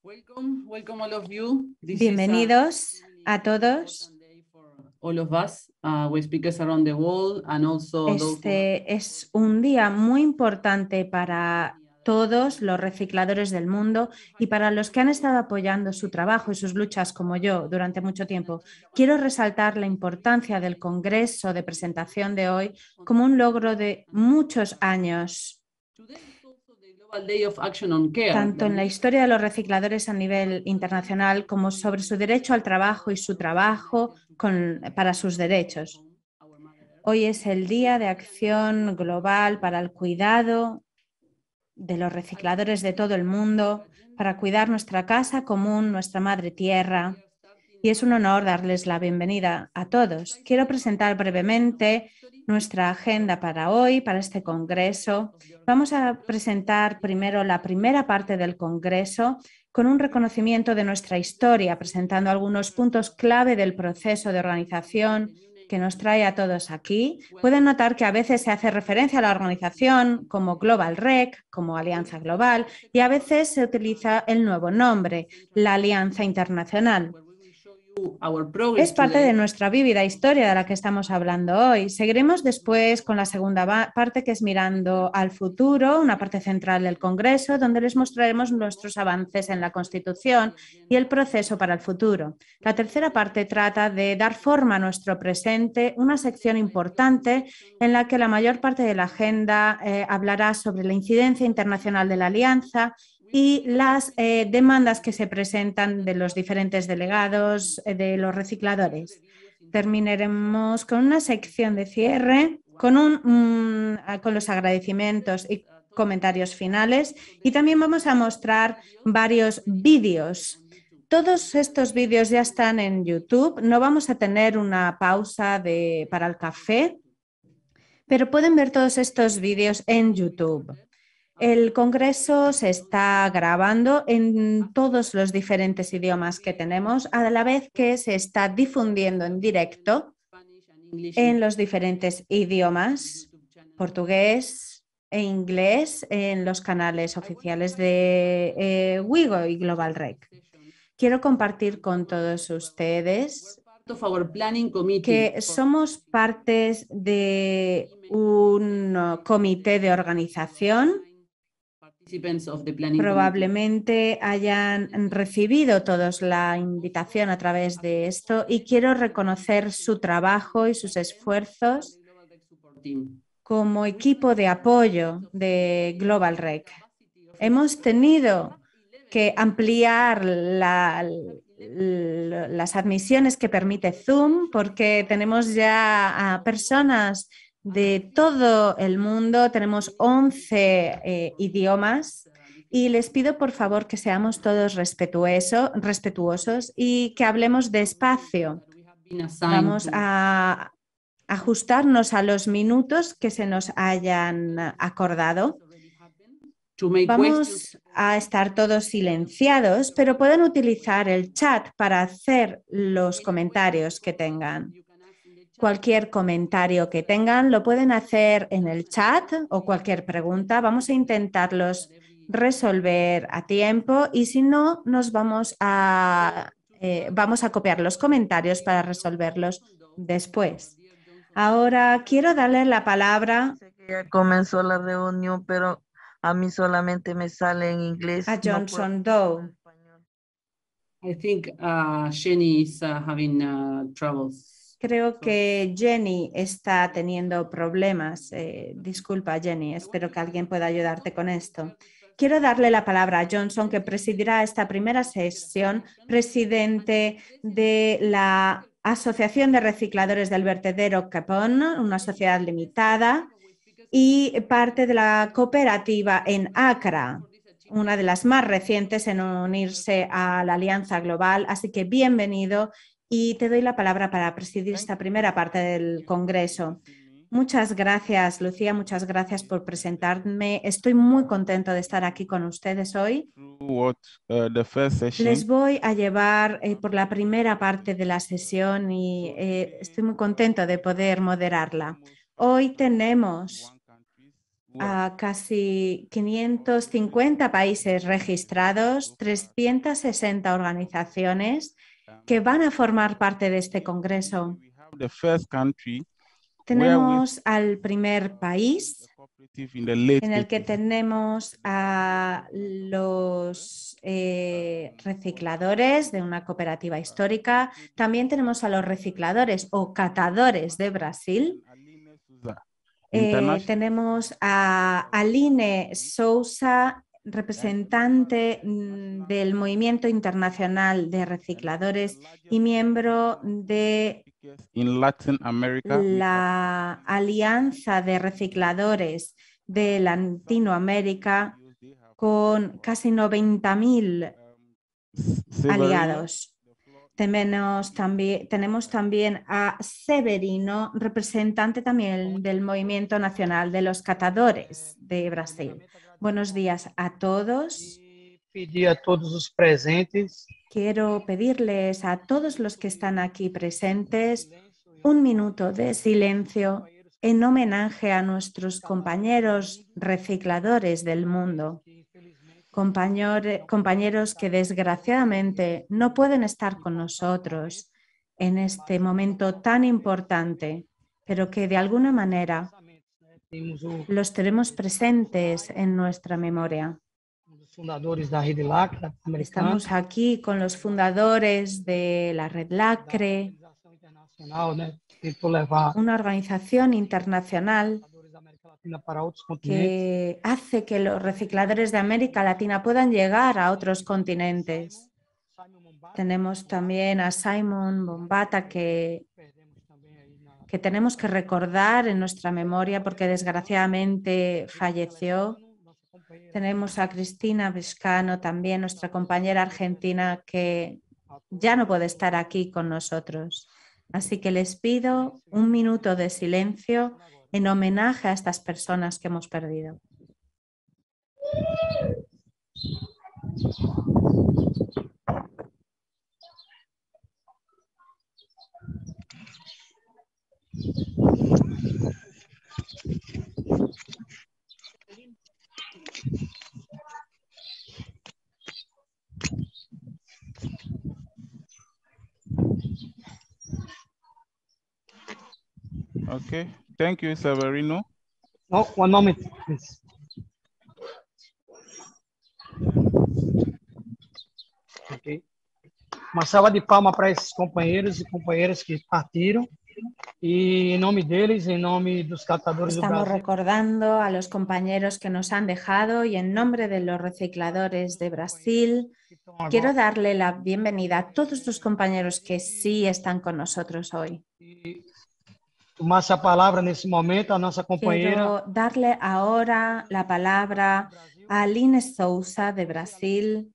Welcome all of you. This is Bienvenidos a todos. all of us, with speakers around the world, and also those who Este es un día muy importante para todos los recicladores del mundo y para los que han estado apoyando su trabajo y sus luchas como yo durante mucho tiempo. Quiero resaltar la importancia del Congreso de presentación de hoy como un logro de muchos años, Today is also the Global Day of Action on Care. tanto en la historia de los recicladores a nivel internacional como sobre su derecho al trabajo y su trabajo para sus derechos. Hoy es el Día de Acción Global para el cuidado de los recicladores de todo el mundo, para cuidar nuestra casa común, nuestra madre tierra. Y es un honor darles la bienvenida a todos. Quiero presentar brevemente nuestra agenda para hoy, para este congreso. Vamos a presentar primero la primera parte del congreso con un reconocimiento de nuestra historia, presentando algunos puntos clave del proceso de organización que nos trae a todos aquí. Pueden notar que a veces se hace referencia a la organización como Global Rec, como Alianza Global, y a veces se utiliza el nuevo nombre, la Alianza Internacional. Es parte de nuestra vívida historia de la que estamos hablando hoy. Seguiremos después con la segunda parte, que es mirando al futuro, una parte central del Congreso, donde les mostraremos nuestros avances en la Constitución y el proceso para el futuro. La tercera parte trata de dar forma a nuestro presente, una sección importante en la que la mayor parte de la agenda hablará sobre la incidencia internacional de la Alianza y las demandas que se presentan de los diferentes delegados de los recicladores. Terminaremos con una sección de cierre, con los agradecimientos y comentarios finales, y también vamos a mostrar varios vídeos. Todos estos vídeos ya están en YouTube. No vamos a tener una pausa para el café, pero pueden ver todos estos vídeos en YouTube. El congreso se está grabando en todos los diferentes idiomas que tenemos, a la vez que se está difundiendo en directo en los diferentes idiomas, portugués e inglés, en los canales oficiales de Wigo y Global Rec. Quiero compartir con todos ustedes que somos partes de un comité de organización. Probablemente hayan recibido todos la invitación a través de esto y quiero reconocer su trabajo y sus esfuerzos como equipo de apoyo de Global Rec. Hemos tenido que ampliar las admisiones que permite Zoom porque tenemos ya a personas de todo el mundo, tenemos 11 idiomas y les pido por favor que seamos todos respetuosos y que hablemos despacio. Vamos a ajustarnos a los minutos que se nos hayan acordado. Vamos a estar todos silenciados, pero pueden utilizar el chat para hacer los comentarios que tengan. Cualquier comentario que tengan lo pueden hacer en el chat o cualquier pregunta. Vamos a intentarlos resolver a tiempo y si no, vamos a copiar los comentarios para resolverlos después. Ahora quiero darle la palabra. Ya comenzó la reunión, pero a mí solamente me sale en inglés. A Johnson Doe. I think Jenny is having troubles. Creo que Jenny está teniendo problemas. Disculpa, Jenny, espero que alguien pueda ayudarte con esto. Quiero darle la palabra a Johnson, que presidirá esta primera sesión, presidente de la Asociación de Recicladores del Vertedero Capone, una sociedad limitada, y parte de la cooperativa en Accra, una de las más recientes en unirse a la Alianza Global. Así que bienvenido y te doy la palabra para presidir esta primera parte del Congreso. Muchas gracias, Lucía, muchas gracias por presentarme. Estoy muy contento de estar aquí con ustedes hoy. Les voy a llevar por la primera parte de la sesión y estoy muy contento de poder moderarla. Hoy tenemos a casi 550 países registrados, 360 organizaciones que van a formar parte de este congreso. The first country Tenemos al primer país in the late en el que 80s. tenemos a los recicladores de una cooperativa histórica. También tenemos a los recicladores o catadores de Brasil. Aline Souza, international Tenemos a Aline Sousa, representante del Movimiento Internacional de Recicladores y miembro de in Latin America. la Alianza de Recicladores de Latinoamérica con casi 90.000 Severino, aliados. Tenemos también a Severino, representante también del Movimiento Nacional de los Catadores de Brasil. Buenos días a todos. Pedir a todos os presentes Quiero pedirles a todos los que están aquí presentes un minuto de silencio en homenaje a nuestros compañeros recicladores del mundo. Compañeros que desgraciadamente no pueden estar con nosotros en este momento tan importante, pero que de alguna manera temos o los tenemos presentes en nuestra memoria. dos fundadores da Rede Lacre americana, Estamos aquí con los fundadores de la Red Lacre, organização internacional, né, que tentou levar una organización internacional fundadores da América Latina para outros continentes. que hace que los recicladores de América Latina puedan llegar a otros continentes. Simon Mombata, Tenemos también a Simon Bombata perdemos também aí na que tenemos que recordar en nuestra memoria porque desgraciadamente falleció. nossa companheira Tenemos a Cristina Vescano, también nuestra compañera argentina, que ya no puede estar aquí con nosotros. Así que les pido un minuto de silencio en homenaje a estas personas que hemos perdido. Okay, thank you, Severino. Oh, one moment, please. Ok. Uma salva de palmas para esses companheiros e companheiras que partiram. E em nome deles, em nome dos catadores do Estamos Brasil, recordando a los compañeros que nos han dejado y en nombre de los recicladores de Brasil, que estão agora, quiero darle la bienvenida a todos los compañeros que sí están con nosotros hoy. e tomasse a palavra nesse momento a nossa companheira Quiero darle ahora la palabra a Aline Sousa de Brasil.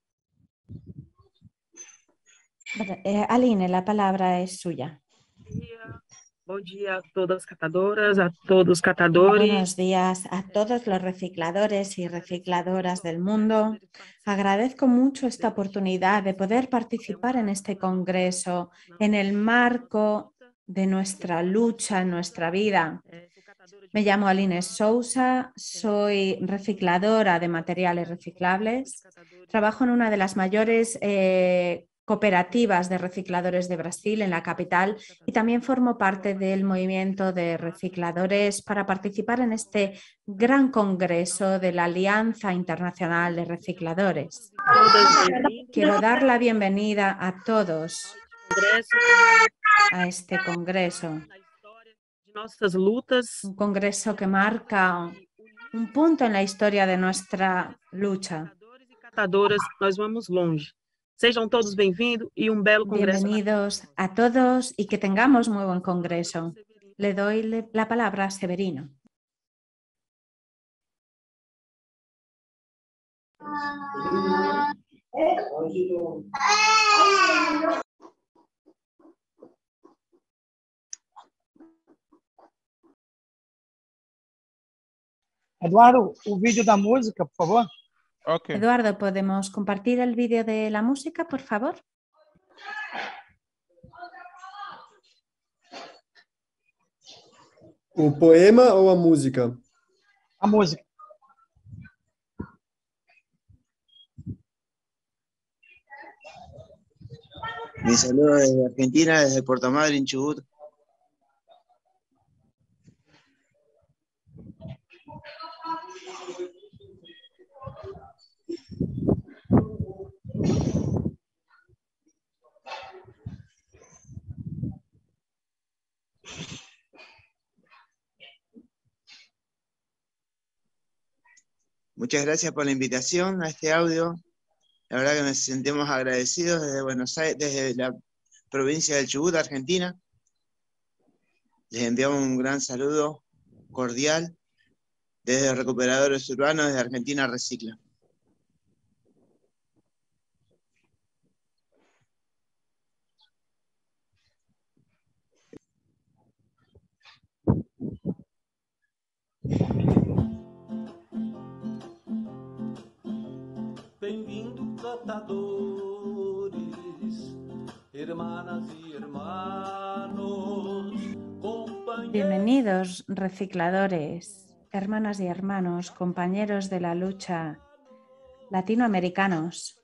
Aline, la palabra es suya. Bom dia a todas as catadoras, a todos os catadores. Buenos días a todos los recicladores y recicladoras del mundo. Agradezco mucho esta oportunidad de poder participar en este congreso en el marco de nuestra lucha, en nuestra vida. Me llamo Aline Sousa, soy recicladora de materiales reciclables. Trabajo en una de las mayores cooperativas de recicladores de Brasil, en la capital, y también formo parte del movimiento de recicladores para participar en este gran congreso de la Alianza Internacional de Recicladores. Quiero dar la bienvenida a todos a este congreso, De nossas lutas, un congreso que marca un punto en la historia de nuestra lucha. catadores e catadoras, nós vamos longe. Sejam todos bem-vindos e belo congresso. Bienvenidos a todos y que tengamos muy buen congreso. Le doy la palabra a Severino. Eduardo, o vídeo da música, por favor. Okay. Eduardo, ¿podemos compartir el vídeo de la música, por favor? O poema ou a música? A música. Mi saludo desde Argentina, desde Puerto Madryn, Chubut. Muchas gracias por la invitación a este audio. La verdad que nos sentimos agradecidos desde Buenos Aires, desde la provincia del Chubut, Argentina. Les enviamos un gran saludo cordial desde Recuperadores Urbanos de Argentina Recicla. Bem-vindo, catadores, hermanas y hermanos, compañeros. Bienvenidos, recicladores, hermanas y hermanos, compañeros de la lucha, latinoamericanos.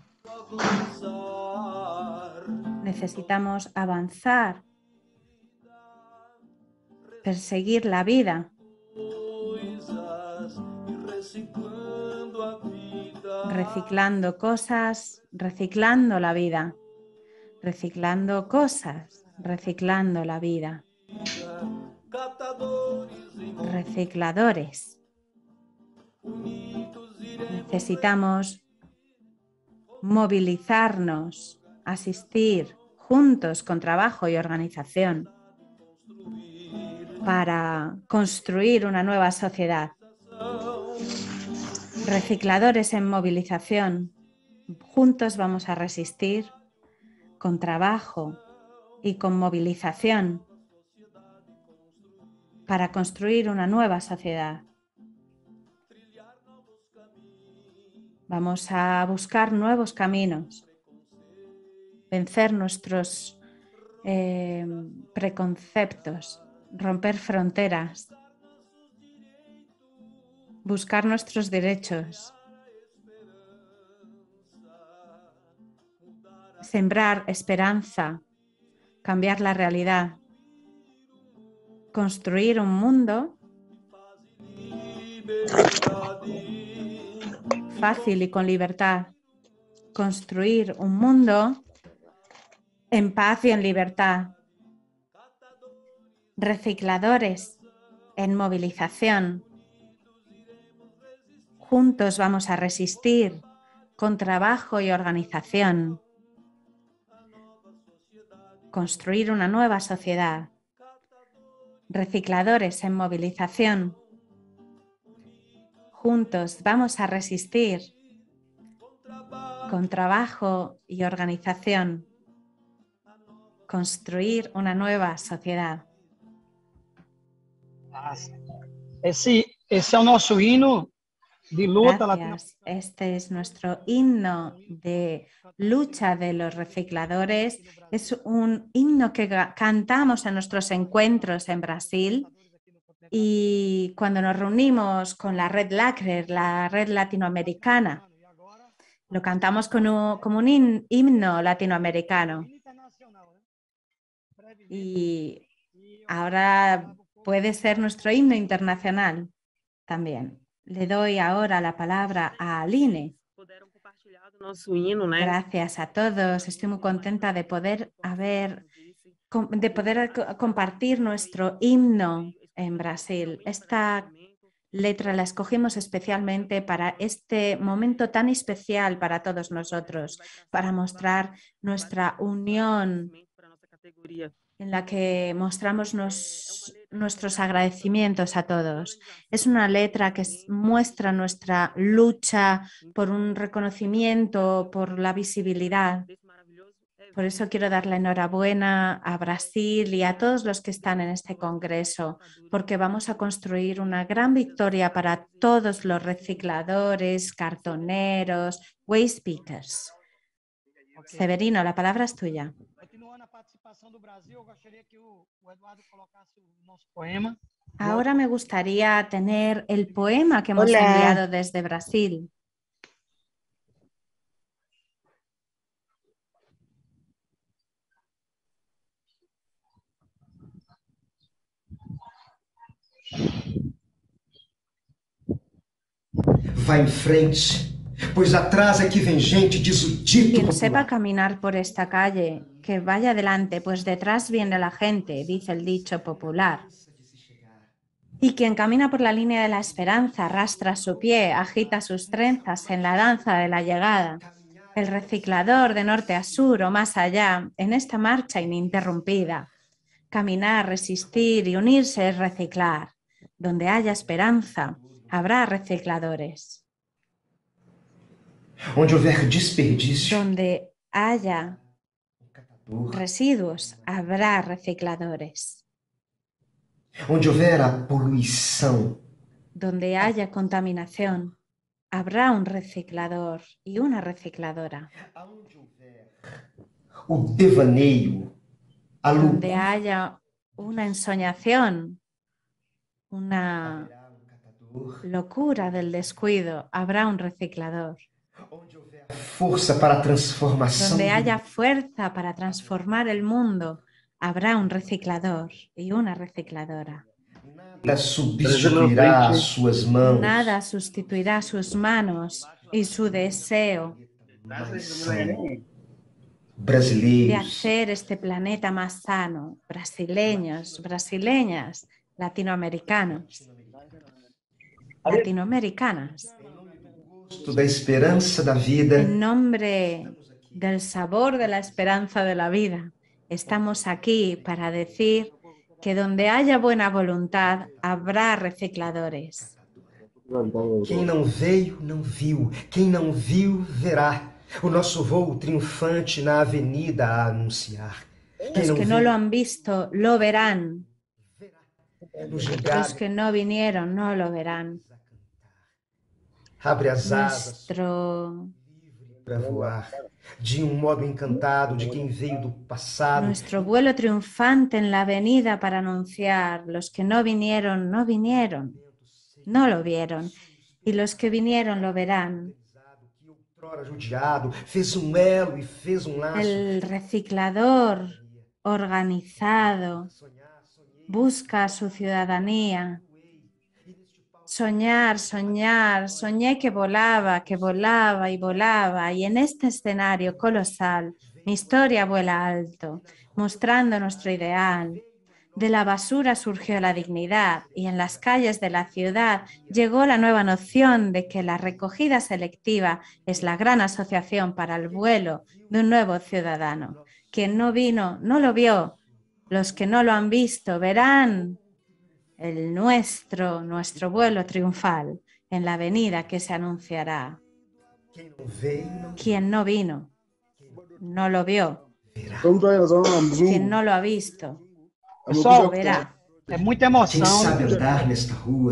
Necesitamos avanzar, perseguir la vida, reciclando cosas, reciclando la vida, reciclando cosas, reciclando la vida. Recicladores. Necesitamos movilizarnos, asistir juntos con trabajo y organización para construir una nueva sociedad. Recicladores en movilización. Juntos vamos a resistir con trabajo y con movilización para construir una nueva sociedad. Vamos a buscar nuevos caminos, vencer nuestros preconceptos, romper fronteras, buscar nuestros derechos, sembrar esperanza, cambiar la realidad, construir un mundo fácil y con libertad, construir un mundo en paz y en libertad. Recicladores en movilización. Juntos vamos a resistir con trabajo y organización. Construir una nueva sociedad. Recicladores en movilización. Juntos vamos a resistir con trabajo y organización. Construir una nueva sociedad. Esse é o nosso hino de luta. Gracias. Este es nuestro himno de lucha de los recicladores. Es un himno que cantamos en nuestros encuentros en Brasil y cuando nos reunimos con la red LACRE, la red latinoamericana, lo cantamos como un himno latinoamericano. Y ahora puede ser nuestro himno internacional también. Le doy ahora la palabra a Aline. Gracias a todos. Estoy muy contenta de poder compartir nuestro himno en Brasil. Esta letra la escogimos especialmente para este momento tan especial para todos nosotros, para mostrar nuestra unión, en la que mostramos nuestros agradecimientos a todos. Es una letra que muestra nuestra lucha por un reconocimiento, por la visibilidad. Por eso quiero dar la enhorabuena a Brasil y a todos los que están en este congreso, porque vamos a construir una gran victoria para todos los recicladores, cartoneros, waste pickers. Severino, la palabra es tuya. Ahora me gustaría tener el poema que hemos enviado desde Brasil. Vá em frente, pois atrás é que vem gente, diz o dito Quien sepa popular. caminar por esta calle, que vaya adelante, pues detrás viene la gente, dice el dicho popular. Y quien camina por la línea de la esperanza, arrastra su pie, agita sus trenzas en la danza de la llegada. El reciclador de norte a sur o más allá, en esta marcha ininterrumpida. Caminar, resistir y unirse es reciclar. Donde haya esperanza, habrá recicladores. Onde houver desperdício, Donde haya residuos, habrá recicladores. onde houver a poluição, Donde haya contaminación, habrá un reciclador y una recicladora. o devaneio, a Donde loucura, haya una ensoñación, una locura del descuido, habrá un reciclador. força para a transformação. Donde haya fuerza para transformar el mundo, habrá un reciclador y una recicladora. Nada substituirá as suas mãos. Nada sustituirá sus manos y su deseo de Brasileiros, hacer este planeta más sano. Brasileños, brasileñas, latinoamericanos, latinoamericanas. da esperança da vida, En nombre del sabor de la esperanza de la vida, estamos aquí para decir que donde haya buena voluntad, habrá recicladores. quem não veio, não viu. Quem não viu, verá. O nosso voo triunfante na avenida a anunciar. Quem Los não que no viu, lo han visto, lo verán. nos Los ligados, que no vinieron, no lo verán. abre as asas Nuestro para voar. De modo encantado de quem veio do passado. Nuestro vuelo triunfante en la avenida para anunciar, los que no vinieron, no vinieron, no lo vieron, y los que vinieron lo verán. Que outrora judiado, fez elo e fez laço. El reciclador organizado busca a su ciudadanía. Soñar, soñar, soñé que volaba y volaba, y en este escenario colosal mi historia vuela alto, mostrando nuestro ideal. De la basura surgió la dignidad y en las calles de la ciudad llegó la nueva noción de que la recogida selectiva es la gran asociación para el vuelo de un nuevo ciudadano. Quien no vino, no lo vio. Los que no lo han visto verán el nuestro vuelo triunfal en la avenida que se anunciará. Quem não veio, não Quien no vino, no lo vio. verá. Quien no lo ha visto, Pessoal, lo verá. é muita Quem emoção. sabe andar nesta rua,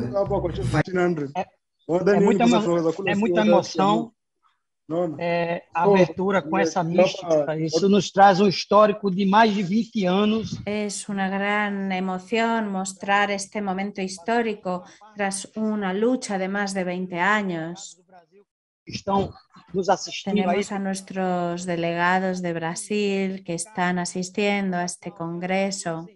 É muita emoção a abertura com essa mística. Isso nos traz um histórico de mais de 20 anos. Es una gran emoción mostrar este momento histórico tras una lucha de más de 20 años. Estão nos assistindo aí. Tenemos a nuestros delegados de Brasil que están asistiendo a este congreso.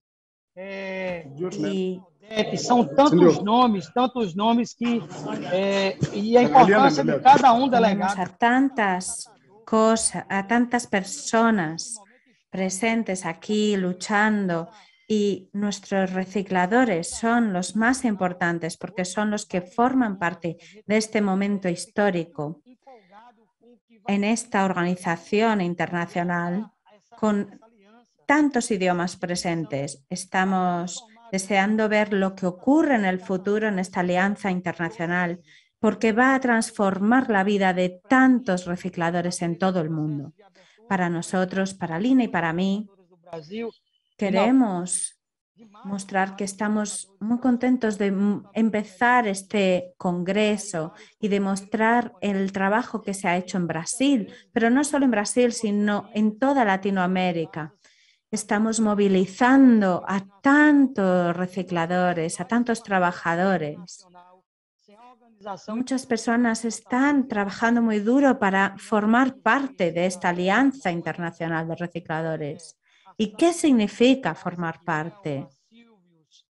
Y São tantos nomes que e a importância de cada tenemos delegado. a tantas cosas, a tantas personas presentes aquí luchando, y nuestros recicladores son los más importantes porque son los que forman parte de este momento histórico en esta organización internacional con tantos idiomas presentes. Estamos deseando ver lo que ocurre en el futuro en esta alianza internacional, porque va a transformar la vida de tantos recicladores en todo el mundo. Para nosotros, para Lina y para mí, queremos mostrar que estamos muy contentos de empezar este congreso y de mostrar el trabajo que se ha hecho en Brasil, pero no solo en Brasil, sino en toda Latinoamérica. Estamos movilizando a tantos recicladores, a tantos trabajadores. Muchas personas están trabajando muy duro para formar parte de esta alianza internacional de recicladores. ¿Y qué significa formar parte?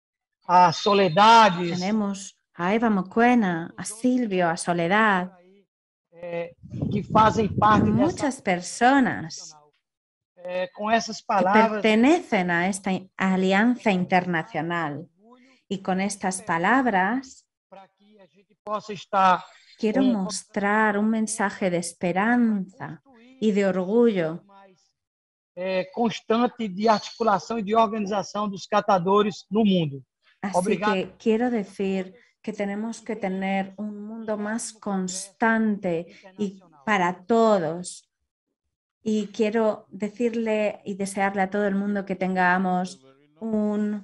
a Soledades, Tenemos a Eva Moquena, a Silvio, a Soledad, que fazem parte dessa muchas personas com essas que palavras. pertenecen a esta alianza internacional. Y con estas palabras Para que a gente possa estar quiero mostrar un mensaje de esperanza y de orgullo constante de articulação e de organização dos catadores no mundo. Así Obrigado. que quiero decir que tenemos que tener un mundo más constante y para todos. Y quiero decirle y desearle a todo el mundo que tengamos un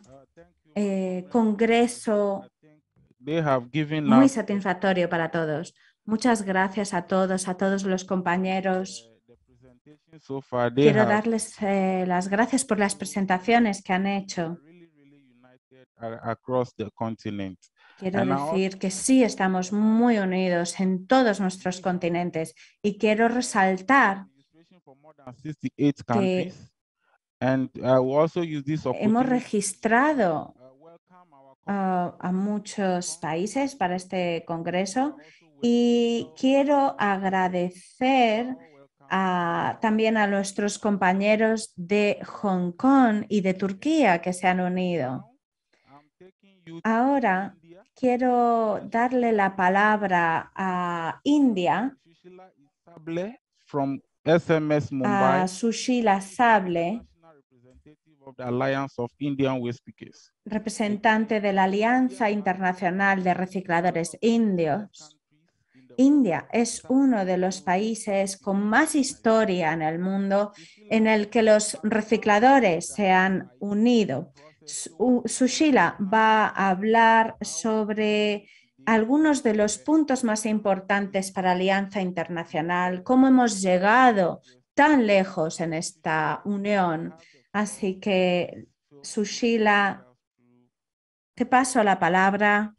congreso They have given muy us satisfactorio para todos. Muchas gracias a todos los compañeros. the presentation so far. They Quiero have darles las gracias por las presentaciones que han hecho. really united across the continent. Quiero And now- decir que sí estamos muy unidos en todos nuestros continentes y quiero resaltar Registration for more than 68 countries. And I will also use this hemos opportunity registrado to welcome our a muchos países para este congreso y quiero agradecer también a nuestros compañeros de Hong Kong y de Turquía que se han unido. I'm taking you to Ahora India. quiero darle la palabra a India, Sushila Isable from SMS Mumbai, a Sushila Sable, national representative of the Alliance of Indian Waste Speakers. representante de la Alianza Internacional de Recicladores Indios. India es uno de los países con más historia en el mundo en el que los recicladores se han unido. Sushila va a hablar sobre algunos de los puntos más importantes para la Alianza Internacional, cómo hemos llegado tan lejos en esta unión. Así que, Sushila, te paso la palabra.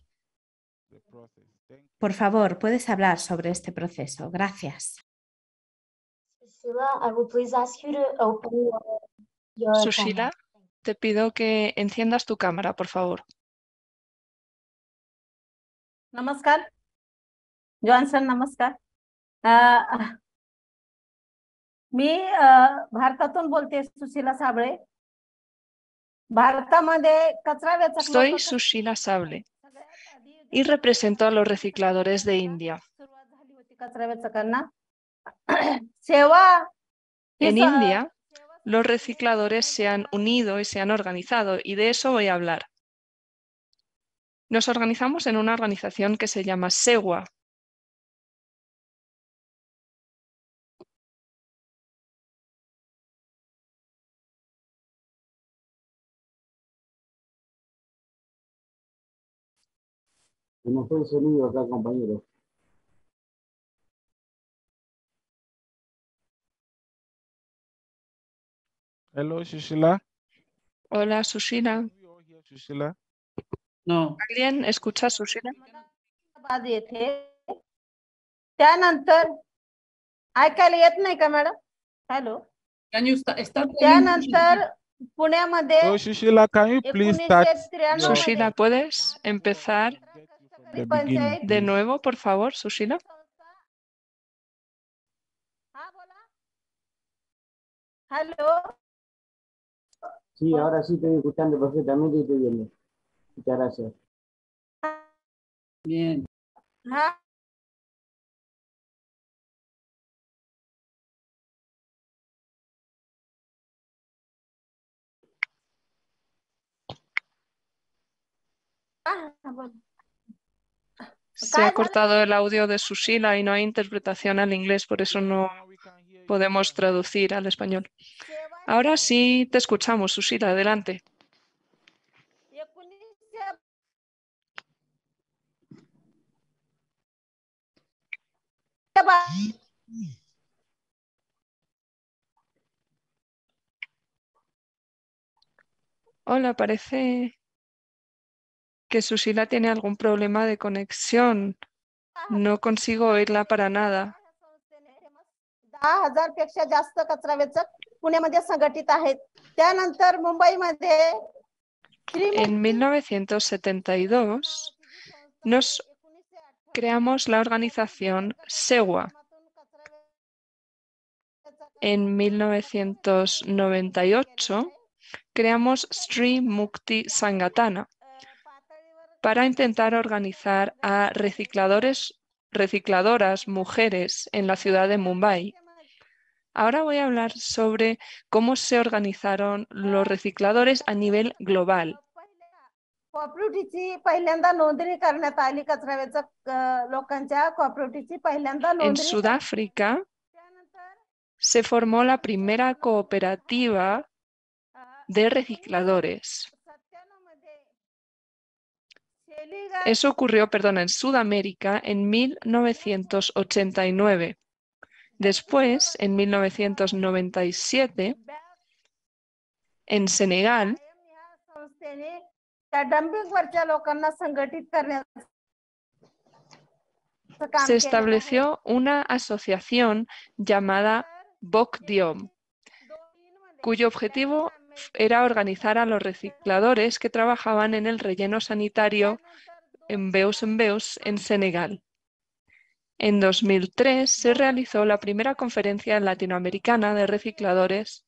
Por favor, puedes hablar sobre este proceso. Gracias. Sushila, te pido que enciendas tu cámara, por favor. नमस्कार Johnson नमस्कार मी भारतातून बोलते सुशीला साबळे भारतामध्ये कचरा वेचक Soy Sushila Sable y represento a los recicladores de India. सुरुवात झाली होती कचरा वेचकांना सेवा ही En India, los recicladores se han unido y se han organizado, y de eso voy a hablar. Nos organizamos en una organización que se llama SEWA. No fue el sonido acá, compañero. Hello, Sushila. Hola, Sushila. We all hear Sushila. No. ¿Alguien escucha a Sushila? बाद येथे त्यानंतर ऐकायला येत नाही का madam hello Can you start? त्यानंतर पुण्यामध्ये So, Sushila, can you please start? 1993 Sushila, ¿puedes empezar The beginning, de please. nuevo, por favor, Sushila? हा बोला hello Sí, ahora sí estoy escuchando perfectamente y estoy viendo. Muchas gracias. Bien. हा बोला Se ha cortado el audio de Sushila y no hay interpretación al inglés, por eso no podemos traducir al español. Ahora sí te escuchamos, Sushila, adelante. Hola, parece que Sushila tiene algún problema de conexión. No consigo oírla para nada. 10,000 पेक्षा जास्त कचरा वेचक पुण्यामध्ये संघटित आहेत त्यानंतर मुंबईमध्ये En 1972 nos creamos la organización SEWA. En 1998 creamos Sri Mukti Sangatana para intentar organizar a recicladoras mujeres en la ciudad de Mumbai. Ahora voy a hablar sobre cómo se organizaron los recicladores a nivel global. En Sudáfrica se formó la primera cooperativa de recicladores. Eso ocurrió, en Sudamérica en 1989. Después, en 1997, en Senegal, se estableció una asociación llamada BOCDIOM, cuyo objetivo era organizar a los recicladores que trabajaban en el relleno sanitario en Beus en Senegal. En 2003 se realizó la primera conferencia latinoamericana de recicladores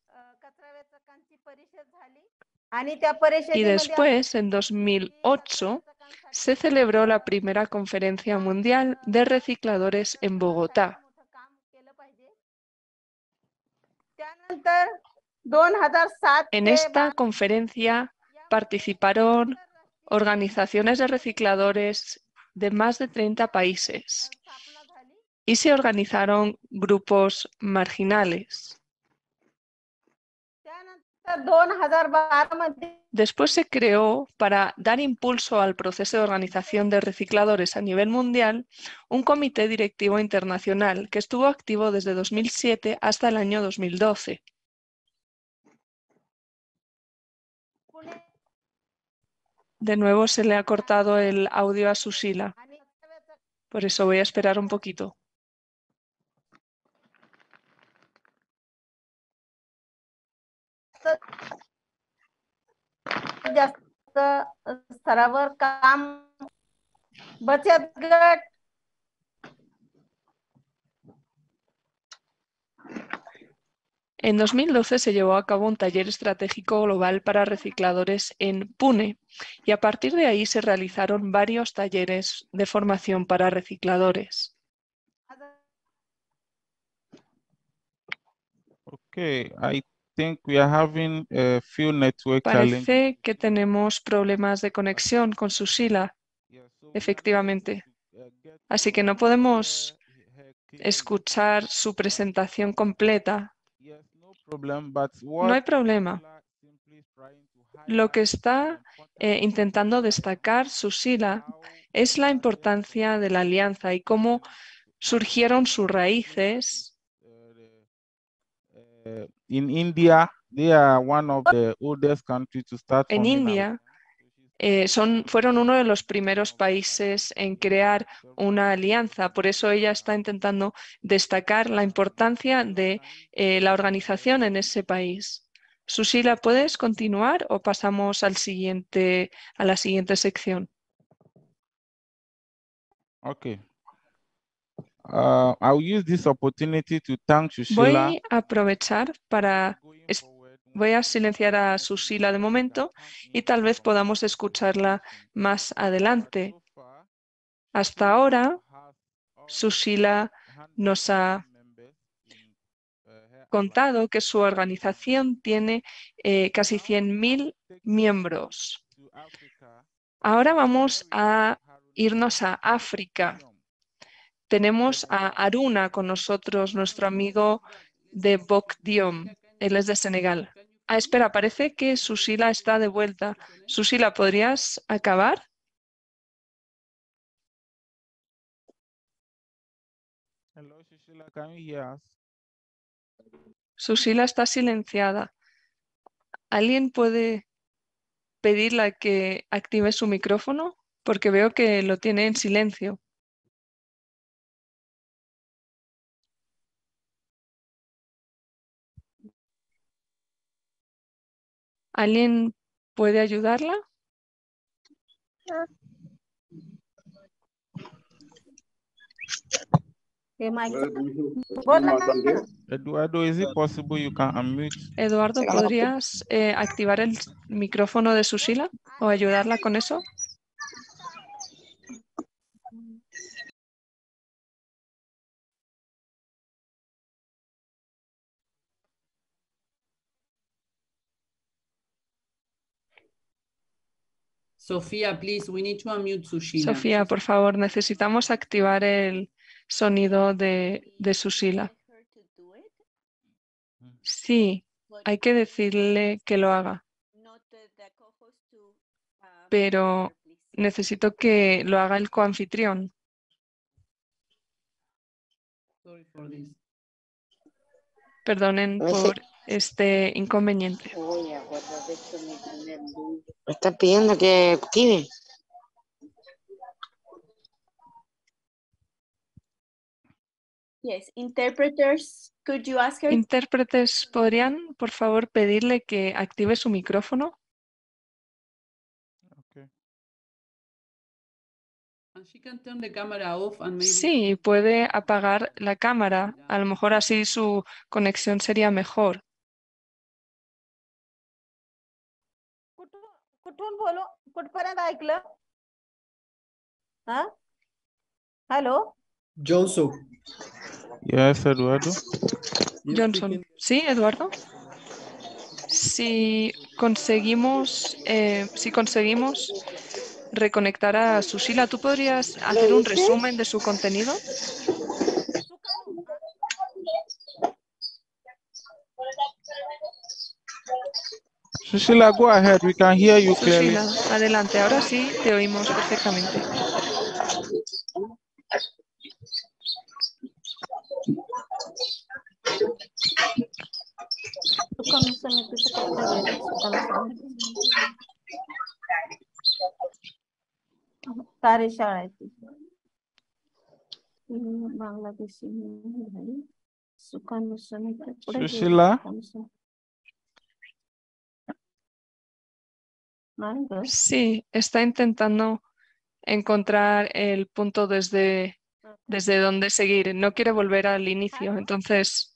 y después, en 2008, se celebró la primera conferencia mundial de recicladores en Bogotá. En esta conferencia participaron organizaciones de recicladores de más de 30 países y se organizaron grupos marginales. Después se creó, para dar impulso al proceso de organización de recicladores a nivel mundial, un comité directivo internacional que estuvo activo desde 2007 hasta el año 2012. De nuevo se le ha cortado el audio a Sushila. Por eso voy a esperar un poquito. स्तरावर काम बचत गट En 2012 se llevó a cabo un taller estratégico global para recicladores en Pune y a partir de ahí se realizaron varios talleres de formación para recicladores. Okay, I think we are having a few network challenges. Parece que tenemos problemas de conexión con Sushila, efectivamente. Así que no podemos escuchar su presentación completa. No hay problema. Lo que está intentando destacar Sushila es la importancia de la alianza y cómo surgieron sus raíces. In India, they are one of the oldest countries to start En forming India fueron uno de los primeros países en crear una alianza. Por eso ella está intentando destacar la importancia de la organización en ese país. Sushila, ¿puedes continuar o pasamos a la siguiente sección? Okay. I'll use this opportunity to thank Sushila. Voy a aprovechar voy a silenciar a Sushila de momento y tal vez podamos escucharla más adelante. Hasta ahora, Sushila nos ha contado que su organización tiene casi 100.000 miembros. Ahora vamos a irnos a África. Tenemos a Aruna con nosotros, nuestro amigo de BOCDIOM. Él es de Senegal. Espera, parece que Sushila está de vuelta. Sushila, ¿podrías acabar? Hello, Sushila, can you hear us? Sushila está silenciada. ¿Alguien puede pedirle a que active su micrófono? Porque veo que lo tiene en silencio. ¿Alguien ¿Puede ayudarla? Eduardo, is it possible you can unmute? Eduardo, ¿podrías activar el micrófono de Susila o ayudarla con eso? Sofía, please, we need to unmute Sushila. Sofía, por favor, necesitamos activar el sonido de Susila. Sí, hay que decirle que lo haga, pero necesito que lo haga el coanfitrión. Sorry for this. Perdonen por este inconveniente. Me está pidiendo que active. Yes, interpreters, could you ask her? Intérpretes, ¿podrían, por favor, pedirle que active su micrófono? And she can turn the camera off and maybe... Sí, puede apagar la cámara. A lo mejor así su conexión sería mejor. कुठून बोलू कुठपर्यंत ऐकलं हा hello Johnson. Yes, Eduardo. Johnson. ¿Sí, Eduardo? Si conseguimos reconectar a Susila, ¿tú podrías hacer un resumen de su contenido? Sushila, go ahead. We can hear you clearly. Susila, adelante. Ahora sí te oímos perfectamente. कार्यशाळा आहे ती बांगलादेशी झाली सुखानुसमित Sushila? Sí, está intentando encontrar el punto desde donde seguir. No quiere volver al inicio, entonces...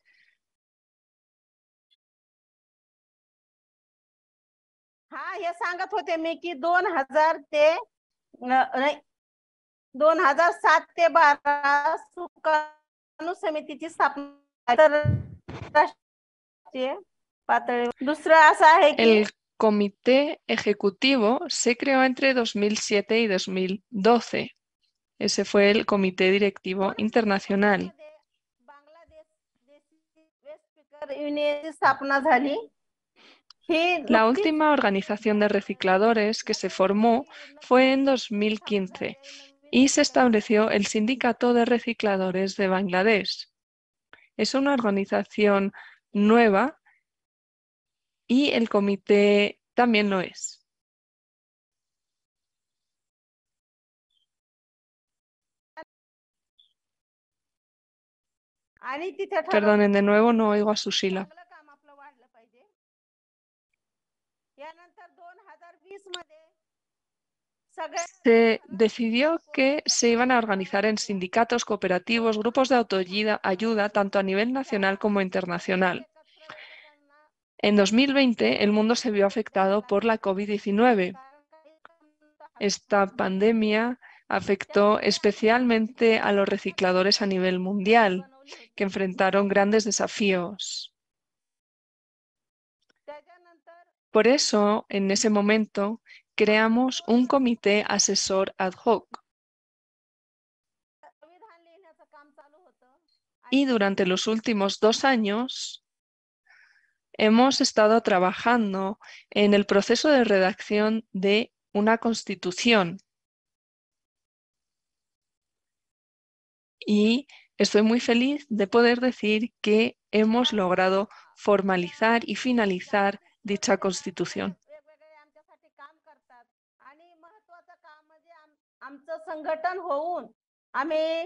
हा हे सांगत होते मी की 2000 ते नाही 2007 ते 12 सुकाणू समितीची स्थापना आंतरराष्ट्रीय पातळीवर दुसरं असं आहे की El comité ejecutivo se creó entre 2007 y 2012. Ese fue el comité directivo internacional. युनियनची स्थापना झाली La última organización de recicladores que se formó fue en 2015 y se estableció el Sindicato de Recicladores de Bangladesh. Es una organización nueva y el comité también lo es. Perdonen, de nuevo no oigo a Susila. Se decidió que se iban a organizar en sindicatos, cooperativos, grupos de autoayuda, tanto a nivel nacional como internacional. En 2020, el mundo se vio afectado por la COVID-19. Esta pandemia afectó especialmente a los recicladores a nivel mundial, que enfrentaron grandes desafíos. Por eso, en ese momento, creamos un comité asesor ad hoc. Y durante los últimos 2 años hemos estado trabajando en el proceso de redacción de una constitución. Y estoy muy feliz de poder decir que hemos logrado formalizar y finalizar dicha constitución. आमचं संघटन होऊन आम्ही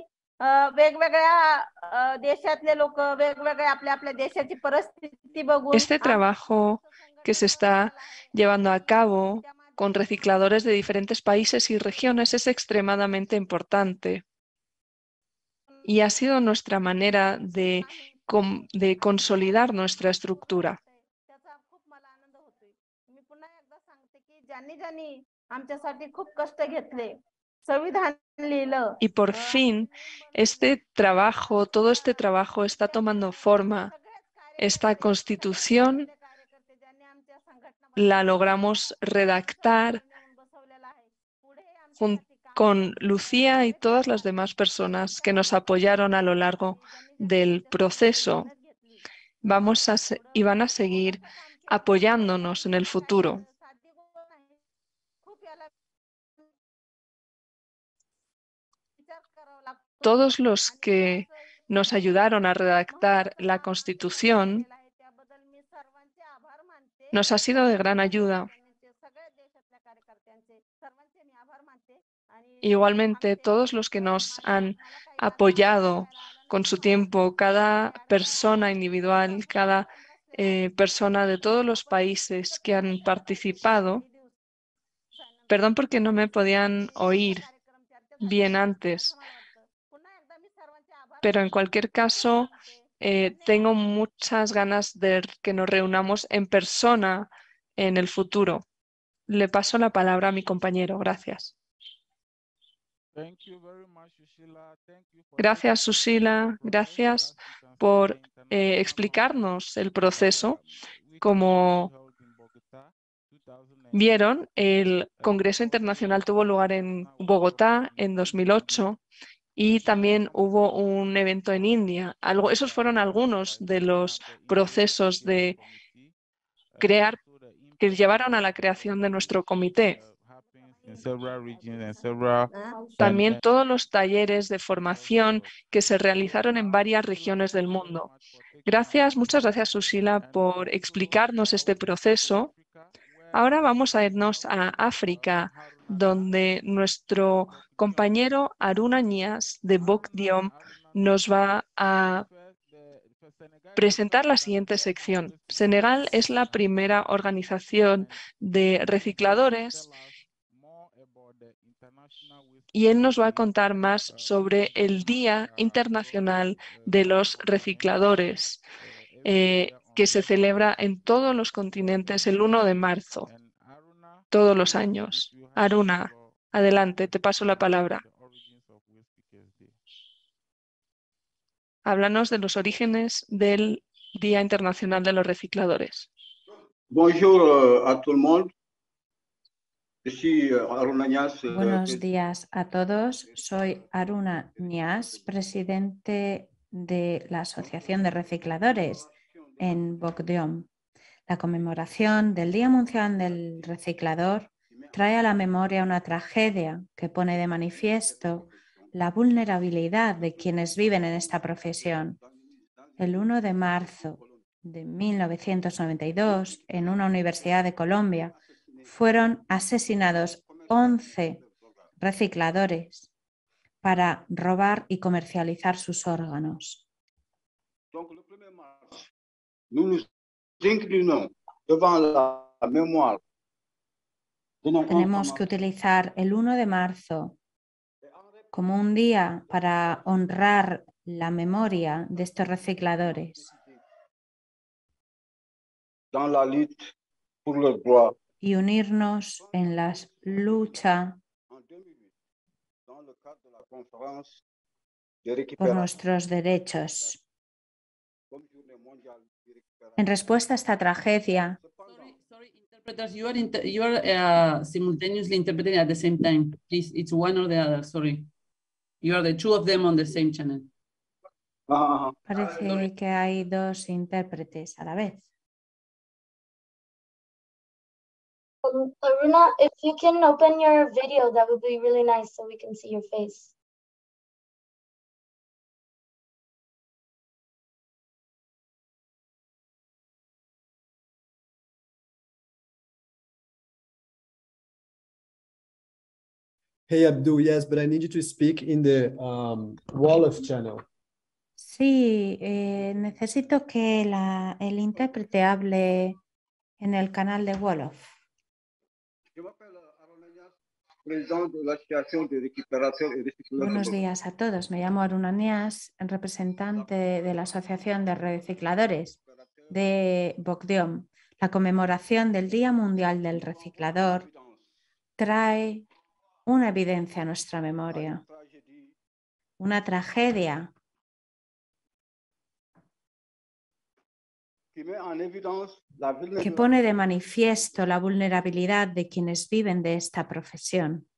वेगवेगळ्या देशातले लोक वेगवेगळ्या आपल्या देशाची परिस्थिती बघून Este trabajo que se está llevando a cabo con recicladores de diferentes países y regiones es extremadamente importante. Y ha sido nuestra manera de consolidar nuestra estructura. Y por fin, todo este trabajo está tomando forma. Esta Constitución la logramos redactar con Lucía y todas las demás personas que nos apoyaron a lo largo del proceso. Y van a seguir apoyándonos en el futuro. Todos los que nos ayudaron a redactar la Constitución nos ha sido de gran ayuda. Igualmente, todos los que nos han apoyado con su tiempo, cada persona individual, cada persona de todos los países que han participado. Perdón porque no me podían oír bien antes, pero en cualquier caso tengo muchas ganas de que nos reunamos en persona en el futuro. Le paso la palabra a mi compañero. Gracias. Gracias, Susila. Gracias por explicarnos el proceso. Como vieron, el Congreso Internacional tuvo lugar en Bogotá en 2008 y también hubo un evento en India. Esos fueron algunos de los procesos de crear que llevaron a la creación de nuestro comité. También todos los talleres de formación que se realizaron en varias regiones del mundo. Muchas gracias, Susila, por explicarnos este proceso. Ahora vamos a irnos a África, donde nuestro compañero Haruna Niasse de Bokdiom nos va a presentar la siguiente sección. Senegal es la primera organización de recicladores y él nos va a contar más sobre el Día Internacional de los Recicladores, que se celebra en todos los continentes el 1 de marzo, todos los años. Haruna, adelante, te paso la palabra. Háblanos de los orígenes del Día Internacional de los Recicladores. Bonjour a tout le monde. Buenos días a todos. Soy Haruna Niasse, presidente de la Asociación de Recicladores en Bokdiom. La conmemoración del Día Mundial del Reciclador trae a la memoria una tragedia que pone de manifiesto la vulnerabilidad de quienes viven en esta profesión. El 1 de marzo de 1992, en una universidad de Colombia, fueron asesinados 11 recicladores para robar y comercializar sus órganos. Tenemos que utilizar el 1 de marzo como un día para honrar la memoria de estos recicladores y unirnos en la lucha por nuestros derechos. En respuesta a esta tragedia, You are simultaneously interpreting at the same time. Please, it's one or the other. Sorry, you are the two of them on the same channel. Parece que hay dos intérpretes a la vez. Haruna, if you can open your video, that would be really nice so we can see your face. Hey Abdul, yes, but I need you to speak in the Wolof channel. Sí, necesito que el intérprete hable en el canal de Wolof. Buenos días a todos. Me llamo Aruna Nias, representante de la Asociación de Recicladores de Bokdiom. La conmemoración del Día Mundial del Reciclador trae una evidencia a nuestra memoria, una tragedia que pone de manifiesto la vulnerabilidad de quienes viven de esta profesión.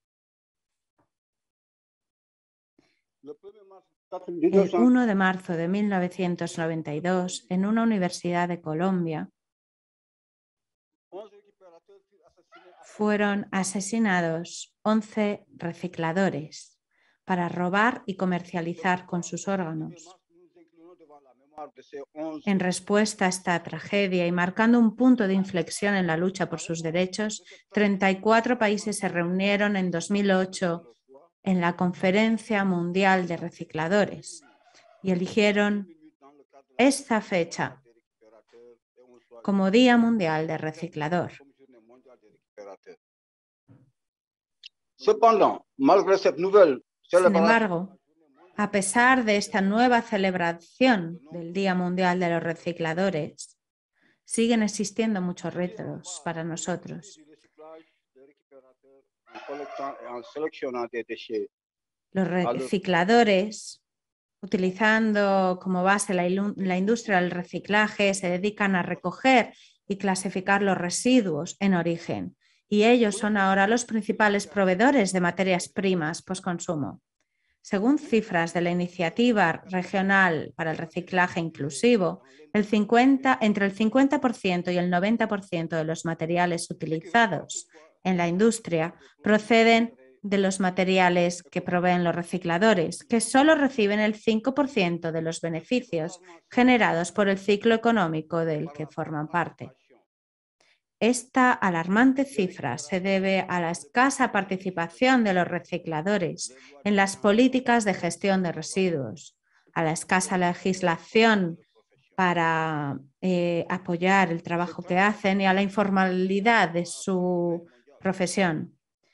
El 1 de marzo de 1992, en una universidad de Colombia, fueron asesinados 11 recicladores para robar y comercializar con sus órganos. En respuesta a esta tragedia y marcando un punto de inflexión en la lucha por sus derechos, 34 países se reunieron en 2008 en la Conferencia Mundial de Recicladores y eligieron esta fecha como Día Mundial de Reciclador. Sin embargo, a pesar de esta nueva celebración del Día Mundial de los Recicladores, siguen existiendo muchos retos para nosotros. Los recicladores, utilizando como base la industria del reciclaje, se dedican a recoger y clasificar los residuos en origen, y ellos son ahora los principales proveedores de materias primas postconsumo. Según cifras de la Iniciativa Regional para el Reciclaje Inclusivo, entre el 50% y el 90% de los materiales utilizados en la industria proceden de los materiales que proveen los recicladores, que solo reciben el 5% de los beneficios generados por el ciclo económico del que forman parte. Esta alarmante cifra se debe a la escasa participación de los recicladores en las políticas de gestión de residuos, a la escasa legislación para apoyar el trabajo que hacen y a la informalidad de su profesión.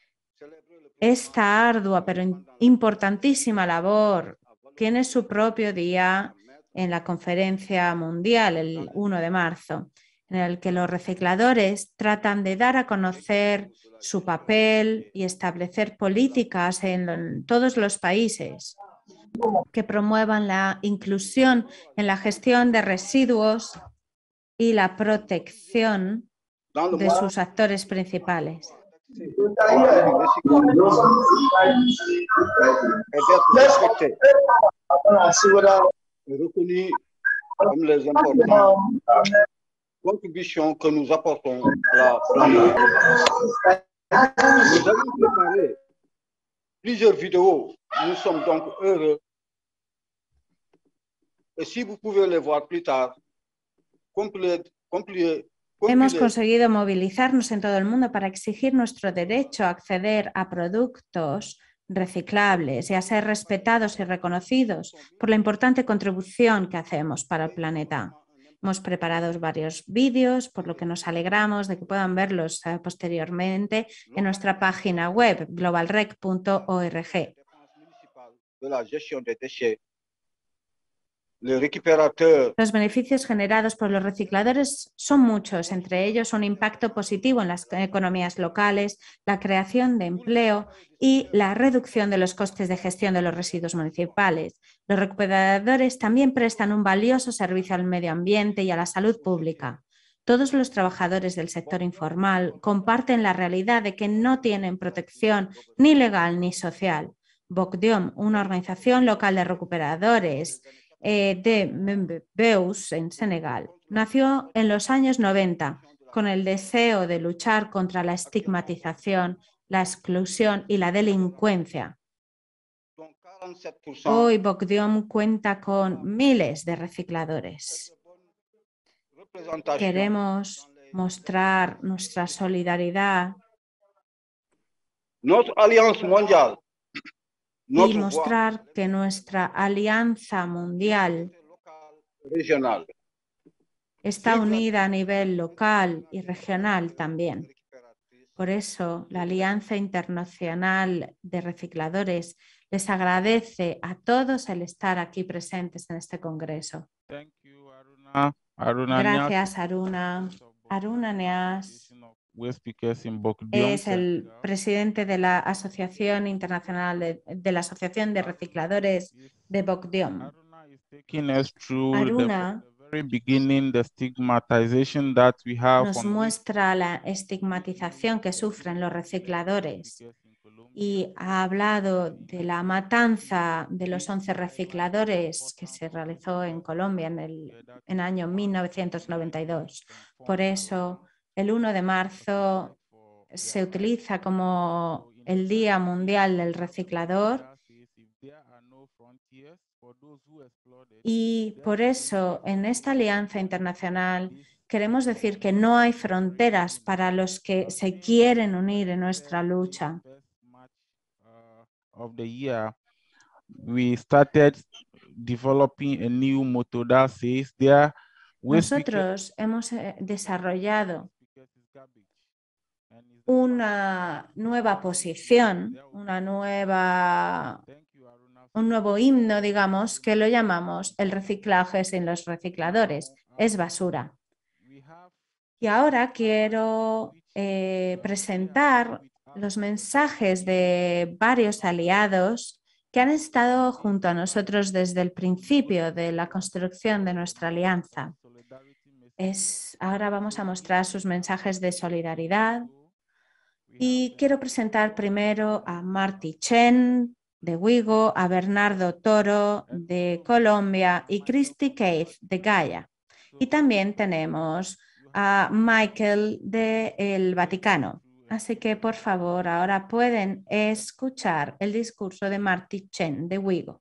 Esta ardua pero importantísima labor tiene su propio día en la conferencia mundial, el 1 de marzo, en el que los recicladores tratan de dar a conocer su papel y establecer políticas en todos los países que promuevan la inclusión en la gestión de residuos y la protección de sus actores principales. Contribution que nous apportons à la planète. Nous avons préparé plusieurs vidéos. Nous sommes donc heureux. Et si vous pouvez les voir plus tard, Hemos conseguido movilizarnos en todo el mundo para exigir nuestro derecho a acceder a productos reciclables y a ser respetados y reconocidos por la importante contribución que hacemos para el planeta. Hemos preparado varios vídeos, por lo que nos alegramos de que puedan verlos posteriormente en nuestra página web globalrec.org. Los beneficios generados por los recicladores son muchos, entre ellos un impacto positivo en las economías locales, la creación de empleo y la reducción de los costes de gestión de los residuos municipales. Los recuperadores también prestan un valioso servicio al medio ambiente y a la salud pública. Todos los trabajadores del sector informal comparten la realidad de que no tienen protección ni legal ni social. Bokdiom, una organización local de recuperadores de Membeus en Senegal, nació en los años 90 con el deseo de luchar contra la estigmatización, la exclusión y la delincuencia. Hoy Bokdiom cuenta con miles de recicladores. Queremos mostrar nuestra solidaridad y mostrar que nuestra alianza mundial está unida a nivel local y regional también. Por eso, la Alianza Internacional de Recicladores les agradece a todos el estar aquí presentes en este congreso. Gracias, Aruna. Aruna Neas es el presidente de la Asociación Internacional de la Asociación de Recicladores de Bokdiom. Aruna nos muestra la estigmatización que sufren los recicladores y ha hablado de la matanza de los 11 recicladores que se realizó en Colombia en el año 1992. Por eso, el 1 de marzo se utiliza como el Día Mundial del Reciclador. Y por eso, en esta alianza internacional, queremos decir que no hay fronteras para los que se quieren unir en nuestra lucha. Nosotros hemos desarrollado una nueva posición, un nuevo himno, digamos, que lo llamamos el reciclaje sin los recicladores, es basura. Y ahora quiero presentar los mensajes de varios aliados que han estado junto a nosotros desde el principio de la construcción de nuestra alianza. Ahora vamos a mostrar sus mensajes de solidaridad y quiero presentar primero a Marty Chen de Wigo, a Bernardo Toro de Colombia y Christy Keith de Gaia. Y también tenemos a Michael del Vaticano. Así que, por favor, ahora pueden escuchar el discurso de Marty Chen de Wigo.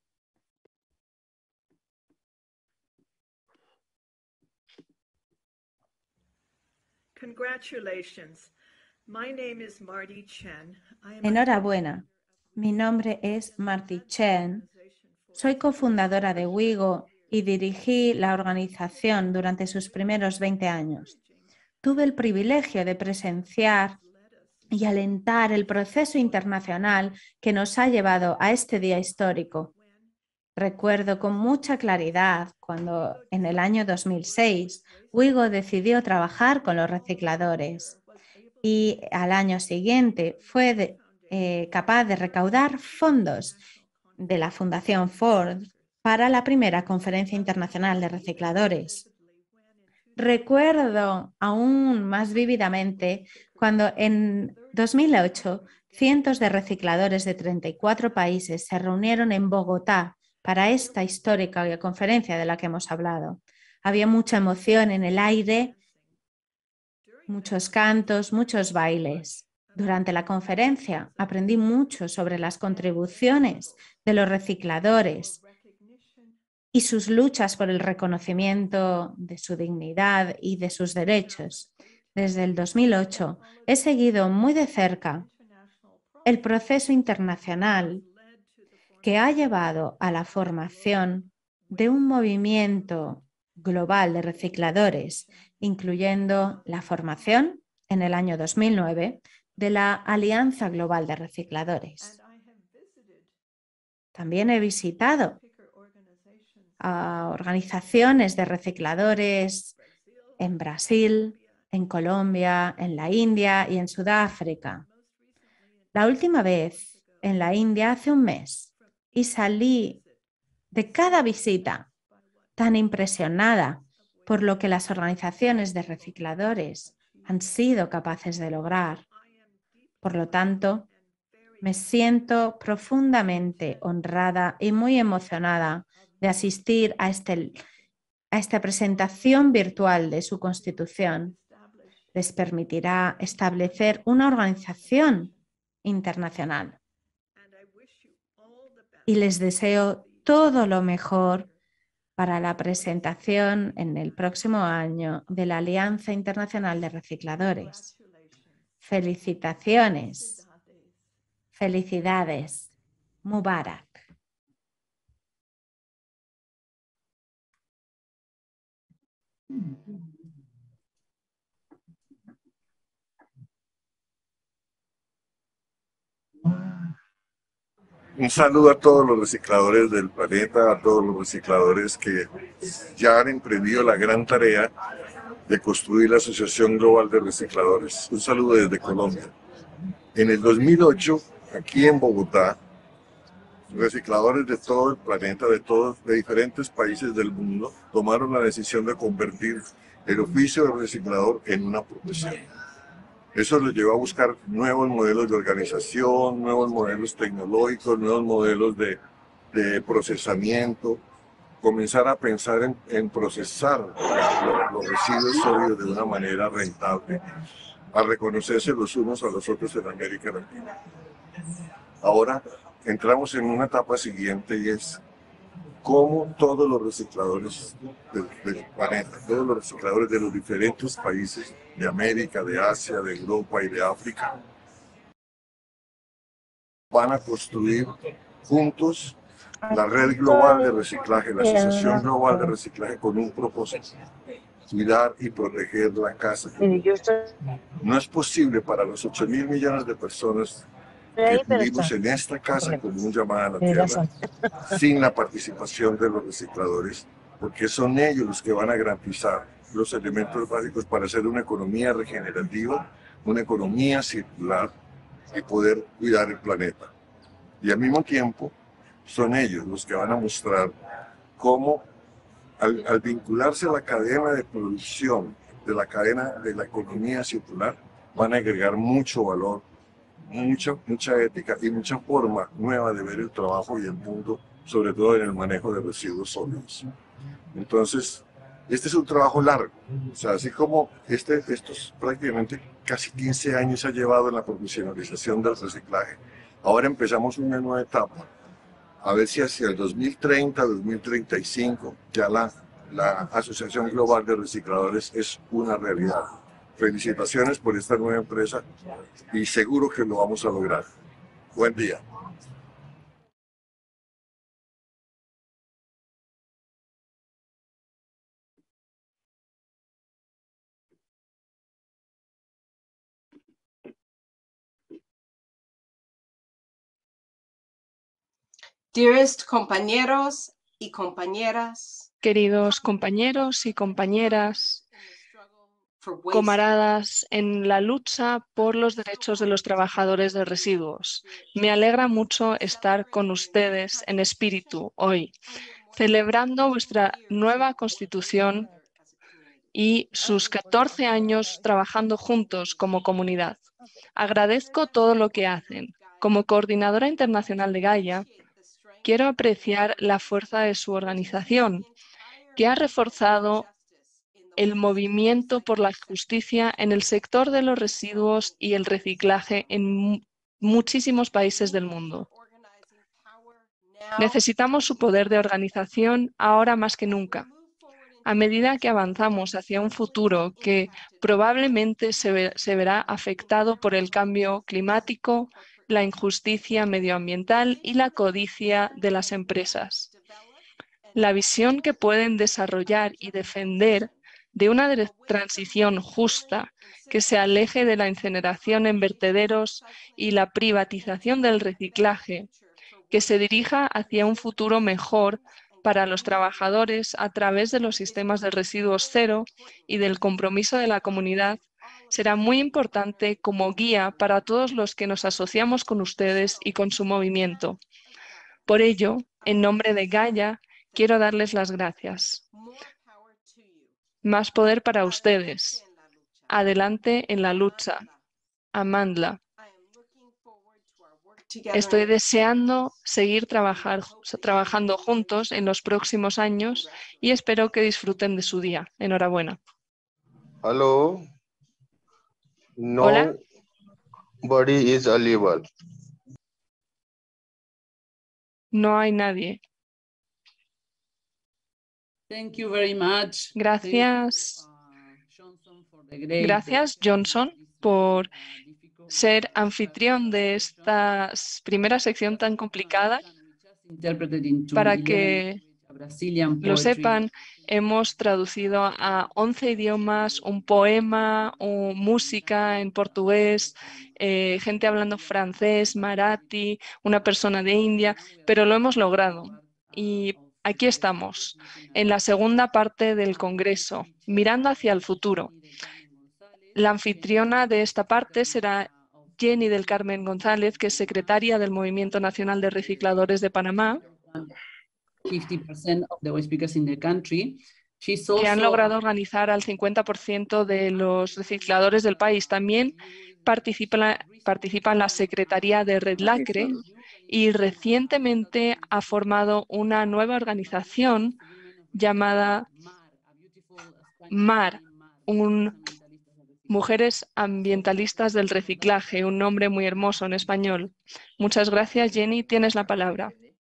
Congratulations. My name is Marty Chen. Enhorabuena. Mi nombre es Marty Chen. Soy cofundadora de Wigo y dirigí la organización durante sus primeros 20 años. Tuve el privilegio de presenciar y alentar el proceso internacional que nos ha llevado a este día histórico. Recuerdo con mucha claridad cuando en el año 2006 Wigo decidió trabajar con los recicladores y al año siguiente fue capaz de recaudar fondos de la Fundación Ford para la primera conferencia internacional de recicladores. Recuerdo aún más vívidamente cuando en 2008 cientos de recicladores de 34 países se reunieron en Bogotá para esta histórica conferencia de la que hemos hablado. Había mucha emoción en el aire, muchos cantos, muchos bailes. Durante la conferencia aprendí mucho sobre las contribuciones de los recicladores y sus luchas por el reconocimiento de su dignidad y de sus derechos. Desde el 2008 he seguido muy de cerca el proceso internacional que ha llevado a la formación de un movimiento global de recicladores, incluyendo la formación en el año 2009 de la Alianza Global de Recicladores. También he visitado a organizaciones de recicladores en Brasil, en Colombia, en la India y en Sudáfrica. La última vez en la India hace un mes y salí de cada visita tan impresionada por lo que las organizaciones de recicladores han sido capaces de lograr. Por lo tanto, me siento profundamente honrada y muy emocionada de asistir a esta presentación virtual de su constitución. Les permitirá establecer una organización internacional. Y les deseo todo lo mejor para la presentación en el próximo año de la Alianza Internacional de Recicladores. Felicitaciones. Felicidades. Mubarak. Un saludo a todos los recicladores del planeta, a todos los recicladores que ya han emprendido la gran tarea de construir la Asociación Global de Recicladores. Un saludo desde Colombia. En el 2008, aquí en Bogotá, recicladores de todo el planeta, de diferentes países del mundo, tomaron la decisión de convertir el oficio de reciclador en una profesión. Eso los llevó a buscar nuevos modelos de organización, nuevos modelos tecnológicos, nuevos modelos de procesamiento, comenzar a pensar en procesar los residuos sólidos de una manera rentable, a reconocerse los unos a los otros en América Latina. Ahora entramos en una etapa siguiente y es cómo todos los recicladores del planeta, todos los recicladores de los diferentes países de América, de Asia, de Europa y de África van a construir juntos la red global de reciclaje, la Asociación Global de Reciclaje con un propósito: cuidar y proteger la casa. No es posible para los 8.000 millones de personas que vivimos en esta casa como un llamado a la tierra sin la participación de los recicladores, porque son ellos los que van a garantizar los elementos básicos para hacer una economía regenerativa, una economía circular y poder cuidar el planeta. Y al mismo tiempo son ellos los que van a mostrar cómo al vincularse a la cadena de producción de la cadena de la economía circular van a agregar mucho valor, mucha ética y mucha forma nueva de ver el trabajo y el mundo, sobre todo en el manejo de residuos sólidos. Entonces, este es un trabajo largo, o sea, así como estos prácticamente casi 15 años ha llevado en la profesionalización del reciclaje, ahora empezamos una nueva etapa, a ver si hacia el 2030, 2035, ya la Asociación Global de Recicladores es una realidad. Felicitaciones por esta nueva empresa y seguro que lo vamos a lograr. Buen día. Dearest compañeros y compañeras, Queridos compañeros y compañeras, camaradas en la lucha por los derechos de los trabajadores de residuos, me alegra mucho estar con ustedes en espíritu hoy, celebrando vuestra nueva Constitución y sus 14 años trabajando juntos como comunidad. Agradezco todo lo que hacen. Como coordinadora internacional de Gaia, quiero apreciar la fuerza de su organización, que ha reforzado el movimiento por la justicia en el sector de los residuos y el reciclaje en muchísimos países del mundo. Necesitamos su poder de organización ahora más que nunca. A medida que avanzamos hacia un futuro que probablemente se verá afectado por el cambio climático, la injusticia medioambiental y la codicia de las empresas. La visión que pueden desarrollar y defender de una transición justa que se aleje de la incineración en vertederos y la privatización del reciclaje, que se dirija hacia un futuro mejor para los trabajadores a través de los sistemas de residuos cero y del compromiso de la comunidad, será muy importante como guía para todos los que nos asociamos con ustedes y con su movimiento. Por ello, en nombre de Gaia, quiero darles las gracias. Más poder para ustedes. Adelante en la lucha. Amandla. Estoy deseando seguir trabajando juntos en los próximos años y espero que disfruten de su día. Enhorabuena. Hello. Hola. Nobody is available. No hay nadie. Thank you very much. Gracias. Gracias, Johnson, por ser anfitrión de esta primera sección tan complicada para que lo sepan, hemos traducido a 11 idiomas un poema o música en portugués, gente hablando francés, marathi, una persona de India, pero lo hemos logrado. Y aquí estamos, en la segunda parte del Congreso, mirando hacia el futuro. La anfitriona de esta parte será Jenny del Carmen González, que es secretaria del Movimiento Nacional de Recicladores de Panamá, 50% of the waste speakers in the country. She's que han also logrado organizar al 50% de los recicladores del país. También participa en la Secretaría de Red Lacre y recientemente ha formado una nueva organización llamada MAR, Mujeres Ambientalistas del Reciclaje, un nombre muy hermoso en español. Muchas gracias, Jenny. Tienes la palabra.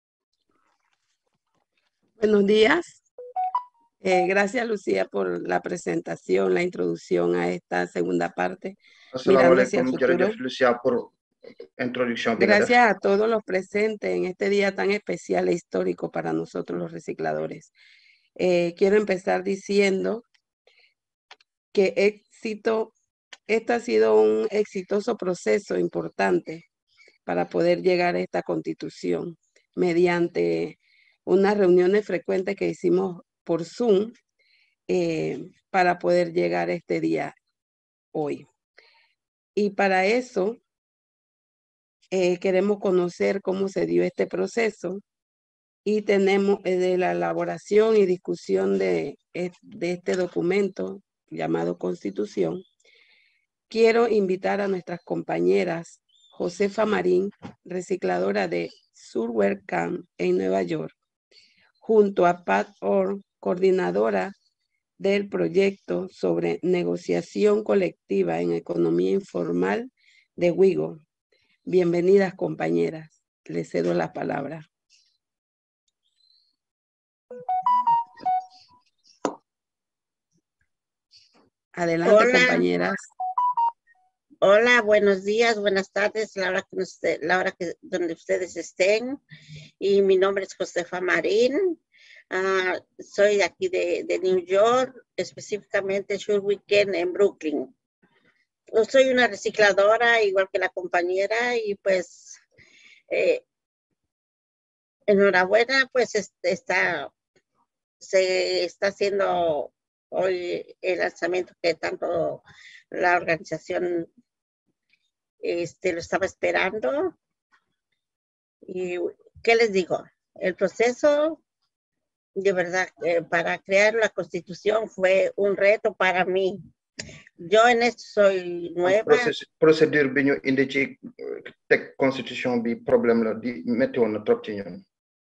Buenos días. Gracias, Lucía, por la presentación, la introducción a esta segunda parte. Mirando hacia el futuro. Gracias a todos los presentes en este día tan especial e histórico para nosotros los recicladores. Quiero empezar diciendo que este ha sido un exitoso proceso importante para poder llegar a esta constitución mediante unas reuniones frecuentes que hicimos por Zoom para poder llegar a este día hoy. Y para eso queremos conocer cómo se dio este proceso y tenemos de la elaboración y discusión de este documento llamado Constitución. Quiero invitar a nuestras compañeras Josefa Marín, recicladora de Surware Camp en Nueva York, junto a Pat Orr, coordinadora del proyecto sobre negociación colectiva en economía informal de WIGO. Bienvenidas, compañeras. Les cedo la palabra. Adelante, hola, compañeras. Hola, buenos días, buenas tardes, la hora donde ustedes estén. Y mi nombre es Josefa Marín. Soy de aquí de New York, específicamente Sherwood Kent en Brooklyn. Soy una recicladora, igual que la compañera, y pues enhorabuena, pues se está haciendo hoy el lanzamiento que tanto la organización lo estaba esperando. Y ¿qué les digo? El proceso, de verdad, para crear la Constitución fue un reto para mí. Yo en esto soy nueva. Procedure bi ñu indi ci teg constitution bi problème la di metti woon na trop ci ñun.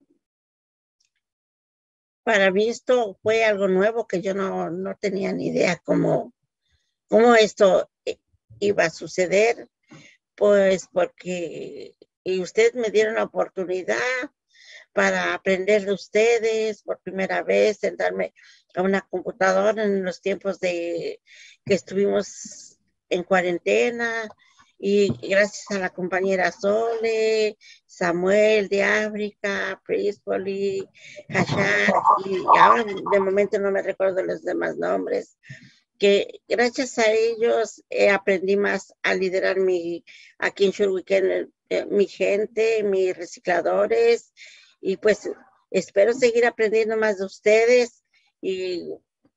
Para mí esto fue algo nuevo que yo no tenía ni idea cómo esto iba a suceder, pues porque ustedes me dieron la oportunidad para aprender de ustedes por primera vez, sentarme a una computadora en los tiempos que estuvimos en cuarentena, y gracias a la compañera Sole, Samuel de África, Prispoli, Hashar, y ahora de momento no me recuerdo los demás nombres, que gracias a ellos aprendí más a liderar aquí en Sherwood Kent, mi gente, mis recicladores, y pues espero seguir aprendiendo más de ustedes, y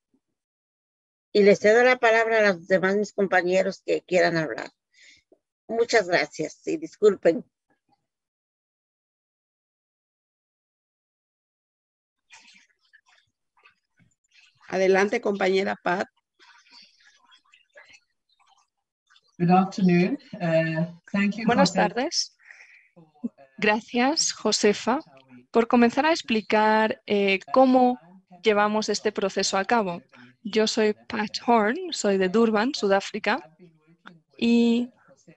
les cedo la palabra a los demás mis compañeros que quieran hablar. Muchas gracias y disculpen. Adelante, compañera Pat. Good afternoon. Thank you. Buenas tardes. Gracias, Josefa, por comenzar a explicar cómo llevamos este proceso a cabo. Yo soy Pat Horn, soy de Durban, Sudáfrica, y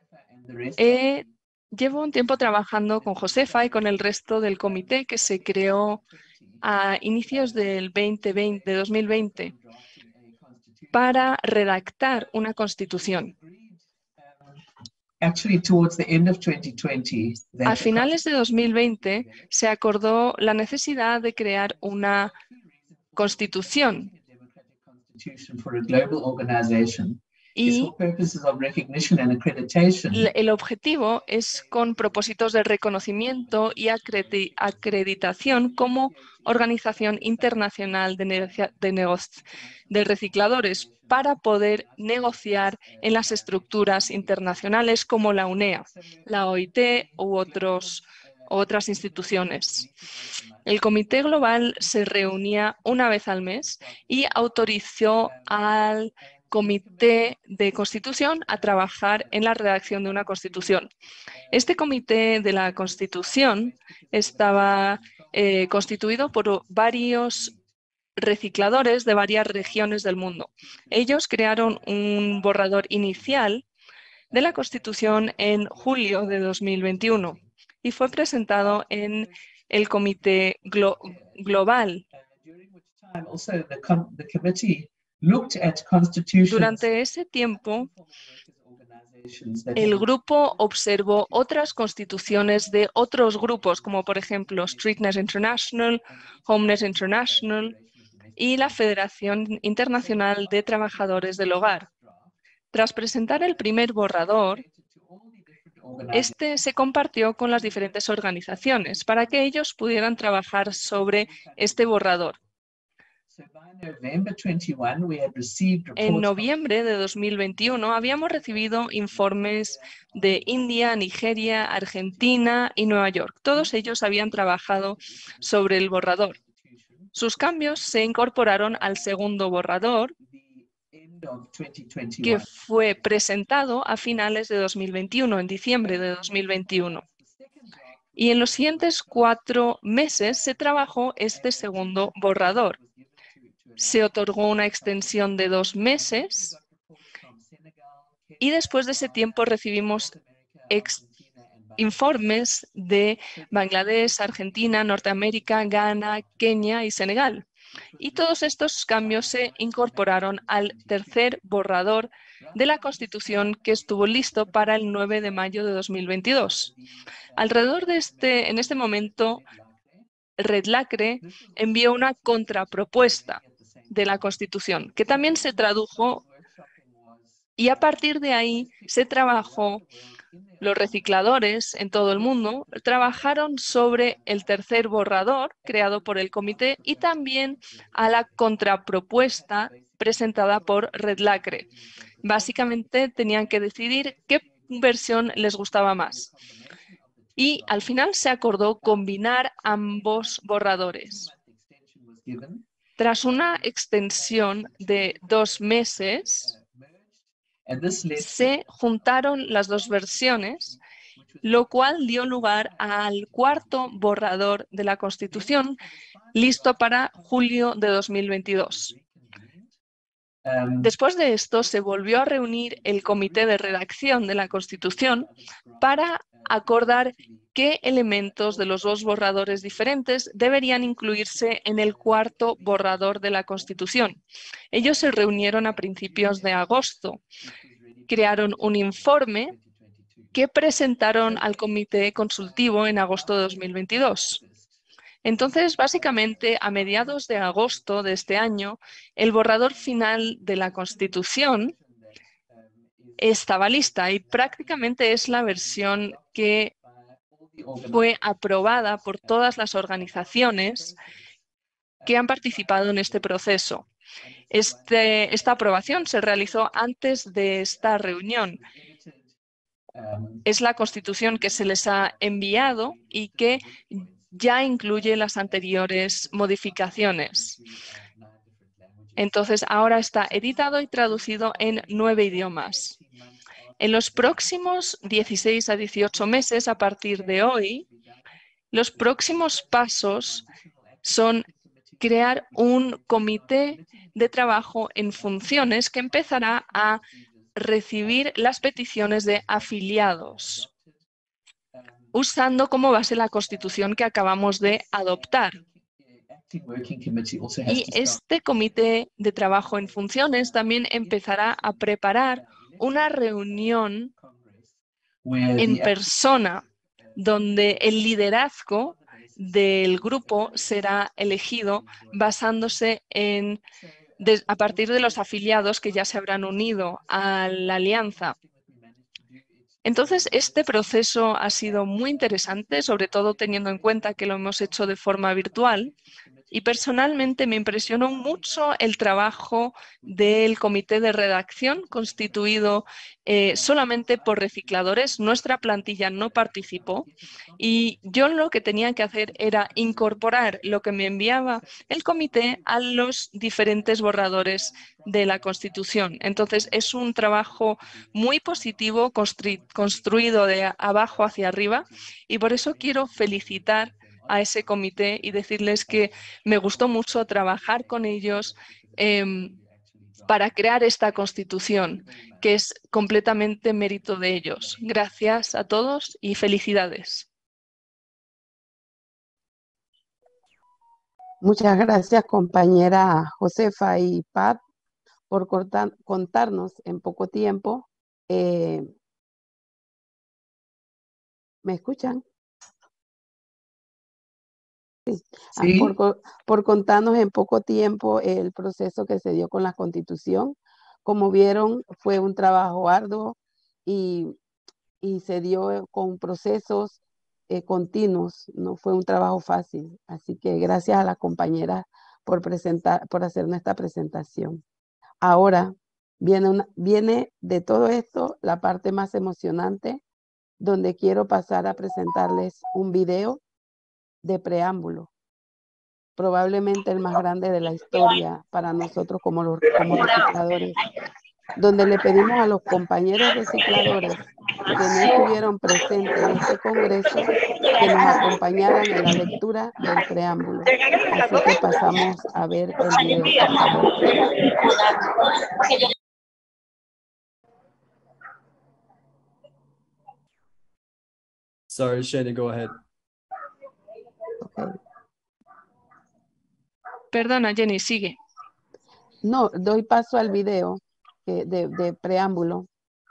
llevo un tiempo trabajando con Josefa y con el resto del comité que se creó a inicios del 2020 para redactar una constitución. actually towards the end of 2020, A finales de 2020 se acordó la necesidad de crear una constitución for a global organization. y For purposes of recognition and accreditation, el objetivo es con propósitos de reconocimiento y acreditación como organización internacional de recicladores para poder negociar en las estructuras internacionales como la UNEA, la OIT u otras instituciones. El Comité Global se reunía una vez al mes y autorizó al Comité de Constitución a trabajar en la redacción de una constitución. Este Comité de la Constitución estaba constituido por varios recicladores de varias regiones del mundo. Ellos crearon un borrador inicial de la Constitución en julio de 2021 y fue presentado en el Comité Global. Durante ese tiempo, el grupo observó otras constituciones de otros grupos, como por ejemplo Streetness International, Homeless International y la Federación Internacional de Trabajadores del Hogar. Tras presentar el primer borrador, este se compartió con las diferentes organizaciones para que ellos pudieran trabajar sobre este borrador. En noviembre de 2021 habíamos recibido informes de India, Nigeria, Argentina y Nueva York. Todos ellos habían trabajado sobre el borrador. Sus cambios se incorporaron al segundo borrador, que fue presentado a finales de 2021, en diciembre de 2021. Y en los siguientes 4 meses se trabajó este segundo borrador. Se otorgó una extensión de 2 meses y después de ese tiempo recibimos informes de Bangladesh, Argentina, Norteamérica, Ghana, Kenia y Senegal. Y todos estos cambios se incorporaron al tercer borrador de la Constitución que estuvo listo para el 9 de mayo de 2022. Alrededor de en este momento, Red Lacre envió una contrapropuesta de la Constitución, que también se tradujo y a partir de ahí se trabajó. Los recicladores en todo el mundo trabajaron sobre el tercer borrador creado por el comité y también a la contrapropuesta presentada por Red Lacre. Básicamente tenían que decidir qué versión les gustaba más. Y al final se acordó combinar ambos borradores. Tras una extensión de 2 meses, se juntaron las 2 versiones, lo cual dio lugar al cuarto borrador de la Constitución, listo para julio de 2022. Después de esto, se volvió a reunir el comité de redacción de la Constitución para acordar qué elementos de los 2 borradores diferentes deberían incluirse en el cuarto borrador de la Constitución. Ellos se reunieron a principios de agosto, crearon un informe que presentaron al comité consultivo en agosto de 2022. Entonces, básicamente, a mediados de agosto de este año, el borrador final de la Constitución estaba lista y prácticamente es la versión que fue aprobada por todas las organizaciones que han participado en este proceso. Esta aprobación se realizó antes de esta reunión. Es la Constitución que se les ha enviado y que ya incluye las anteriores modificaciones. Entonces, ahora está editado y traducido en 9 idiomas. En los próximos 16 a 18 meses, a partir de hoy, los próximos pasos son crear un comité de trabajo en funciones que empezará a recibir las peticiones de afiliados, usando como base la Constitución que acabamos de adoptar. Y este comité de trabajo en funciones también empezará a preparar una reunión en persona, donde el liderazgo del grupo será elegido basándose a partir de los afiliados que ya se habrán unido a la alianza. Entonces, este proceso ha sido muy interesante, sobre todo teniendo en cuenta que lo hemos hecho de forma virtual. Y personalmente me impresionó mucho el trabajo del comité de redacción constituido solamente por recicladores. Nuestra plantilla no participó y yo lo que tenía que hacer era incorporar lo que me enviaba el comité a los diferentes borradores de la Constitución. Entonces es un trabajo muy positivo, construido de abajo hacia arriba, y por eso quiero felicitar a ese comité y decirles que me gustó mucho trabajar con ellos para crear esta Constitución, que es completamente mérito de ellos. Gracias a todos y felicidades. Muchas gracias, compañera Josefa y Pat, por contarnos en poco tiempo. ¿Me escuchan? Sí. Por contarnos en poco tiempo el proceso que se dio con la Constitución. Como vieron, fue un trabajo arduo y se dio con procesos continuos, no fue un trabajo fácil. Así que gracias a las compañeras por hacernos esta presentación. Ahora viene de todo esto la parte más emocionante, donde quiero pasar a presentarles un video de preámbulo, probablemente el más grande de la historia para nosotros como recicladores, donde le pedimos a los compañeros recicladores que no estuvieron presentes en este congreso que nos acompañaran en la lectura del preámbulo. Así que pasamos a ver el video, por favor. Sorry, Shani, go ahead. Okay. Perdona, Jenny, sigue. No, doy paso al video de preámbulo.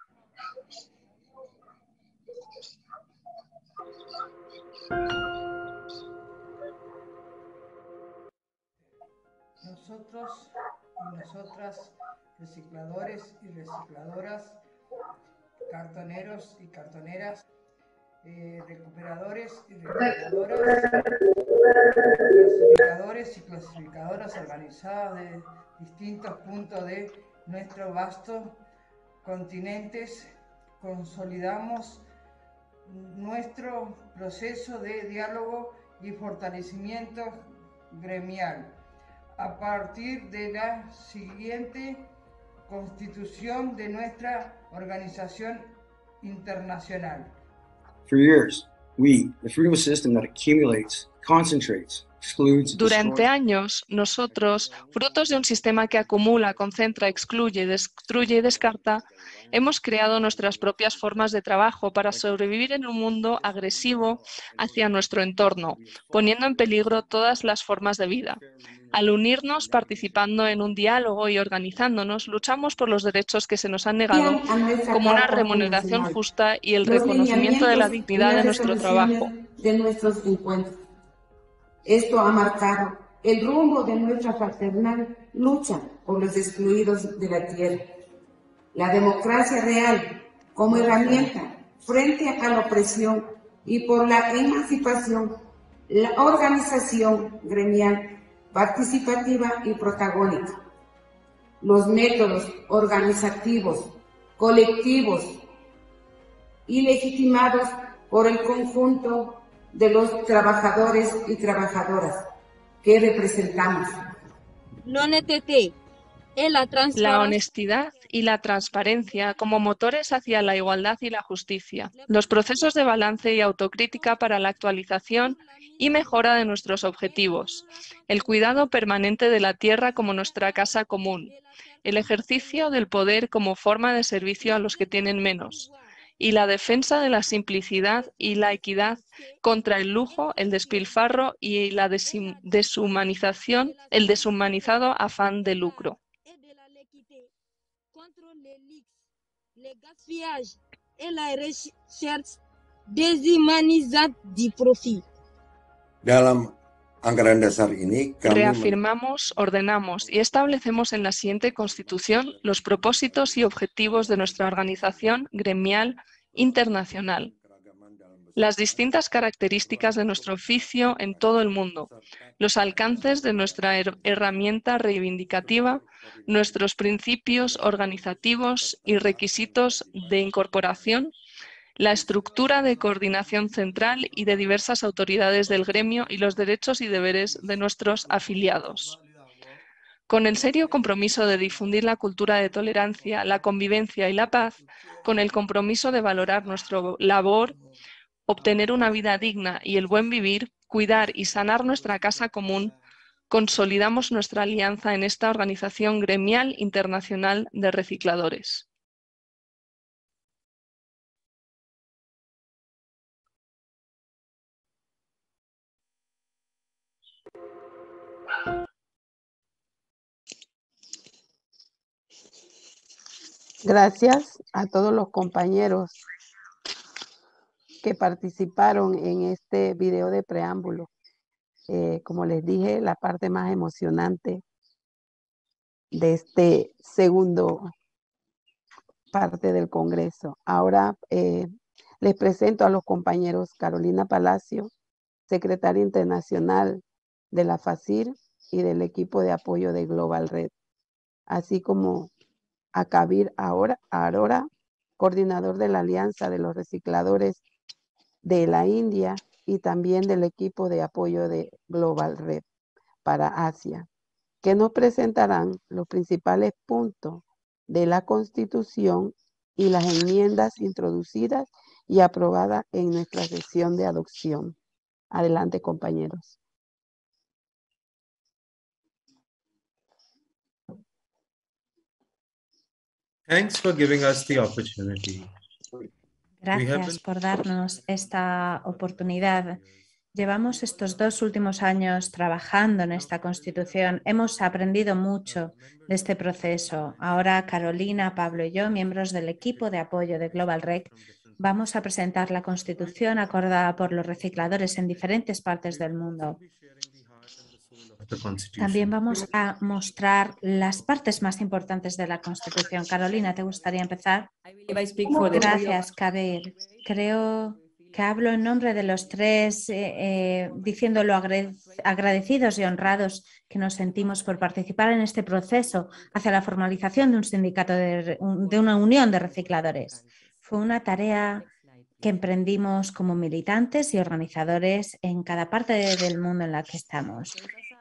Nosotros y nosotras, recicladores y recicladoras, cartoneros y cartoneras, recuperadores y recuperadoras, clasificadores y clasificadoras organizadas de distintos puntos de nuestro vasto continentes, consolidamos nuestro proceso de diálogo y fortalecimiento gremial a partir de la siguiente constitución de nuestra organización internacional. For years, we, the fruit of a system that accumulates, concentrates, excludes, Durante años, nosotros, frutos de un sistema que acumula, concentra, excluye, destruye y descarta, hemos creado nuestras propias formas de trabajo para sobrevivir en un mundo agresivo hacia nuestro entorno, poniendo en peligro todas las formas de vida. Al unirnos, participando en un diálogo y organizándonos, luchamos por los derechos que se nos han negado, como una remuneración justa y el reconocimiento de la dignidad de nuestro trabajo. De nuestros encuentros. Esto ha marcado el rumbo de nuestra fraternal lucha por los excluidos de la tierra. La democracia real como herramienta frente a la opresión y por la emancipación, la organización gremial participativa y protagónica. Los métodos organizativos, colectivos y legitimados por el conjunto de los trabajadores y trabajadoras que representamos. La honestidad y la transparencia como motores hacia la igualdad y la justicia. Los procesos de balance y autocrítica para la actualización y mejora de nuestros objetivos. El cuidado permanente de la tierra como nuestra casa común. El ejercicio del poder como forma de servicio a los que tienen menos. Y la defensa de la simplicidad y la equidad contra el lujo, el despilfarro y la deshumanización, el deshumanizado afán de lucro. et la recherche déshumanisante du profit. Dalam anggaran dasar ini kami Reafirmamos, ordenamos y establecemos en la siguiente Constitución los propósitos y objetivos de nuestra organización gremial internacional, las distintas características de nuestro oficio en todo el mundo, los alcances de nuestra herramienta reivindicativa, nuestros principios organizativos y requisitos de incorporación, la estructura de coordinación central y de diversas autoridades del gremio y los derechos y deberes de nuestros afiliados. Con el serio compromiso de difundir la cultura de tolerancia, la convivencia y la paz, con el compromiso de valorar nuestra labor, obtener una vida digna y el buen vivir, cuidar y sanar nuestra casa común, consolidamos nuestra alianza en esta organización gremial internacional de recicladores. Gracias a todos los compañeros que participaron en este video de preámbulo. Como les dije, la parte más emocionante de este segundo parte del Congreso. Ahora les presento a los compañeros Carolina Palacio, secretaria internacional de la FACIR y del equipo de apoyo de Global Red, así como a Kabir Arora, coordinador de la Alianza de los Recicladores de la India y también del equipo de apoyo de Global Red para Asia, que nos presentarán los principales puntos de la Constitución y las enmiendas introducidas y aprobadas en nuestra sesión de adopción. Adelante, compañeros. Thanks for giving us the opportunity. Gracias por darnos esta oportunidad. Llevamos estos 2 últimos años trabajando en esta Constitución. Hemos aprendido mucho de este proceso. Ahora Carolina, Pablo y yo, miembros del equipo de apoyo de Global Rec, vamos a presentar la Constitución acordada por los recicladores en diferentes partes del mundo. También vamos a mostrar las partes más importantes de la Constitución. Carolina, ¿te gustaría empezar? Gracias, Kabir. Creo que hablo en nombre de los tres, diciendo lo agradecidos y honrados que nos sentimos por participar en este proceso hacia la formalización de un sindicato, de una unión de recicladores. Fue una tarea que emprendimos como militantes y organizadores en cada parte del mundo en la que estamos.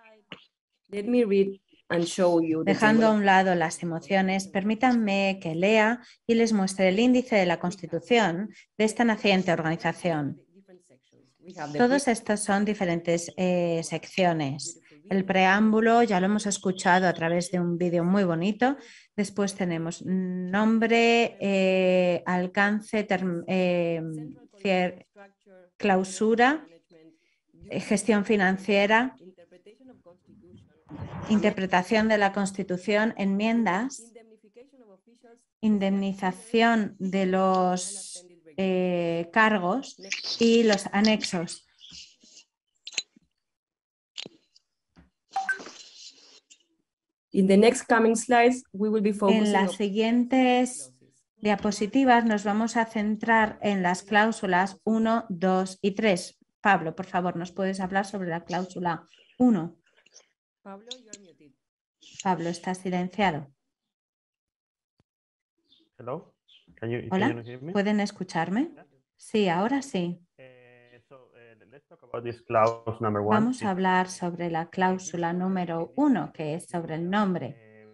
Dejando a un lado las emociones, permítanme que lea y les muestre el índice de la Constitución de esta naciente organización. Todos estos son diferentes secciones. El preámbulo ya lo hemos escuchado a través de un vídeo muy bonito. Después tenemos nombre, alcance, clausura, gestión financiera, interpretación de la Constitución, enmiendas, indemnización de los cargos y los anexos. En las siguientes diapositivas nos vamos a centrar en las cláusulas 1, 2 y 3. Pablo, por favor, ¿nos puedes hablar sobre la cláusula 1? Pablo, estás silenciado. Hello? Hola, ¿pueden escucharme? Sí, ahora sí. Vamos a hablar sobre la cláusula número 1, que es sobre el nombre.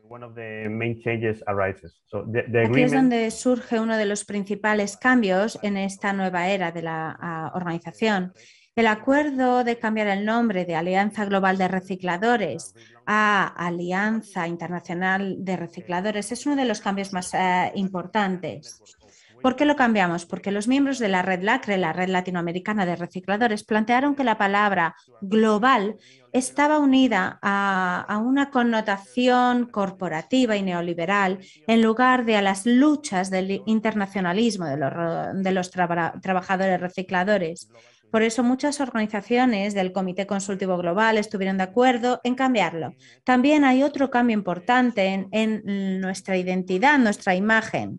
Aquí es donde surge uno de los principales cambios en esta nueva era de la organización. El acuerdo de cambiar el nombre de Alianza Global de Recicladores a Alianza Internacional de Recicladores es uno de los cambios más importantes. ¿Por qué lo cambiamos? Porque los miembros de la red LACRE, la Red Latinoamericana de Recicladores, plantearon que la palabra global estaba unida a una connotación corporativa y neoliberal en lugar de a las luchas del internacionalismo de los trabajadores recicladores. Por eso muchas organizaciones del Comité Consultivo Global estuvieron de acuerdo en cambiarlo. También hay otro cambio importante en nuestra identidad, nuestra imagen.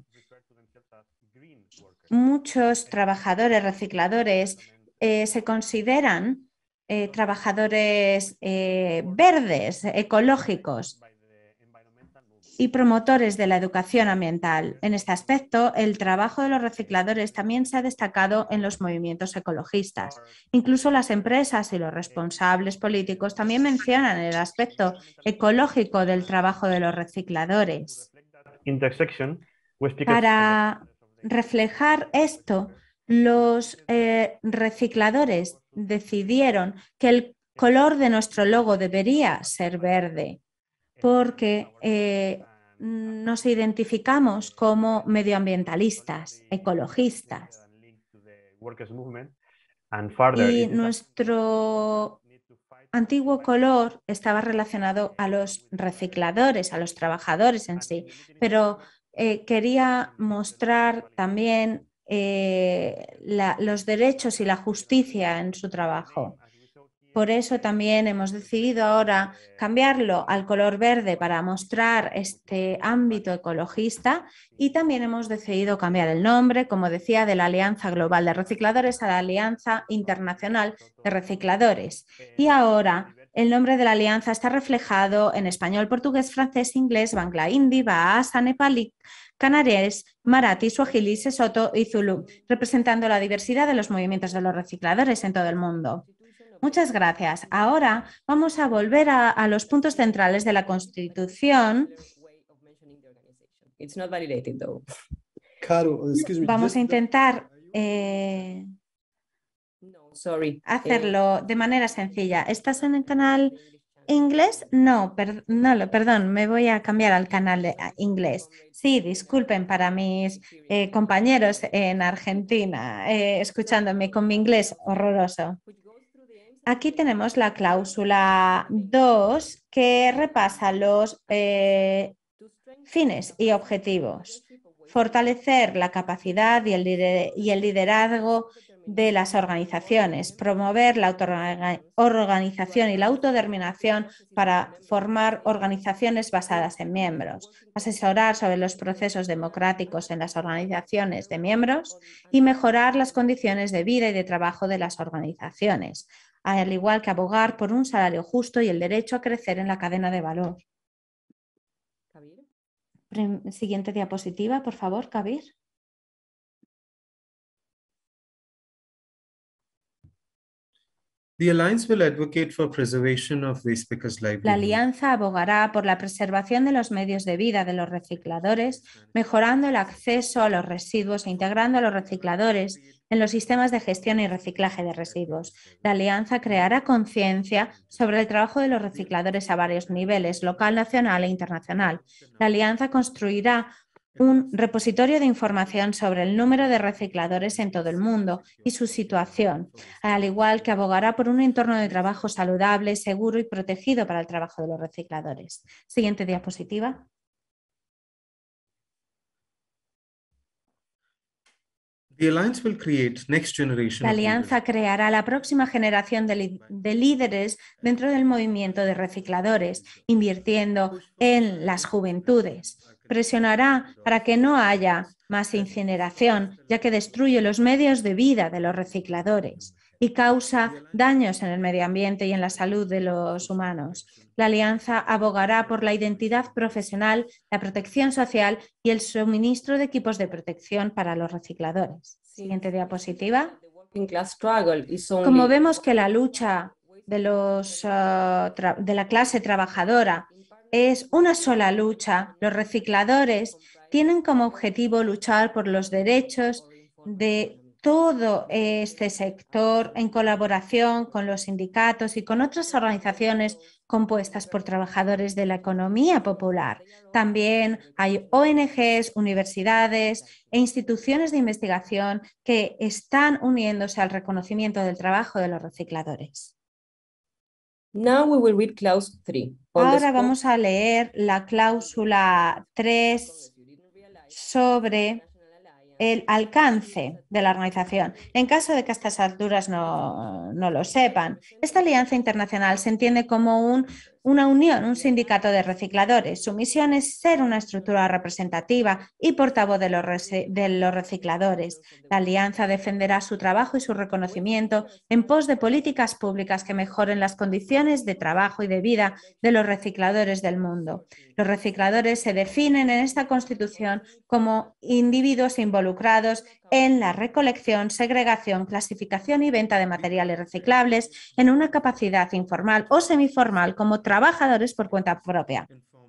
Muchos trabajadores recicladores se consideran trabajadores verdes, ecológicos y promotores de la educación ambiental. En este aspecto, el trabajo de los recicladores también se ha destacado en los movimientos ecologistas. Incluso las empresas y los responsables políticos también mencionan el aspecto ecológico del trabajo de los recicladores. Para reflejar esto, los recicladores decidieron que el color de nuestro logo debería ser verde porque nos identificamos como medioambientalistas, ecologistas. Y nuestro antiguo color estaba relacionado a los recicladores, a los trabajadores en sí, pero quería mostrar también los derechos y la justicia en su trabajo. Por eso también hemos decidido ahora cambiarlo al color verde para mostrar este ámbito ecologista y también hemos decidido cambiar el nombre, como decía, de la Alianza Global de Recicladores a la Alianza Internacional de Recicladores. Y ahora el nombre de la alianza está reflejado en español, portugués, francés, inglés, bangla, hindi, bahasa, nepalí, canarés, marathi, suajili, sesoto y zulú, representando la diversidad de los movimientos de los recicladores en todo el mundo. Muchas gracias. Ahora vamos a volver a los puntos centrales de la Constitución. Vamos a intentar hacerlo de manera sencilla. ¿Estás en el canal inglés? No, perdón, me voy a cambiar al canal de inglés. Sí, disculpen para mis compañeros en Argentina, escuchándome con mi inglés horroroso. Aquí tenemos la cláusula 2 que repasa los fines y objetivos. Fortalecer la capacidad y el liderazgo de las organizaciones, promover la autoorganización y la autodeterminación para formar organizaciones basadas en miembros, asesorar sobre los procesos democráticos en las organizaciones de miembros y mejorar las condiciones de vida y de trabajo de las organizaciones, al igual que abogar por un salario justo y el derecho a crecer en la cadena de valor. Siguiente diapositiva, por favor, Kabir. The Alliance will advocate for preservation of waste pickers' La livelihood. alianza abogará por la preservación de los medios de vida de los recicladores, mejorando el acceso a los residuos e integrando a los recicladores en los sistemas de gestión y reciclaje de residuos. La alianza creará conciencia sobre el trabajo de los recicladores a varios niveles, local, nacional e internacional. La alianza construirá un repositorio de información sobre el número de recicladores en todo el mundo y su situación, al igual que abogará por un entorno de trabajo saludable, seguro y protegido para el trabajo de los recicladores. Siguiente diapositiva. The Alliance will create next generation La of alianza creará la próxima generación de líderes dentro del movimiento de recicladores, invirtiendo en las juventudes. Presionará para que no haya más incineración, ya que destruye los medios de vida de los recicladores y causa daños en el medio ambiente y en la salud de los humanos. La alianza abogará por la identidad profesional, la protección social y el suministro de equipos de protección para los recicladores. Siguiente diapositiva. Como vemos que la lucha de la clase trabajadora es una sola lucha, los recicladores tienen como objetivo luchar por los derechos de todo este sector en colaboración con los sindicatos y con otras organizaciones compuestas por trabajadores de la economía popular. También hay ONGs, universidades e instituciones de investigación que están uniéndose al reconocimiento del trabajo de los recicladores. Now we will read clause 3. Ahora vamos a leer la cláusula 3 sobre el alcance de la organización. En caso de que a estas alturas no lo sepan, esta alianza internacional se entiende como una unión, un sindicato de recicladores. Su misión es ser una estructura representativa y portavoz de los recicladores. La alianza defenderá su trabajo y su reconocimiento en pos de políticas públicas que mejoren las condiciones de trabajo y de vida de los recicladores del mundo. Los recicladores se definen en esta Constitución como individuos involucrados en la recolección, segregación, clasificación y venta de materiales reciclables en una capacidad informal o semiformal como trabajadores por cuenta propia.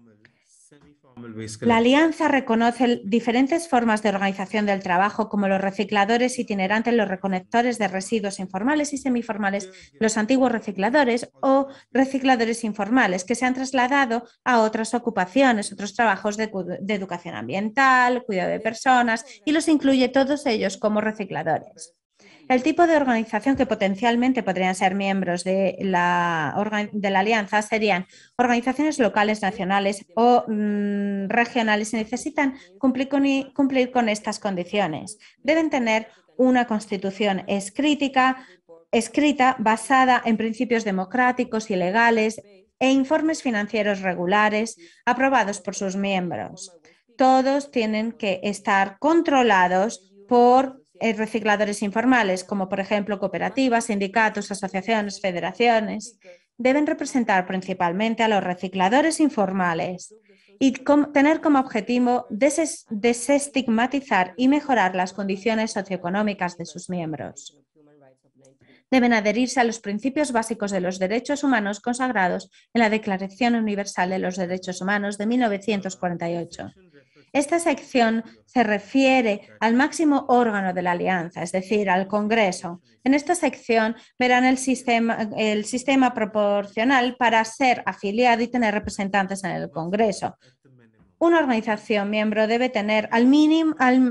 La alianza reconoce diferentes formas de organización del trabajo como los recicladores itinerantes, los recolectores de residuos informales y semiformales, los antiguos recicladores o recicladores informales que se han trasladado a otras ocupaciones, otros trabajos de educación ambiental, cuidado de personas y los incluye todos ellos como recicladores. El tipo de organización que potencialmente podrían ser miembros de la alianza serían organizaciones locales, nacionales o regionales y necesitan cumplir con estas condiciones. Deben tener una constitución escrita basada en principios democráticos y legales e informes financieros regulares aprobados por sus miembros. Todos tienen que estar controlados por recicladores informales, como por ejemplo cooperativas, sindicatos, asociaciones, federaciones. Deben representar principalmente a los recicladores informales y tener como objetivo desestigmatizar y mejorar las condiciones socioeconómicas de sus miembros. Deben adherirse a los principios básicos de los derechos humanos consagrados en la Declaración Universal de los Derechos Humanos de 1948. Esta sección se refiere al máximo órgano de la alianza, es decir, al Congreso. En esta sección verán el sistema proporcional para ser afiliado y tener representantes en el Congreso. Una organización miembro debe tener al mínimo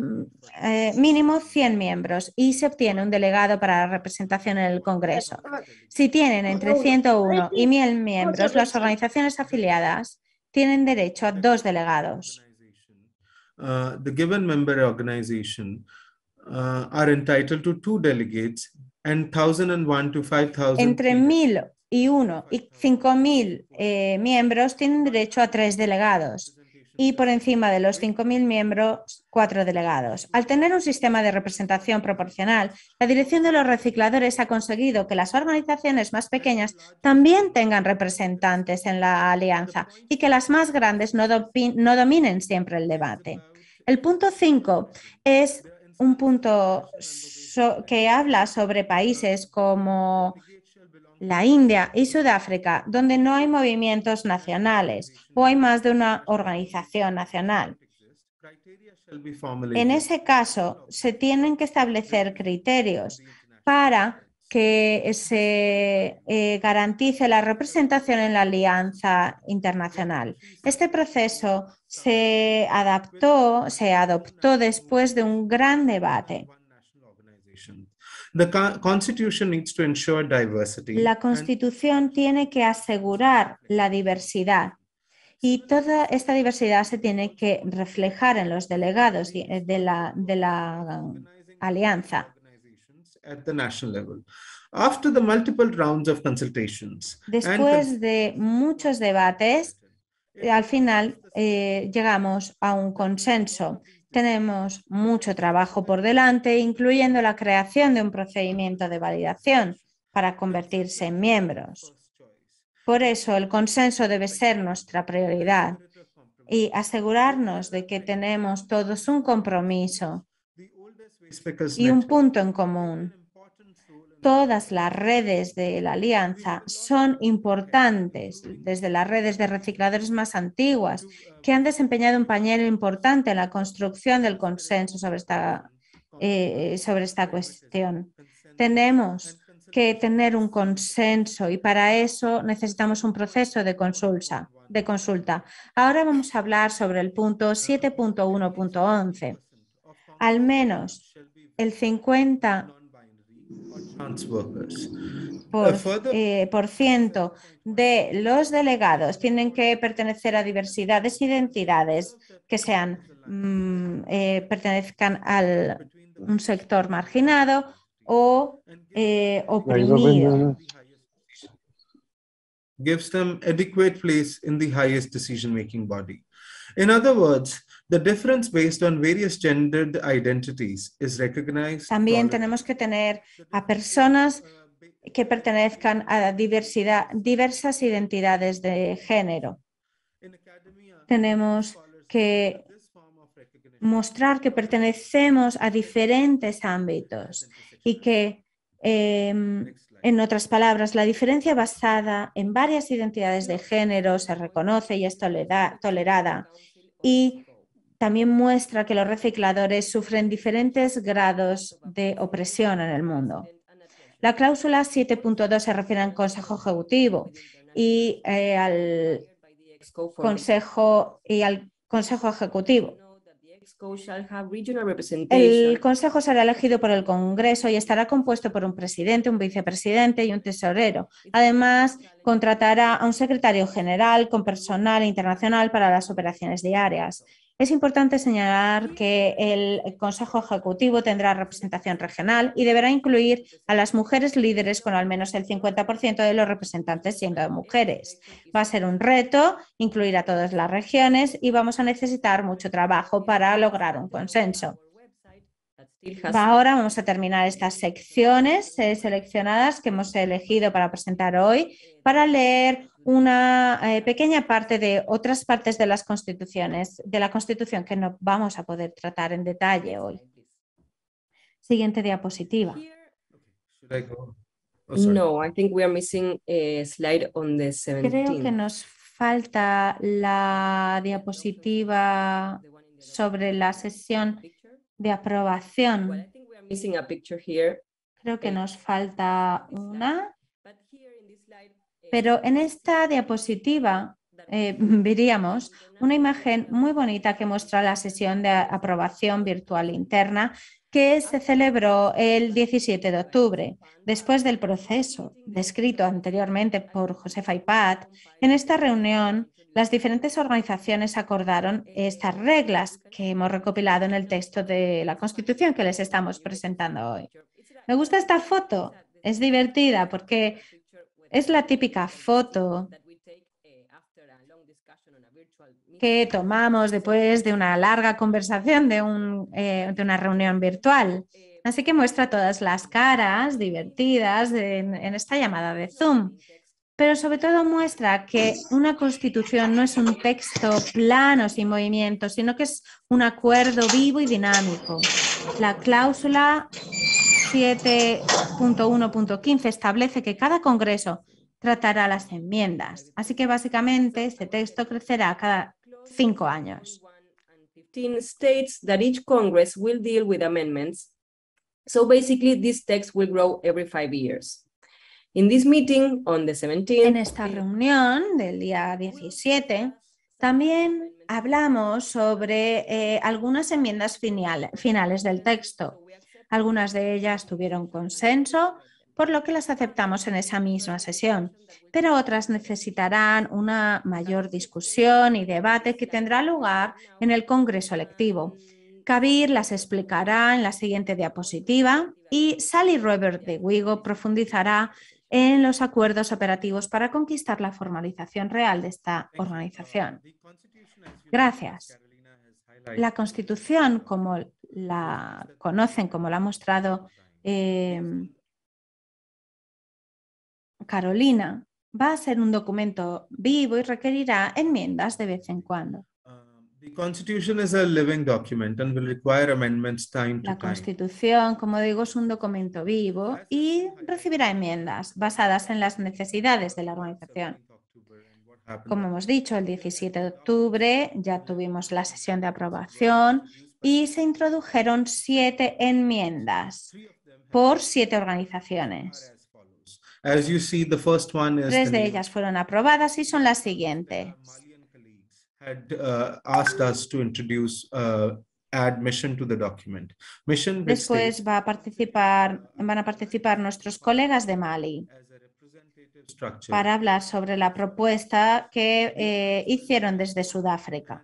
100 miembros y se obtiene un delegado para la representación en el Congreso. Si tienen entre 101 y 1000 miembros, las organizaciones afiliadas tienen derecho a 2 delegados. The given member organization are entitled to 2 delegates and 1,001 to 5,000. Entre 1001 y 5000 miembros tienen derecho a 3 delegados y por encima de los 5000 miembros 4 delegados. Al tener un sistema de representación proporcional, la dirección de los recicladores ha conseguido que las organizaciones más pequeñas también tengan representantes en la alianza y que las más grandes no dominen siempre el debate. El punto 5 es un punto que habla sobre países como la India y Sudáfrica, donde no hay movimientos nacionales o hay más de una organización nacional. En ese caso, se tienen que establecer criterios para que se garantice la representación en la alianza internacional. Este proceso se adoptó después de un gran debate. The Constitution needs to ensure diversity. La Constitución tiene que asegurar la diversidad y toda esta diversidad se tiene que reflejar en los delegados de la alianza. At the national level. After the multiple rounds of consultations, después de muchos debates, al final llegamos a un consenso. Tenemos mucho trabajo por delante, incluyendo la creación de un procedimiento de validación para convertirse en miembros. Por eso, el consenso debe ser nuestra prioridad y asegurarnos de que tenemos todos un compromiso y un punto en común. Todas las redes de la alianza son importantes, desde las redes de recicladores más antiguas, que han desempeñado un papel importante en la construcción del consenso sobre esta sobre esta cuestión. Tenemos que tener un consenso y para eso necesitamos un proceso de consulta. Ahora vamos a hablar sobre el punto 7.1.11. Al menos el 50% de los delegados tienen que pertenecer a diversidades e identidades que sean pertenezcan a un sector marginado o oprimido. Gives them adequate place in the highest decision-making body. In other words, the difference based on various gendered identities is recognized. También tenemos que tener a personas que pertenezcan a diversas identidades de género. Tenemos que mostrar que pertenecemos a diferentes ámbitos y que, en otras palabras, la diferencia basada en varias identidades de género se reconoce y es tolerada. Y también muestra que los recicladores sufren diferentes grados de opresión en el mundo. La cláusula 7.2 se refiere al Consejo Ejecutivo y al Consejo Ejecutivo. El Consejo será elegido por el Congreso y estará compuesto por un presidente, un vicepresidente y un tesorero. Además, contratará a un secretario general con personal internacional para las operaciones diarias. Es importante señalar que el Consejo Ejecutivo tendrá representación regional y deberá incluir a las mujeres líderes con al menos el 50% de los representantes siendo mujeres. Va a ser un reto incluir a todas las regiones y vamos a necesitar mucho trabajo para lograr un consenso. Ahora vamos a terminar estas secciones seleccionadas que hemos elegido para presentar hoy para leer una pequeña parte de otras partes de las constituciones, de la Constitución que no vamos a poder tratar en detalle hoy. Siguiente diapositiva. No, I think we are missing a slide on the 17th. Creo que nos falta la diapositiva sobre la sesión de aprobación. Creo que nos falta una. Pero en esta diapositiva veríamos una imagen muy bonita que muestra la sesión de aprobación virtual interna que se celebró el 17 de octubre. Después del proceso descrito anteriormente por Josefa y Pat, en esta reunión las diferentes organizaciones acordaron estas reglas que hemos recopilado en el texto de la Constitución que les estamos presentando hoy. Me gusta esta foto, es divertida porque es la típica foto que tomamos después de una larga conversación de una reunión virtual. Así que muestra todas las caras divertidas en esta llamada de Zoom. Pero sobre todo muestra que una constitución no es un texto plano sin movimiento, sino que es un acuerdo vivo y dinámico. La cláusula 7.1.15 establece que cada congreso tratará las enmiendas. Así que básicamente este texto crecerá cada 5 años. 15 states that each Congress will deal with amendments. So basically this text will grow every 5 years. In this meeting on the 17th, en esta reunión del día 17 también hablamos sobre algunas enmiendas finales del texto. Algunas de ellas tuvieron consenso, por lo que las aceptamos en esa misma sesión, pero otras necesitarán una mayor discusión y debate que tendrá lugar en el Congreso electivo. Kabir las explicará en la siguiente diapositiva y Sally Robert de Wigo profundizará en los acuerdos operativos para conquistar la formalización real de esta organización. Gracias. La Constitución, como la conocen, como la ha mostrado Carolina, va a ser un documento vivo y requerirá enmiendas de vez en cuando. The Constitution is a living document and will require amendments time to La time. Constitución, como digo, es un documento vivo y recibirá enmiendas basadas en las necesidades de la organización. Como hemos dicho, el 17 de octubre ya tuvimos la sesión de aprobación y se introdujeron 7 enmiendas por 7 organizaciones. As you see, the first one is 3 de ellas fueron aprobadas y son las siguientes. had asked us to introduce add mission to the document. Mission which Después van a participar nuestros colegas de Mali para hablar sobre la propuesta que hicieron desde Sudáfrica.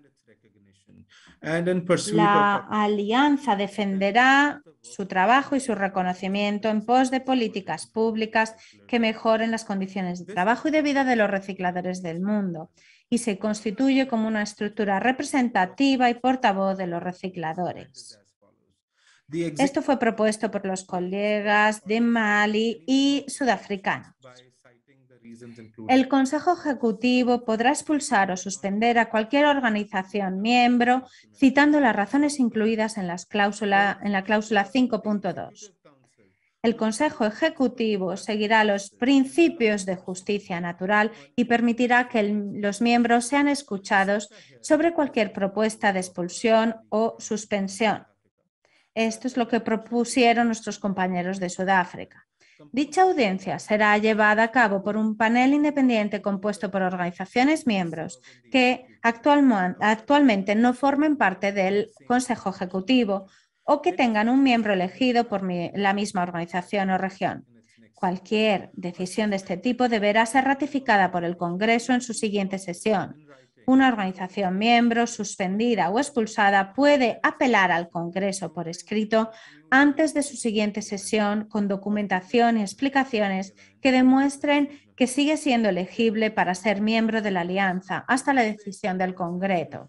La alianza defenderá su trabajo y su reconocimiento en pos de políticas públicas que mejoren las condiciones de trabajo y de vida de los recicladores del mundo, y se constituye como una estructura representativa y portavoz de los recicladores. Esto fue propuesto por los colegas de Mali y sudafricanos. El Consejo Ejecutivo podrá expulsar o suspender a cualquier organización miembro citando las razones incluidas en la cláusula 5.2. El Consejo Ejecutivo seguirá los principios de justicia natural y permitirá que los miembros sean escuchados sobre cualquier propuesta de expulsión o suspensión. Esto es lo que propusieron nuestros compañeros de Sudáfrica. Dicha audiencia será llevada a cabo por un panel independiente compuesto por organizaciones miembros que actualmente no formen parte del Consejo Ejecutivo o que tengan un miembro elegido por la misma organización o región. Cualquier decisión de este tipo deberá ser ratificada por el Congreso en su siguiente sesión. Una organización miembro suspendida o expulsada puede apelar al Congreso por escrito antes de su siguiente sesión con documentación y explicaciones que demuestren que sigue siendo elegible para ser miembro de la Alianza hasta la decisión del Congreso.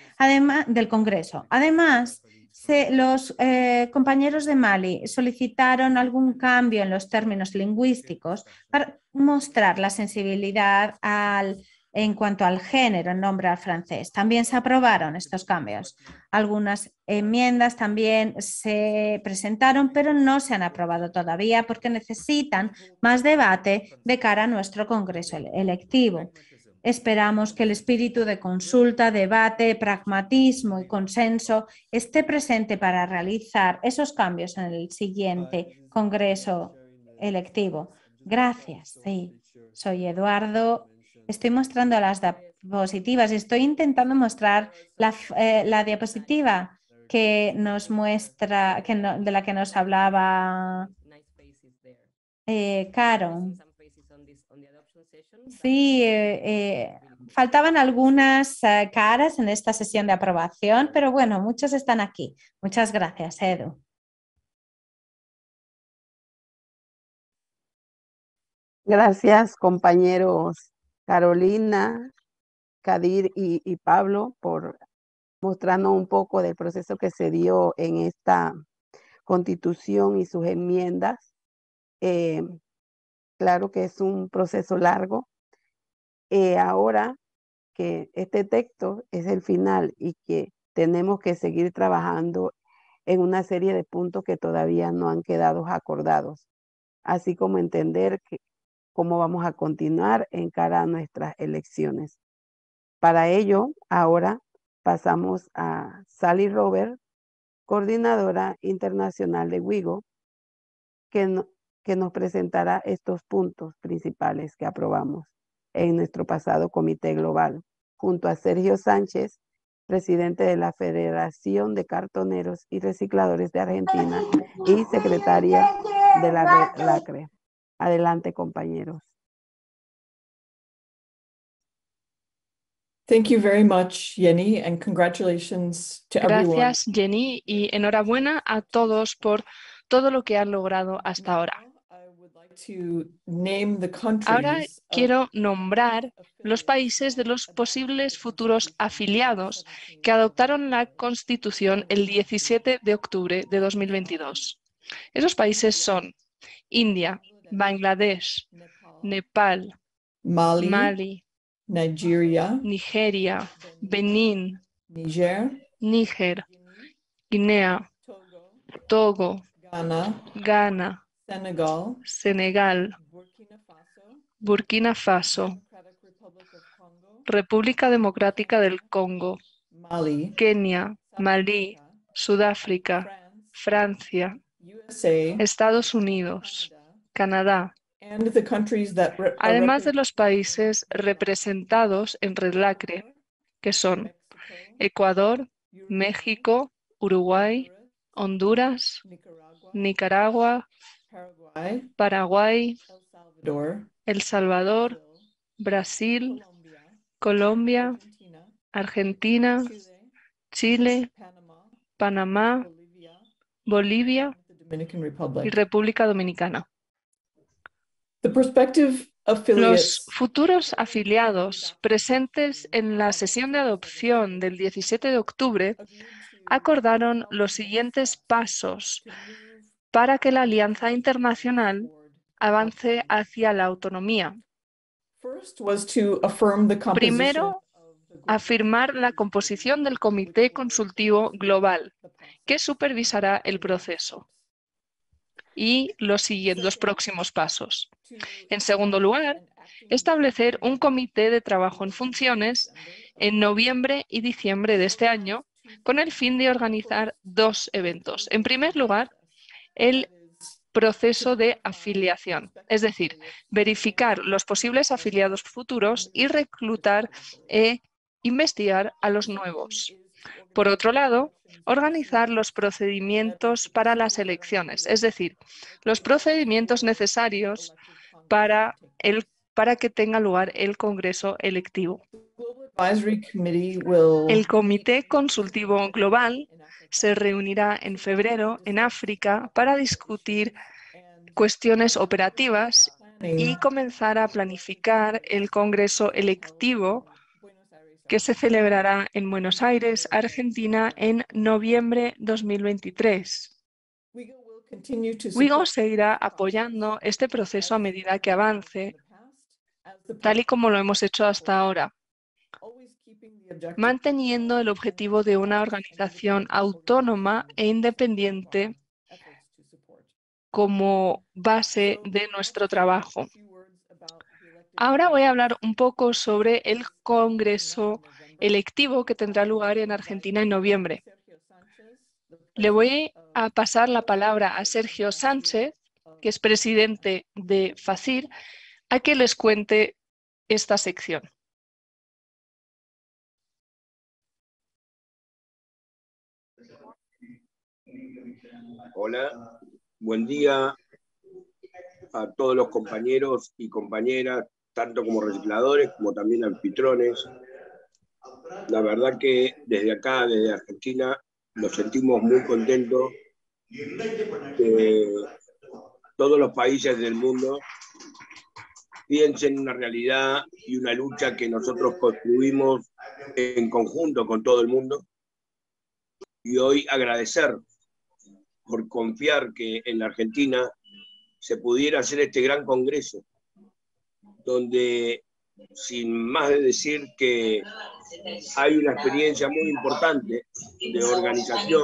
Además, los compañeros de Mali solicitaron algún cambio en los términos lingüísticos para mostrar la sensibilidad en cuanto al género en nombre al francés. También se aprobaron estos cambios. Algunas enmiendas también se presentaron, pero no se han aprobado todavía porque necesitan más debate de cara a nuestro Congreso electivo. Esperamos que el espíritu de consulta, debate, pragmatismo y consenso esté presente para realizar esos cambios en el siguiente Congreso electivo. Gracias. Sí, soy Eduardo. Estoy mostrando las diapositivas y estoy intentando mostrar la diapositiva que nos muestra, de la que nos hablaba Caro. Sí, faltaban algunas caras en esta sesión de aprobación, pero bueno, muchos están aquí. Muchas gracias, Edu. Gracias, compañeros Carolina, Kadir y Pablo, por mostrarnos un poco del proceso que se dio en esta Constitución y sus enmiendas. Claro que es un proceso largo. Ahora que este texto es el final y que tenemos que seguir trabajando en una serie de puntos que todavía no han quedado acordados, así como entender cómo vamos a continuar en cara a nuestras elecciones. Para ello, ahora pasamos a Sally Robert, coordinadora internacional de WIGO, que nos presentará estos puntos principales que aprobamos en nuestro pasado Comité Global, junto a Sergio Sánchez, presidente de la Federación de Cartoneros y Recicladores de Argentina y secretaria de la LACRE. Adelante, compañeros. Thank you very much, Jenny, and congratulations to everyone. Gracias, Jenny, y enhorabuena a todos por todo lo que han logrado hasta ahora. Ahora quiero nombrar los países de los posibles futuros afiliados que adoptaron la Constitución el 17 de octubre de 2022. Esos países son India, Bangladesh, Nepal, Mali, Nigeria, Benín, Níger, Guinea, Togo, Ghana, Senegal, Burkina Faso, República Democrática del Congo, Kenia, Malí, Sudáfrica, Francia, Estados Unidos, Canadá, además de los países representados en Red Lacre, que son Ecuador, México, Uruguay, Honduras, Nicaragua, Paraguay, El Salvador, Brasil, Colombia, Argentina, Chile, Panamá, Bolivia y República Dominicana. Los futuros afiliados presentes en la sesión de adopción del 17 de octubre acordaron los siguientes pasos para que la Alianza Internacional avance hacia la autonomía. Primero, afirmar la composición del Comité Consultivo Global, que supervisará el proceso, y los próximos pasos. En segundo lugar, establecer un comité de trabajo en funciones en noviembre y diciembre de este año, con el fin de organizar dos eventos. En primer lugar, el proceso de afiliación, es decir, verificar los posibles afiliados futuros y reclutar e investigar a los nuevos. Por otro lado, organizar los procedimientos para las elecciones, es decir, los procedimientos necesarios para que tenga lugar el Congreso electivo. El Comité Consultivo Global se reunirá en febrero en África para discutir cuestiones operativas y comenzar a planificar el Congreso electivo que se celebrará en Buenos Aires, Argentina, en noviembre 2023. WIGO seguirá apoyando este proceso a medida que avance, tal y como lo hemos hecho hasta ahora, manteniendo el objetivo de una organización autónoma e independiente como base de nuestro trabajo. Ahora voy a hablar un poco sobre el Congreso electivo que tendrá lugar en Argentina en noviembre. Le voy a pasar la palabra a Sergio Sánchez, que es presidente de FACIR, a que les cuente esta sección. Hola, buen día a todos los compañeros y compañeras, tanto como recicladores como también anfitriones. La verdad que desde acá, desde Argentina, nos sentimos muy contentos que todos los países del mundo piensen en una realidad y una lucha que nosotros construimos en conjunto con todo el mundo. Y hoy agradecer por confiar que en la Argentina se pudiera hacer este gran congreso, donde, sin más de decir que hay una experiencia muy importante de organización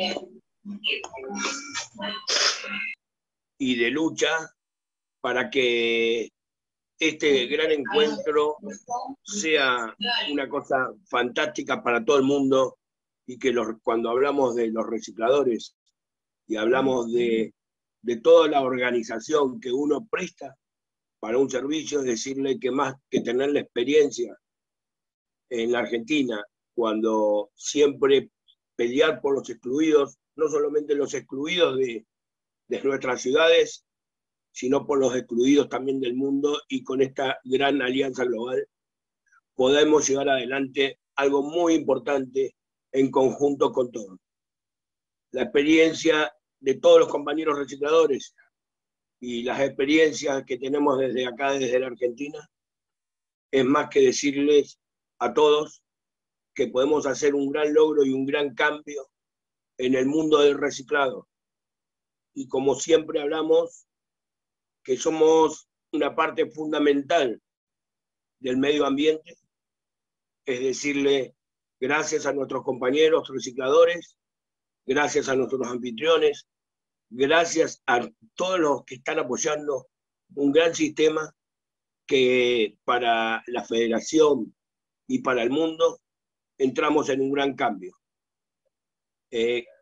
y de lucha para que este gran encuentro sea una cosa fantástica para todo el mundo y que cuando hablamos de los recicladores y hablamos de toda la organización que uno presta para un servicio, es decirle que más que tener la experiencia en la Argentina, cuando siempre pelear por los excluidos, no solamente los excluidos de nuestras ciudades, sino por los excluidos también del mundo, y con esta gran alianza global podemos llevar adelante algo muy importante en conjunto con todos. La experiencia de todos los compañeros recicladores y las experiencias que tenemos desde acá, desde la Argentina, es más que decirles a todos que podemos hacer un gran logro y un gran cambio en el mundo del reciclado. Y como siempre hablamos, que somos una parte fundamental del medio ambiente, es decirle gracias a nuestros compañeros recicladores, gracias a nuestros anfitriones, gracias a todos los que están apoyando un gran sistema que para la federación y para el mundo entramos en un gran cambio.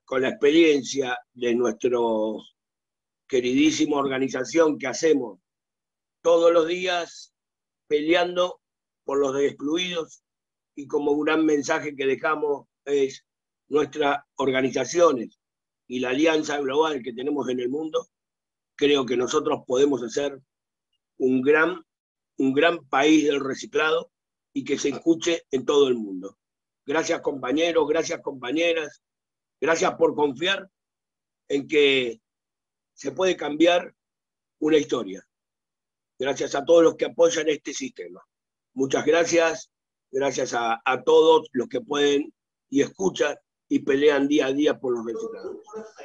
con la experiencia de nuestra queridísima organización que hacemos todos los días peleando por los excluidos, y como gran mensaje que dejamos es nuestras organizaciones y la alianza global que tenemos en el mundo, creo que nosotros podemos hacer un gran país del reciclado y que se escuche en todo el mundo. Gracias compañeros, gracias compañeras, gracias por confiar en que se puede cambiar una historia. Gracias a todos los que apoyan este sistema. Muchas gracias, gracias a todos los que pueden y escuchan y pelean día a día por los recicladores.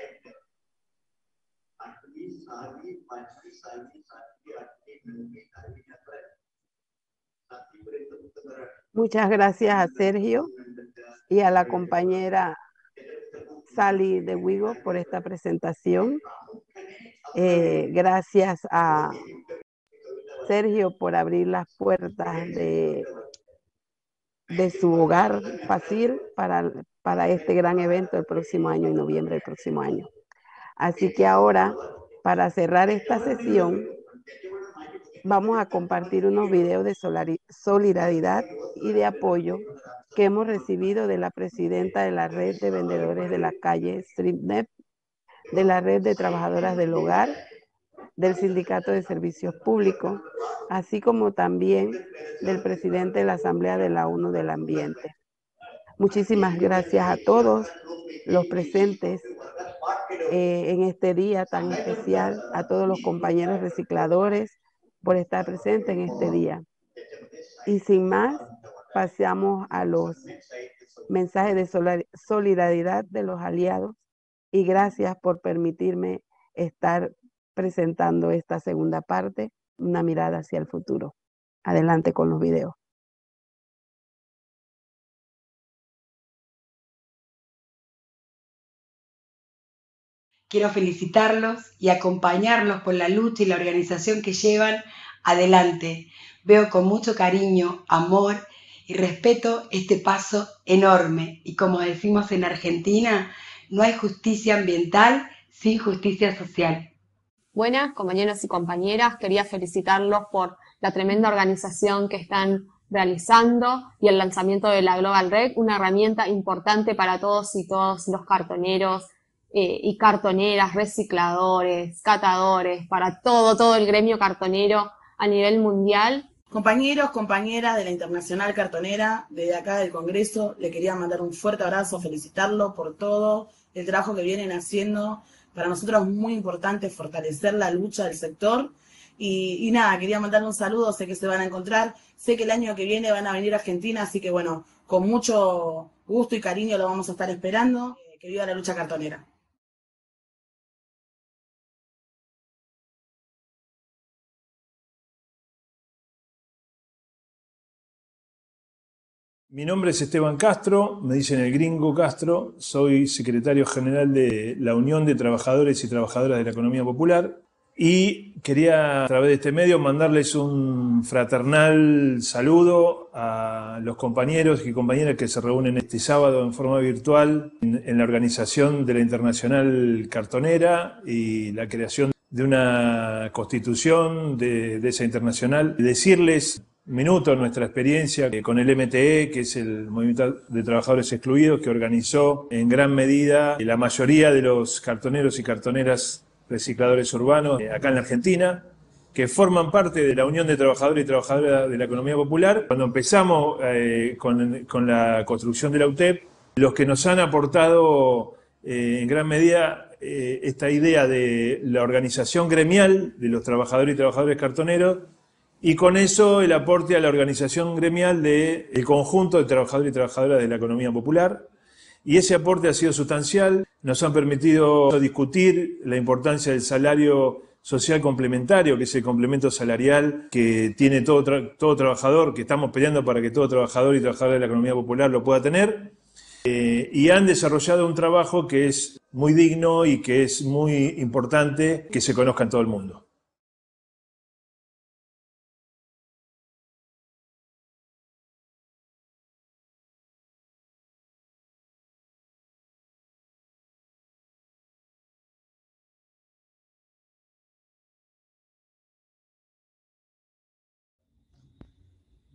Muchas gracias a Sergio y a la compañera Sally de Wigo por esta presentación. Gracias a Sergio por abrir las puertas de su hogar fácil para este gran evento el próximo año, en noviembre del próximo año. Así que ahora, para cerrar esta sesión, vamos a compartir unos videos de solidaridad y de apoyo que hemos recibido de la presidenta de la Red de Vendedores de la Calle, StripNet, de la Red de Trabajadoras del Hogar, del Sindicato de Servicios Públicos, así como también del presidente de la Asamblea de la ONU del Ambiente. Muchísimas gracias a todos los presentes en este día tan especial, a todos los compañeros recicladores por estar presentes en este día. Y sin más, pasamos a los mensajes de solidaridad de los aliados y gracias por permitirme estar presentando esta segunda parte, una mirada hacia el futuro. Adelante con los videos. Quiero felicitarlos y acompañarlos por la lucha y la organización que llevan adelante. Veo con mucho cariño, amor y respeto este paso enorme. Y como decimos en Argentina, no hay justicia ambiental sin justicia social. Buenas, compañeros y compañeras. Quería felicitarlos por la tremenda organización que están realizando y el lanzamiento de la Global Rec, una herramienta importante para todos y todos los cartoneros y cartoneras, recicladores, catadores, para todo el gremio cartonero a nivel mundial. Compañeros, compañeras de la Internacional Cartonera, desde acá del Congreso, le quería mandar un fuerte abrazo, felicitarlo por todo el trabajo que vienen haciendo. Para nosotros es muy importante fortalecer la lucha del sector. Y nada, quería mandarle un saludo, sé que se van a encontrar, sé que el año que viene van a venir a Argentina, así que bueno, con mucho gusto y cariño lo vamos a estar esperando. Que viva la lucha cartonera. Mi nombre es Esteban Castro, me dicen el Gringo Castro, soy secretario general de la Unión de Trabajadores y Trabajadoras de la Economía Popular y quería a través de este medio mandarles un fraternal saludo a los compañeros y compañeras que se reúnen este sábado en forma virtual en la organización de la Internacional Cartonera y la creación de una constitución de esa internacional. Decirles minuto nuestra experiencia con el MTE, que es el Movimiento de Trabajadores Excluidos, que organizó en gran medida la mayoría de los cartoneros y cartoneras recicladores urbanos acá en la Argentina, que forman parte de la Unión de Trabajadores y Trabajadoras de la Economía Popular. Cuando empezamos con la construcción de la UTEP, los que nos han aportado en gran medida esta idea de la organización gremial de los trabajadores y trabajadores cartoneros, y con eso el aporte a la organización gremial del conjunto de trabajadores y trabajadoras de la economía popular. Y ese aporte ha sido sustancial, nos han permitido discutir la importancia del salario social complementario, que es el complemento salarial que tiene todo trabajador, que estamos peleando para que todo trabajador y trabajadora de la economía popular lo pueda tener. Y han desarrollado un trabajo que es muy digno y que es muy importante que se conozca en todo el mundo.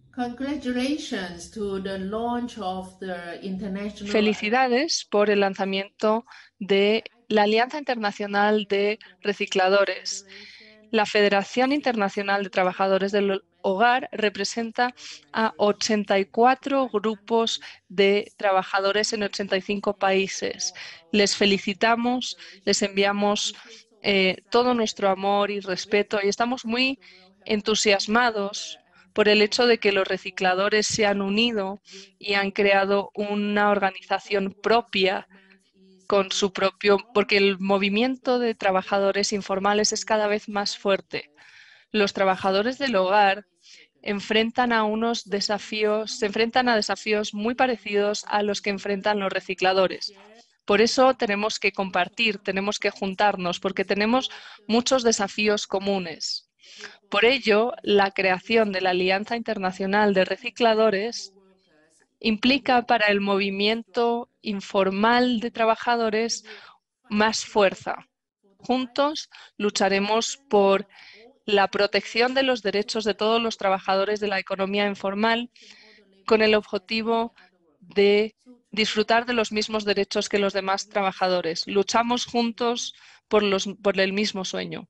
Felicidades por el lanzamiento de la Alianza Internacional de Recicladores. La Federación Internacional de Trabajadores del Hogar representa a 84 grupos de trabajadores en 85 países. Les felicitamos, les enviamos todo nuestro amor y respeto y estamos muy entusiasmados por el hecho de que los recicladores se han unido y han creado una organización propia con su propio, porque el movimiento de trabajadores informales es cada vez más fuerte. Los trabajadores del hogar se enfrentan a desafíos muy parecidos a los que enfrentan los recicladores. Por eso tenemos que compartir, tenemos que juntarnos, porque tenemos muchos desafíos comunes. Por ello, la creación de la Alianza Internacional de Recicladores implica para el movimiento informal de trabajadores más fuerza. Juntos lucharemos por la protección de los derechos de todos los trabajadores de la economía informal con el objetivo de disfrutar de los mismos derechos que los demás trabajadores. Luchamos juntos por el mismo sueño.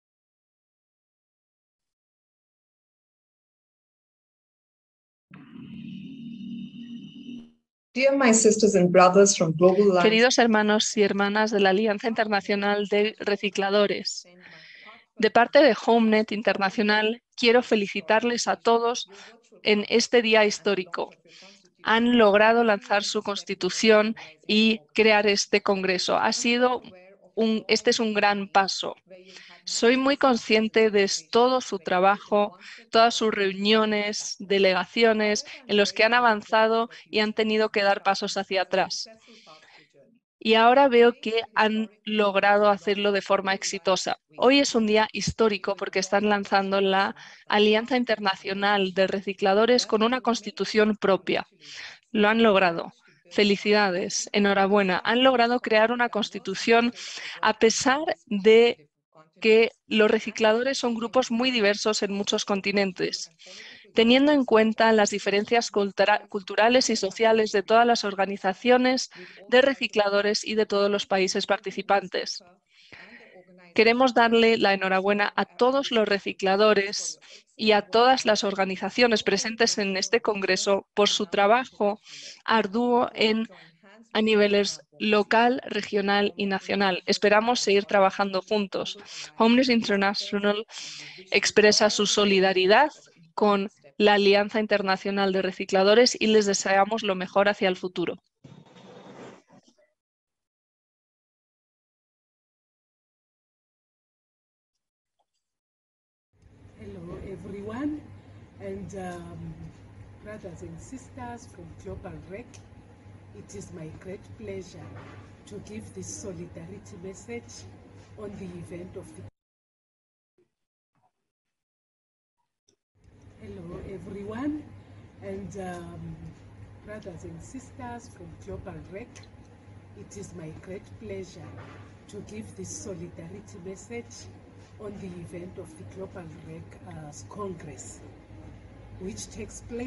Queridos hermanos y hermanas de la Alianza Internacional de Recicladores, de parte de HomeNet Internacional, quiero felicitarles a todos en este día histórico. Han logrado lanzar su constitución y crear este congreso. Este es un gran paso. Soy muy consciente de todo su trabajo, todas sus reuniones, delegaciones, en los que han avanzado y han tenido que dar pasos hacia atrás. Y ahora veo que han logrado hacerlo de forma exitosa. Hoy es un día histórico porque están lanzando la Alianza Internacional de Recicladores con una constitución propia. Lo han logrado. Felicidades, enhorabuena. Han logrado crear una constitución a pesar de que los recicladores son grupos muy diversos en muchos continentes. Teniendo en cuenta las diferencias culturales y sociales de todas las organizaciones de recicladores y de todos los países participantes. Queremos darle la enhorabuena a todos los recicladores y a todas las organizaciones presentes en este congreso por su trabajo arduo a niveles local, regional y nacional. Esperamos seguir trabajando juntos. HomeNet International expresa su solidaridad con la Alianza Internacional de Recicladores y les deseamos lo mejor hacia el futuro. Hello everyone, and brothers and sisters from Global REC, it is my great pleasure to give this solidarity message on the event of the Hello everyone, and brothers and sisters from Global REC, it is my great pleasure to give this solidarity message on the event of the Global REC Congress, which takes place.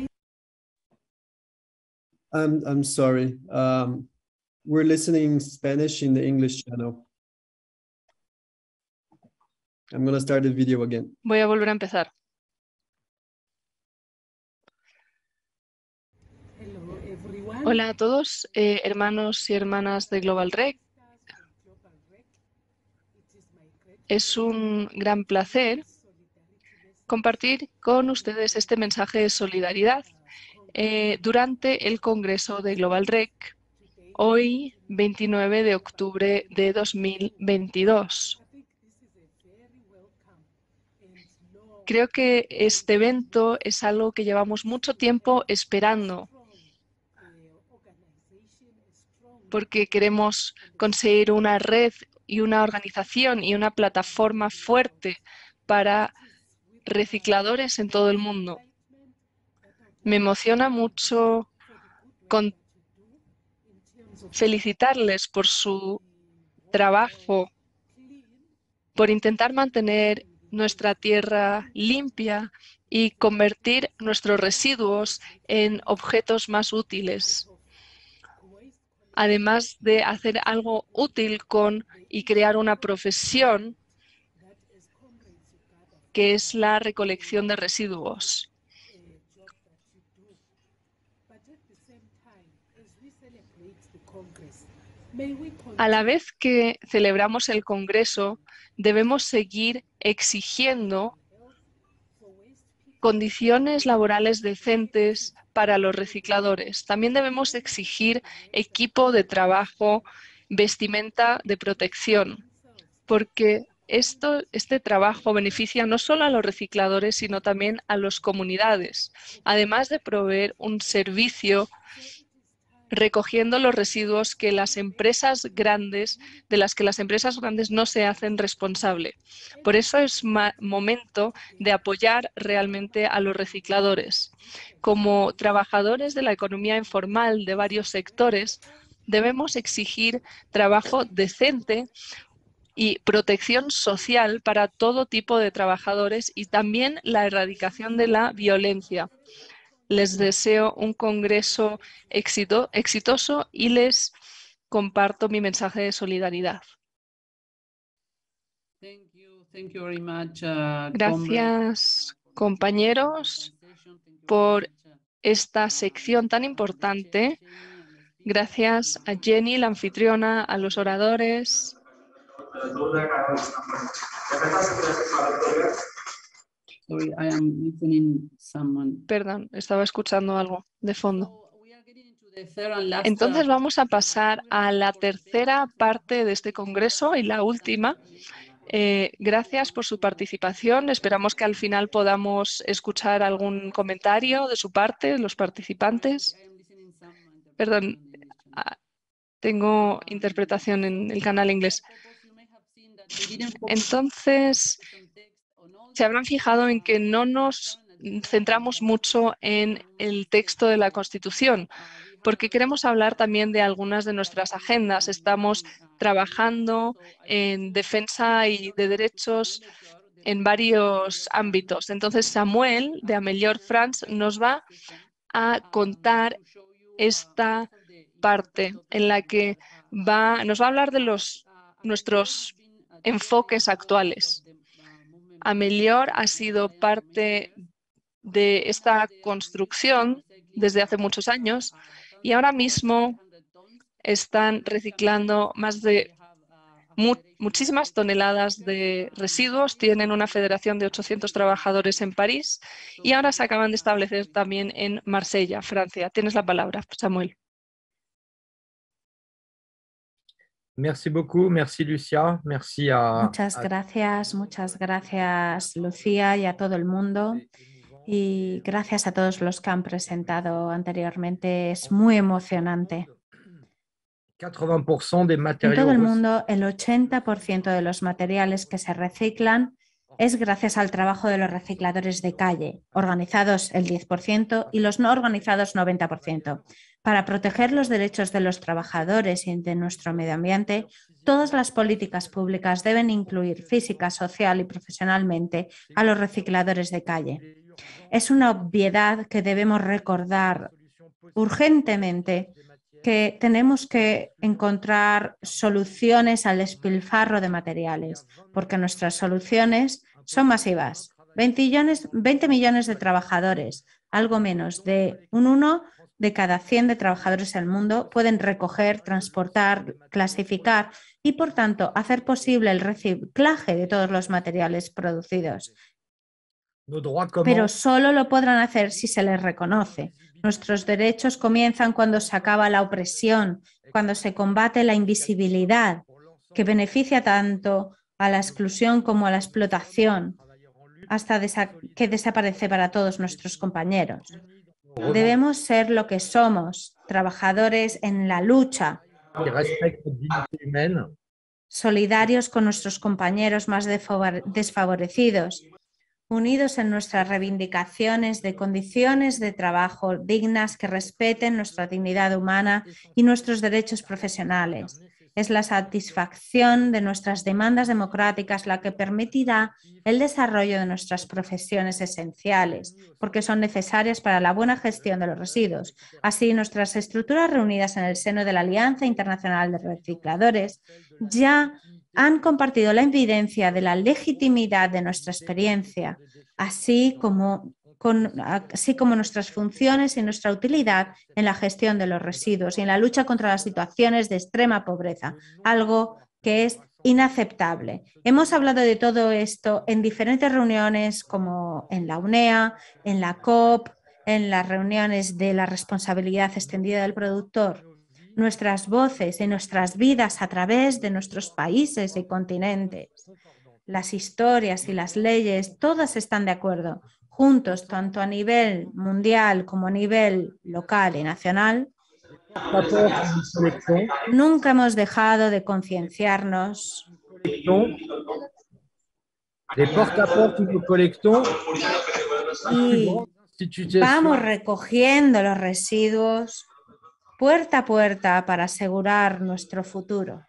I'm sorry. We're listening Spanish in the English channel. I'm going to start the video again. Voy a volver a empezar. Hola a todos, hermanos y hermanas de Global REC. Es un gran placer compartir con ustedes este mensaje de solidaridad durante el Congreso de Global REC, hoy 29 de octubre de 2022. Creo que este evento es algo que llevamos mucho tiempo esperando, porque queremos conseguir una red y una organización y una plataforma fuerte para recicladores en todo el mundo. Me emociona mucho felicitarles por su trabajo, por intentar mantener nuestra tierra limpia y convertir nuestros residuos en objetos más útiles. Además de hacer algo útil y crear una profesión que es la recolección de residuos. A la vez que celebramos el Congreso, debemos seguir exigiendo condiciones laborales decentes para los recicladores. También debemos exigir equipo de trabajo, vestimenta de protección, porque este trabajo beneficia no solo a los recicladores, sino también a las comunidades, además de proveer un servicio recogiendo los residuos que las empresas grandes, de las que las empresas grandes no se hacen responsable. Por eso es momento de apoyar realmente a los recicladores. Como trabajadores de la economía informal de varios sectores, debemos exigir trabajo decente y protección social para todo tipo de trabajadores y también la erradicación de la violencia. Les deseo un congreso exitoso y les comparto mi mensaje de solidaridad. Gracias, compañeros, por esta sección tan importante. Gracias a Jenny, la anfitriona, a los oradores. Sorry, I am listening someone. Perdón, estaba escuchando algo de fondo. Entonces vamos a pasar a la tercera parte de este congreso y la última. Gracias por su participación. Esperamos que al final podamos escuchar algún comentario de su parte, los participantes. Perdón, tengo interpretación en el canal inglés. Entonces, se habrán fijado en que no nos centramos mucho en el texto de la Constitución, porque queremos hablar también de algunas de nuestras agendas. Estamos trabajando en defensa y de derechos en varios ámbitos. Entonces, Samuel, de Amelior France, nos va a contar esta parte en la que nos va a hablar de nuestros enfoques actuales. Amelior ha sido parte de esta construcción desde hace muchos años y ahora mismo están reciclando muchísimas toneladas de residuos. Tienen una federación de 800 trabajadores en París y ahora se acaban de establecer también en Marsella, Francia. Tienes la palabra, Samuel. Merci beaucoup, merci Lucia, merci a... Muchas gracias Lucía y a todo el mundo. Y gracias a todos los que han presentado anteriormente. Es muy emocionante. 80% des matériaux... En todo el mundo, el 80% de los materiales que se reciclan es gracias al trabajo de los recicladores de calle, organizados el 10% y los no organizados 90%. Para proteger los derechos de los trabajadores y de nuestro medio ambiente, todas las políticas públicas deben incluir física, social y profesionalmente a los recicladores de calle. Es una obviedad que debemos recordar urgentemente, que tenemos que encontrar soluciones al despilfarro de materiales, porque nuestras soluciones son masivas. 20 millones de trabajadores, algo menos de un 1 de cada 100 de trabajadores en el mundo pueden recoger, transportar, clasificar y, por tanto, hacer posible el reciclaje de todos los materiales producidos. Pero solo lo podrán hacer si se les reconoce. Nuestros derechos comienzan cuando se acaba la opresión, cuando se combate la invisibilidad, que beneficia tanto a la exclusión como a la explotación, hasta que desaparece para todos nuestros compañeros. Debemos ser lo que somos, trabajadores en la lucha, solidarios con nuestros compañeros más desfavorecidos, unidos en nuestras reivindicaciones de condiciones de trabajo dignas que respeten nuestra dignidad humana y nuestros derechos profesionales. Es la satisfacción de nuestras demandas democráticas la que permitirá el desarrollo de nuestras profesiones esenciales, porque son necesarias para la buena gestión de los residuos. Así, nuestras estructuras reunidas en el seno de la Alianza Internacional de Recicladores ya han compartido la evidencia de la legitimidad de nuestra experiencia, así como nuestras funciones y nuestra utilidad en la gestión de los residuos y en la lucha contra las situaciones de extrema pobreza, algo que es inaceptable. Hemos hablado de todo esto en diferentes reuniones como en la UNEA, en la COP, en las reuniones de la responsabilidad extendida del productor. Nuestras voces y nuestras vidas a través de nuestros países y continentes. Las historias y las leyes, todas están de acuerdo. Juntos, tanto a nivel mundial como a nivel local y nacional, nunca hemos dejado de concienciarnos. Y vamos recogiendo los residuos puerta a puerta para asegurar nuestro futuro.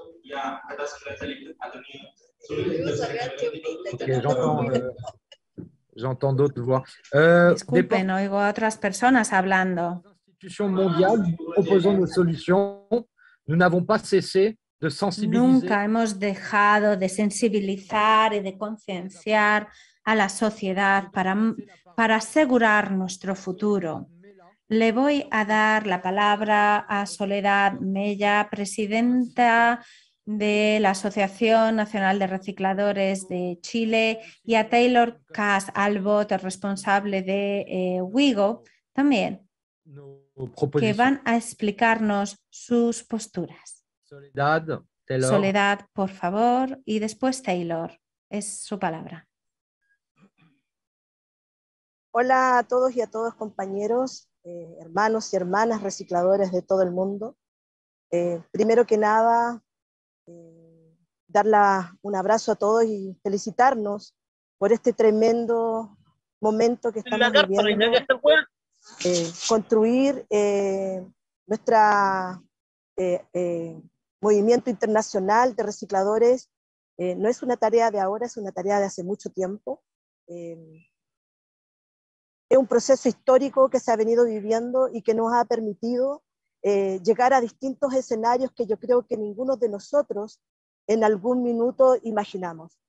J'entends d'autres voix. Disculpen, oigo a otras personas hablando. Proposons nos solutions. Nous n'avons pas cessé de sensibiliser. Nunca hemos dejado de sensibilizar y de concienciar a la sociedad para asegurar nuestro futuro. Le voy a dar la palabra a Soledad Mella, presidenta de la Asociación Nacional de Recicladores de Chile, y a Taylor Kaas-Albot, el responsable de WIGO, también, que van a explicarnos sus posturas. Soledad, por favor, y después Taylor. Es su palabra. Hola a todos y a todos, compañeros, hermanos y hermanas recicladores de todo el mundo. Primero que nada, dar un abrazo a todos y felicitarnos por este tremendo momento que estamos viviendo. Construir nuestro movimiento internacional de recicladores no es una tarea de ahora, es una tarea de hace mucho tiempo. Es un proceso histórico que se ha venido viviendo y que nos ha permitido llegar a distintos escenarios que yo creo que ninguno de nosotros en algún minuto imaginamos.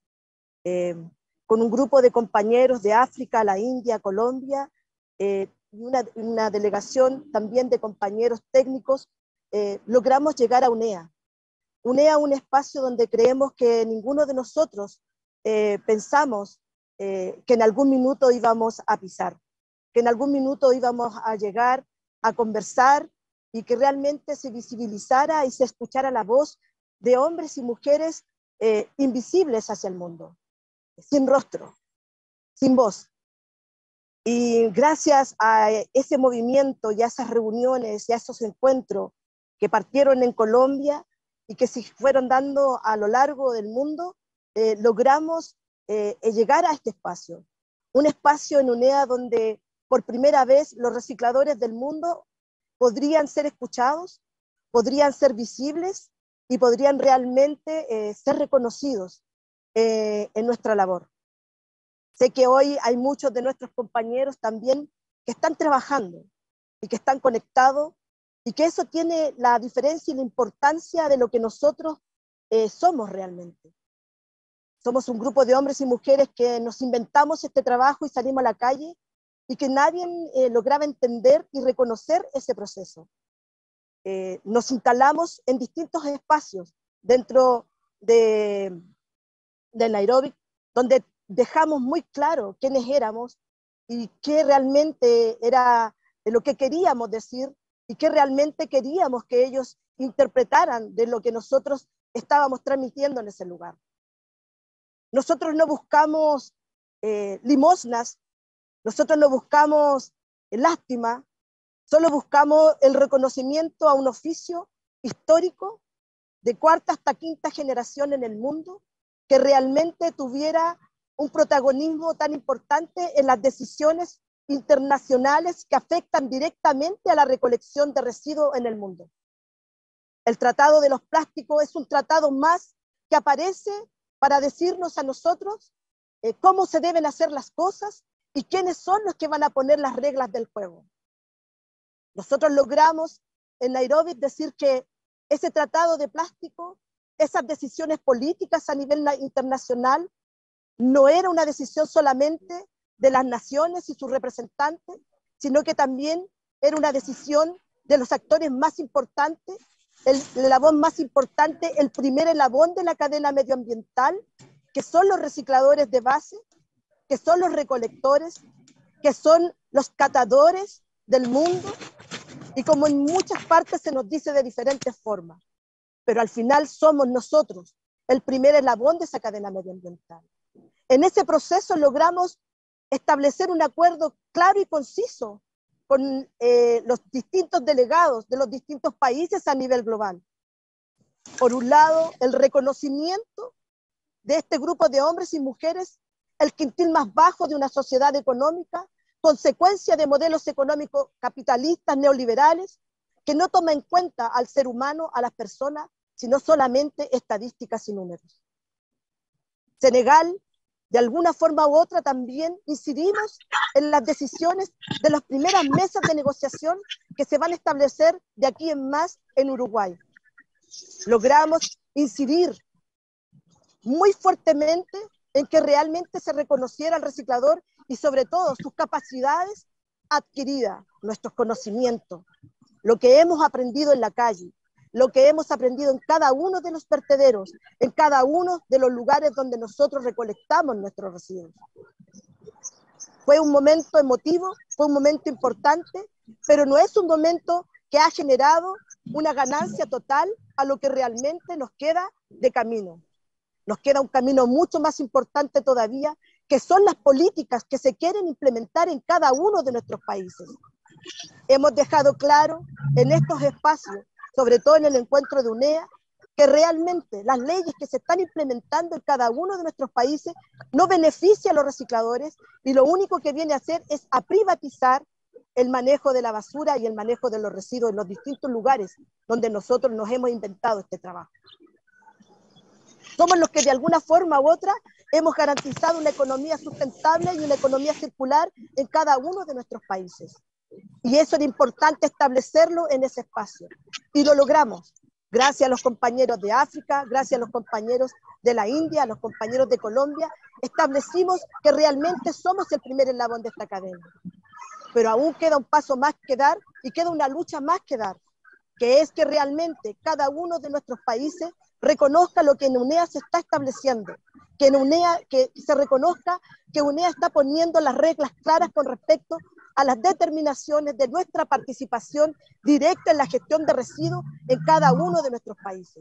Con un grupo de compañeros de África, la India, Colombia, y una delegación también de compañeros técnicos, logramos llegar a UNEA. UNEA, un espacio donde creemos que ninguno de nosotros pensamos que en algún minuto íbamos a pisar, que en algún minuto íbamos a llegar a conversar y que realmente se visibilizara y se escuchara la voz de hombres y mujeres invisibles hacia el mundo, sin rostro, sin voz. Y gracias a ese movimiento y a esas reuniones y a esos encuentros que partieron en Colombia y que se fueron dando a lo largo del mundo, logramos llegar a este espacio. Un espacio en UNEA donde por primera vez los recicladores del mundo podrían ser escuchados, podrían ser visibles y podrían realmente ser reconocidos en nuestra labor. Sé que hoy hay muchos de nuestros compañeros también que están trabajando y que están conectados, y que eso tiene la diferencia y la importancia de lo que nosotros somos realmente. Somos un grupo de hombres y mujeres que nos inventamos este trabajo y salimos a la calle, y que nadie lograba entender y reconocer ese proceso. Nos instalamos en distintos espacios dentro de Nairobi, donde dejamos muy claro quiénes éramos y qué realmente era lo que queríamos decir y qué realmente queríamos que ellos interpretaran de lo que nosotros estábamos transmitiendo en ese lugar. Nosotros no buscamos limosnas, nosotros no buscamos lástima, solo buscamos el reconocimiento a un oficio histórico de cuarta hasta quinta generación en el mundo, que realmente tuviera un protagonismo tan importante en las decisiones internacionales que afectan directamente a la recolección de residuos en el mundo. El Tratado de los Plásticos es un tratado más que aparece para decirnos a nosotros cómo se deben hacer las cosas y quiénes son los que van a poner las reglas del juego. Nosotros logramos en Nairobi decir que ese tratado de plástico, esas decisiones políticas a nivel internacional, no era una decisión solamente de las naciones y sus representantes, sino que también era una decisión de los actores más importantes, el eslabón más importante, el primer eslabón de la cadena medioambiental, que son los recicladores de base, que son los recolectores, que son los catadores del mundo, y como en muchas partes se nos dice de diferentes formas, pero al final somos nosotros el primer eslabón de esa cadena medioambiental. En ese proceso logramos establecer un acuerdo claro y conciso con los distintos delegados de los distintos países a nivel global. Por un lado, el reconocimiento de este grupo de hombres y mujeres, el quintil más bajo de una sociedad económica, consecuencia de modelos económicos capitalistas neoliberales, que no toma en cuenta al ser humano, a las personas, sino solamente estadísticas y números. Senegal, de alguna forma u otra, también incidimos en las decisiones de las primeras mesas de negociación que se van a establecer de aquí en más en Uruguay. Logramos incidir muy fuertemente en que realmente se reconociera al reciclador y sobre todo sus capacidades adquiridas, nuestros conocimientos, lo que hemos aprendido en la calle, lo que hemos aprendido en cada uno de los vertederos, en cada uno de los lugares donde nosotros recolectamos nuestros residuos. Fue un momento emotivo, fue un momento importante, pero no es un momento que ha generado una ganancia total a lo que realmente nos queda de camino. Nos queda un camino mucho más importante todavía, que son las políticas que se quieren implementar en cada uno de nuestros países. Hemos dejado claro en estos espacios, sobre todo en el encuentro de UNEA, que realmente las leyes que se están implementando en cada uno de nuestros países no benefician a los recicladores y lo único que viene a hacer es a privatizar el manejo de la basura y el manejo de los residuos en los distintos lugares donde nosotros nos hemos inventado este trabajo. Somos los que de alguna forma u otra hemos garantizado una economía sustentable y una economía circular en cada uno de nuestros países. Y eso era importante establecerlo en ese espacio. Y lo logramos, gracias a los compañeros de África, gracias a los compañeros de la India, a los compañeros de Colombia, establecimos que realmente somos el primer eslabón de esta cadena. Pero aún queda un paso más que dar y queda una lucha más que dar, que es que realmente cada uno de nuestros países reconozca lo que en UNEA se está estableciendo, que en UNEA, que se reconozca que UNEA está poniendo las reglas claras con respecto a las determinaciones de nuestra participación directa en la gestión de residuos en cada uno de nuestros países.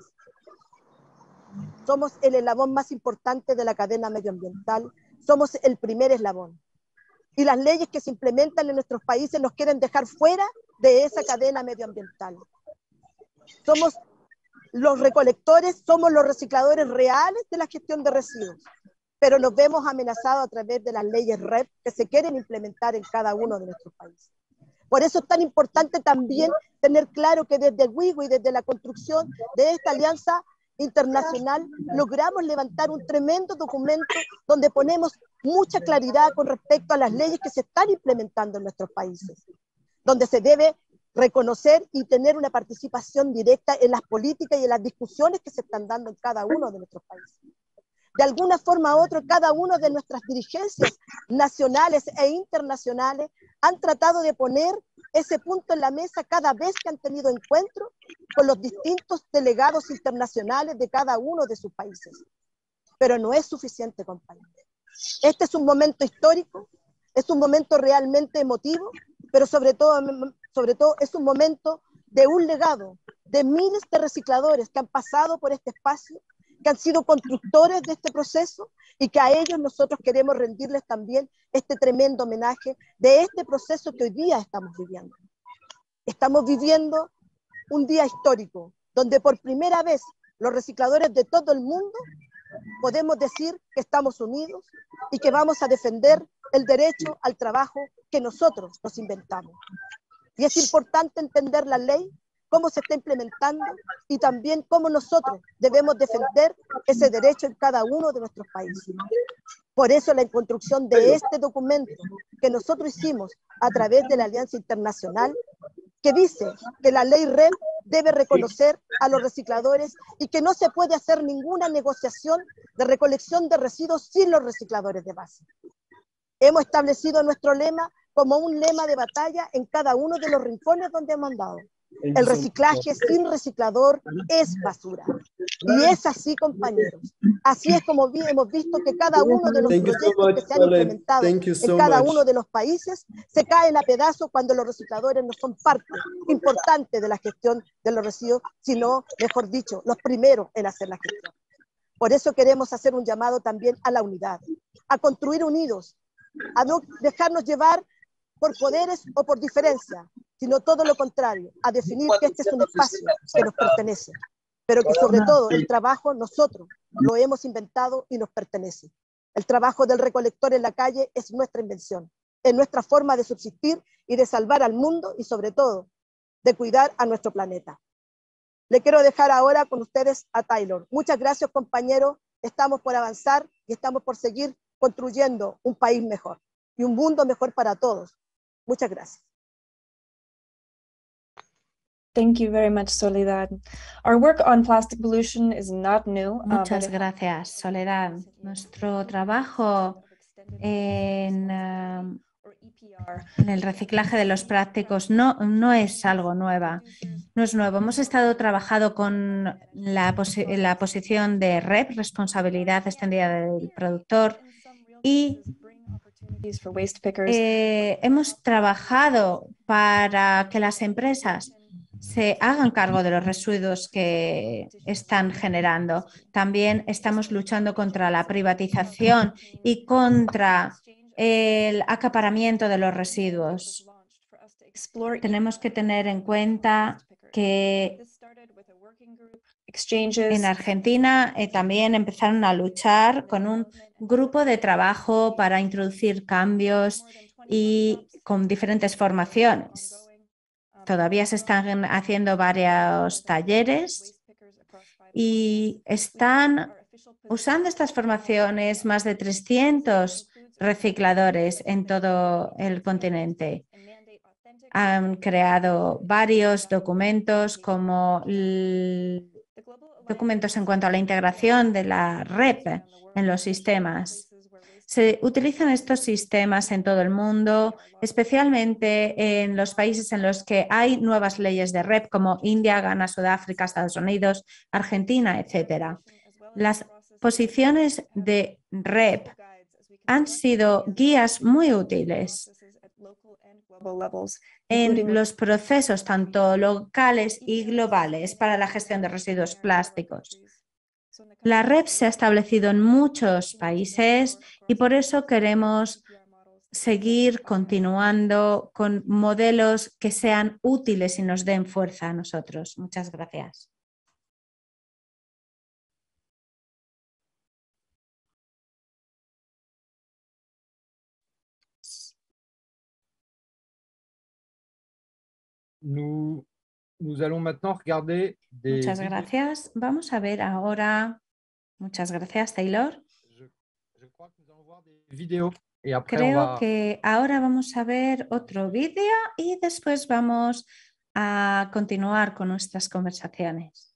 Somos el eslabón más importante de la cadena medioambiental, somos el primer eslabón. Y las leyes que se implementan en nuestros países nos quieren dejar fuera de esa cadena medioambiental. Somos los recolectores, somos los recicladores reales de la gestión de residuos, pero nos vemos amenazados a través de las leyes REP que se quieren implementar en cada uno de nuestros países. Por eso es tan importante también tener claro que desde WIGO y desde la construcción de esta alianza internacional logramos levantar un tremendo documento donde ponemos mucha claridad con respecto a las leyes que se están implementando en nuestros países, donde se debe reconocer y tener una participación directa en las políticas y en las discusiones que se están dando en cada uno de nuestros países. De alguna forma u otra, cada una de nuestras dirigencias nacionales e internacionales han tratado de poner ese punto en la mesa cada vez que han tenido encuentros con los distintos delegados internacionales de cada uno de sus países. Pero no es suficiente, compañeros. Este es un momento histórico, es un momento realmente emotivo, pero sobre todo es un momento de un legado de miles de recicladores que han pasado por este espacio, que han sido constructores de este proceso y que a ellos nosotros queremos rendirles también este tremendo homenaje de este proceso que hoy día estamos viviendo. Estamos viviendo un día histórico, donde por primera vez los recicladores de todo el mundo podemos decir que estamos unidos y que vamos a defender el derecho al trabajo que nosotros nos inventamos. Y es importante entender la ley cómo se está implementando y también cómo nosotros debemos defender ese derecho en cada uno de nuestros países. Por eso la construcción de este documento que nosotros hicimos a través de la Alianza Internacional, que dice que la ley REM debe reconocer a los recicladores y que no se puede hacer ninguna negociación de recolección de residuos sin los recicladores de base. Hemos establecido nuestro lema como un lema de batalla en cada uno de los rincones donde hemos andado. El reciclaje sin reciclador es basura. Y es así, compañeros. Así es como hemos visto que cada uno de los proyectos que se han implementado en cada uno de los países se caen a pedazos cuando los recicladores no son parte importante de la gestión de los residuos, sino, mejor dicho, los primeros en hacer la gestión. Por eso queremos hacer un llamado también a la unidad, a construir unidos, a no dejarnos llevar por poderes o por diferencia, sino todo lo contrario, a definir que este es un espacio que nos pertenece, pero que sobre todo el trabajo nosotros lo hemos inventado y nos pertenece. El trabajo del recolector en la calle es nuestra invención, es nuestra forma de subsistir y de salvar al mundo y sobre todo de cuidar a nuestro planeta. Le quiero dejar ahora con ustedes a Taylor. Muchas gracias, compañeros. Estamos por avanzar y estamos por seguir construyendo un país mejor y un mundo mejor para todos. Muchas gracias. Thank you very much, Soledad. Our work on plastic pollution is not new. Muchas gracias, Soledad. Nuestro trabajo en el reciclaje de los plásticos no es algo nuevo. No es nuevo. Hemos estado trabajando con la posición de REP, responsabilidad extendida del productor, y hemos trabajado para que las empresas se hagan cargo de los residuos que están generando. También estamos luchando contra la privatización y contra el acaparamiento de los residuos. Tenemos que tener en cuenta que en Argentina también empezaron a luchar con un grupo de trabajo para introducir cambios y con diferentes formaciones. Todavía se están haciendo varios talleres y están usando estas formaciones más de 300 recicladores en todo el continente. Han creado varios documentos como documentos en cuanto a la integración de la REP en los sistemas. Se utilizan estos sistemas en todo el mundo, especialmente en los países en los que hay nuevas leyes de REP, como India, Ghana, Sudáfrica, Estados Unidos, Argentina, etc. Las posiciones de REP han sido guías muy útiles en los procesos tanto locales y globales para la gestión de residuos plásticos. La REP se ha establecido en muchos países y por eso queremos seguir continuando con modelos que sean útiles y nos den fuerza a nosotros. Muchas gracias. Nous allons maintenant regarder des... Muchas gracias. Vamos a ver ahora. Muchas gracias, Taylor. Creo que ahora vamos a ver otro vídeo y después vamos a continuar con nuestras conversaciones.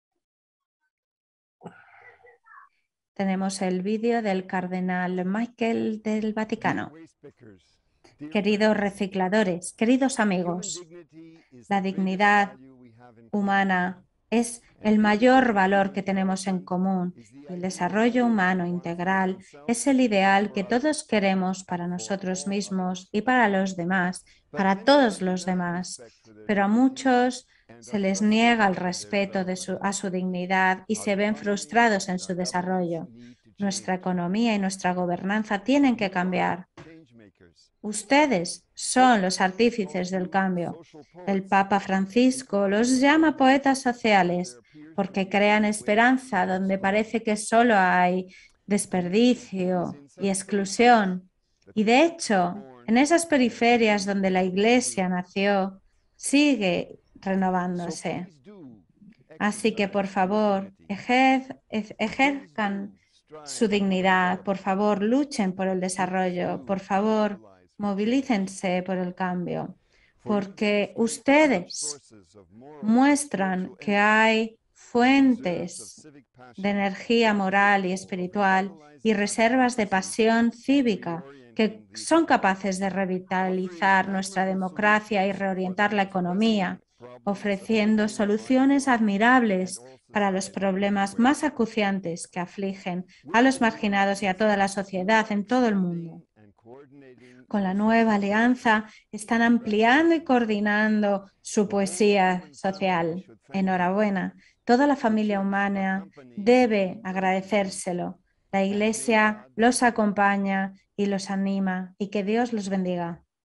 Tenemos el vídeo del cardenal Michael del Vaticano. Queridos recicladores, queridos amigos, la dignidad humana es el mayor valor que tenemos en común. El desarrollo humano integral es el ideal que todos queremos para nosotros mismos y para los demás, para todos los demás. Pero a muchos se les niega el respeto a su dignidad y se ven frustrados en su desarrollo. Nuestra economía y nuestra gobernanza tienen que cambiar. Ustedes son los artífices del cambio. El Papa Francisco los llama poetas sociales porque crean esperanza donde parece que solo hay desperdicio y exclusión. Y de hecho, en esas periferias donde la Iglesia nació, sigue renovándose. Así que, por favor, ejerzan su dignidad, por favor, luchen por el desarrollo, por favor, movilícense por el cambio, porque ustedes muestran que hay fuentes de energía moral y espiritual y reservas de pasión cívica que son capaces de revitalizar nuestra democracia y reorientar la economía, ofreciendo soluciones admirables para los problemas más acuciantes que afligen a los marginados y a toda la sociedad en todo el mundo. Con la nueva alianza están ampliando y coordinando su poesía social. Enhorabuena. Toda la familia humana debe agradecérselo. La Iglesia los acompaña y los anima, y que Dios los bendiga.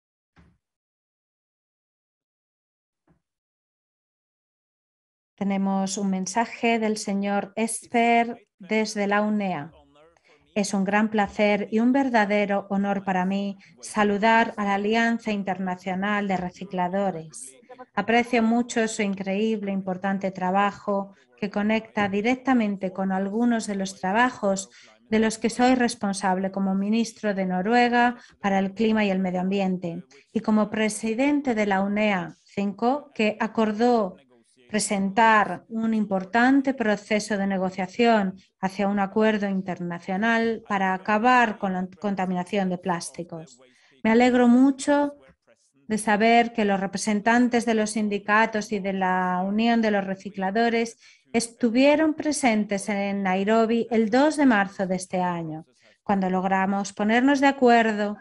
Tenemos un mensaje del señor Esper desde la UNEA. Es un gran placer y un verdadero honor para mí saludar a la Alianza Internacional de Recicladores. Aprecio mucho su increíble, importante trabajo que conecta directamente con algunos de los trabajos de los que soy responsable como ministro de Noruega para el clima y el medio ambiente y como presidente de la UNEA 5, que acordó presentar un importante proceso de negociación hacia un acuerdo internacional para acabar con la contaminación de plásticos. Me alegro mucho de saber que los representantes de los sindicatos y de la Unión de los Recicladores estuvieron presentes en Nairobi el 2 de marzo de este año, cuando logramos ponernos de acuerdo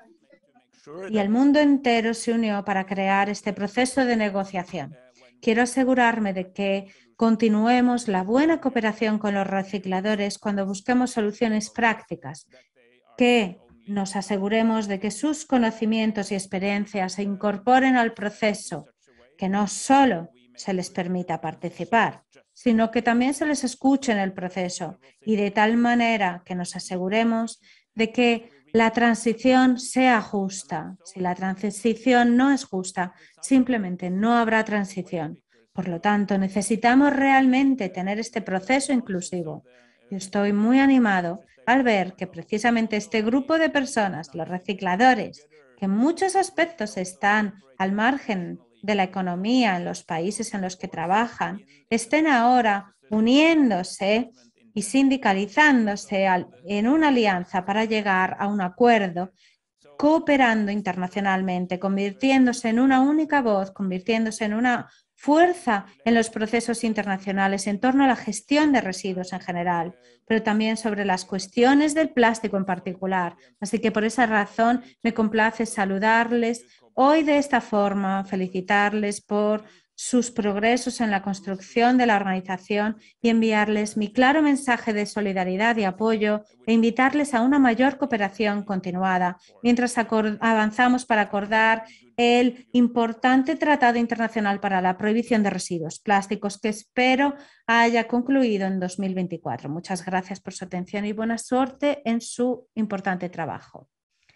y el mundo entero se unió para crear este proceso de negociación. Quiero asegurarme de que continuemos la buena cooperación con los recicladores cuando busquemos soluciones prácticas, que nos aseguremos de que sus conocimientos y experiencias se incorporen al proceso, que no solo se les permita participar, sino que también se les escuche en el proceso y de tal manera que nos aseguremos de que la transición sea justa. Si la transición no es justa, simplemente no habrá transición. Por lo tanto, necesitamos realmente tener este proceso inclusivo. Yo estoy muy animado al ver que precisamente este grupo de personas, los recicladores, que en muchos aspectos están al margen de la economía en los países en los que trabajan, estén ahora uniéndose y sindicalizándose en una alianza para llegar a un acuerdo, cooperando internacionalmente, convirtiéndose en una única voz, convirtiéndose en una fuerza en los procesos internacionales en torno a la gestión de residuos en general, pero también sobre las cuestiones del plástico en particular. Así que por esa razón me complace saludarles hoy de esta forma, felicitarles por sus progresos en la construcción de la organización y enviarles mi claro mensaje de solidaridad y apoyo e invitarles a una mayor cooperación continuada mientras avanzamos para acordar el importante Tratado Internacional para la Prohibición de Residuos Plásticos que espero haya concluido en 2024. Muchas gracias por su atención y buena suerte en su importante trabajo.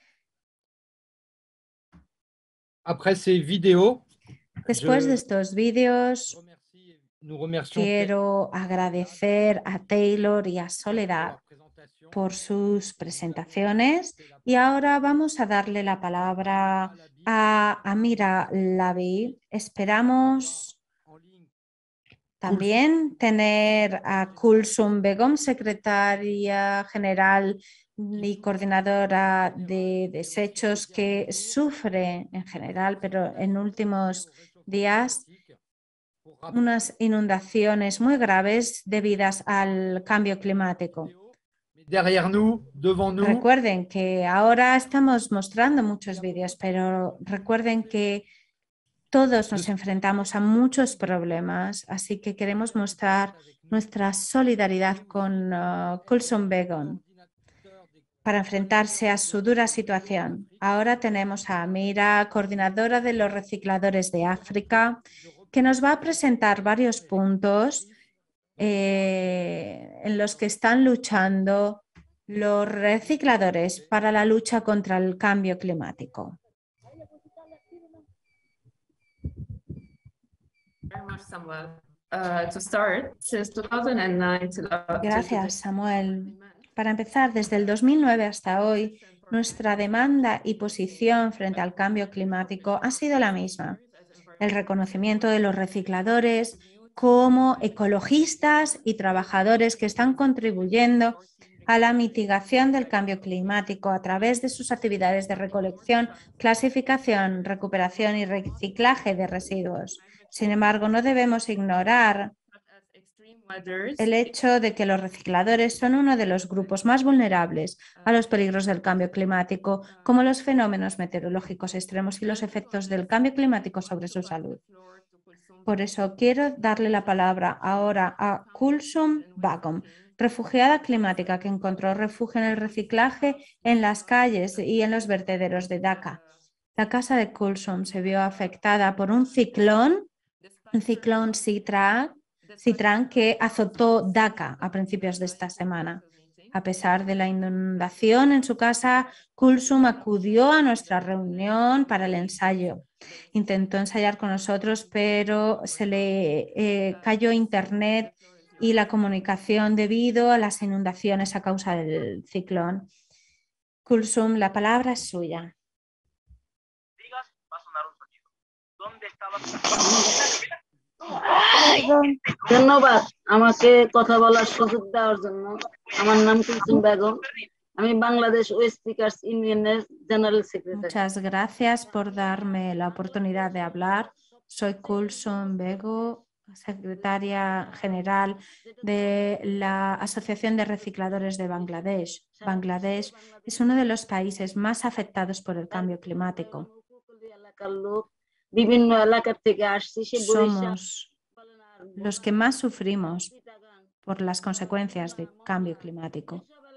Después de estos vídeos, quiero agradecer a Taylor y a Soledad por sus presentaciones y ahora vamos a darle la palabra a Amira Lavi. Esperamos también tener a Kulsum Begum, secretaria general y coordinadora de desechos, que sufre en general, pero en últimos días, unas inundaciones muy graves debidas al cambio climático. Recuerden que ahora estamos mostrando muchos vídeos, pero recuerden que todos nos enfrentamos a muchos problemas, así que queremos mostrar nuestra solidaridad con Kulsum Begum para enfrentarse a su dura situación. Ahora tenemos a Amira, coordinadora de los recicladores de África, que nos va a presentar varios puntos en los que están luchando los recicladores para la lucha contra el cambio climático. Gracias, Samuel. Para empezar, desde el 2009 hasta hoy, nuestra demanda y posición frente al cambio climático ha sido la misma. El reconocimiento de los recicladores como ecologistas y trabajadores que están contribuyendo a la mitigación del cambio climático a través de sus actividades de recolección, clasificación, recuperación y reciclaje de residuos. Sin embargo, no debemos ignorar el hecho de que los recicladores son uno de los grupos más vulnerables a los peligros del cambio climático, como los fenómenos meteorológicos extremos y los efectos del cambio climático sobre su salud. Por eso quiero darle la palabra ahora a Kulsum Begum, refugiada climática que encontró refugio en el reciclaje en las calles y en los vertederos de Dhaka. La casa de Kulsum se vio afectada por un ciclón Citran que azotó Dhaka a principios de esta semana. A pesar de la inundación en su casa, Kulsum acudió a nuestra reunión para el ensayo. Intentó ensayar con nosotros, pero se le cayó internet y la comunicación debido a las inundaciones a causa del ciclón. Kulsum, la palabra es suya. ধন্যবাদ আমাকে কথা বলার সুযোগ দেওয়ার জন্য। আমার নাম কুলসুম বেগম, আমি বাংলাদেশ ওয়েস্ট স্পিকার্স ইউনিয়নের general secretary. Muchas gracias por darme la oportunidad de hablar. Soy Kulsum Begum, secretaria general de la Asociación de Recicladores de Bangladesh. Bangladesh es uno de los países más afectados por el cambio climático. Somos los que más sufrimos por las consecuencias del cambio climático.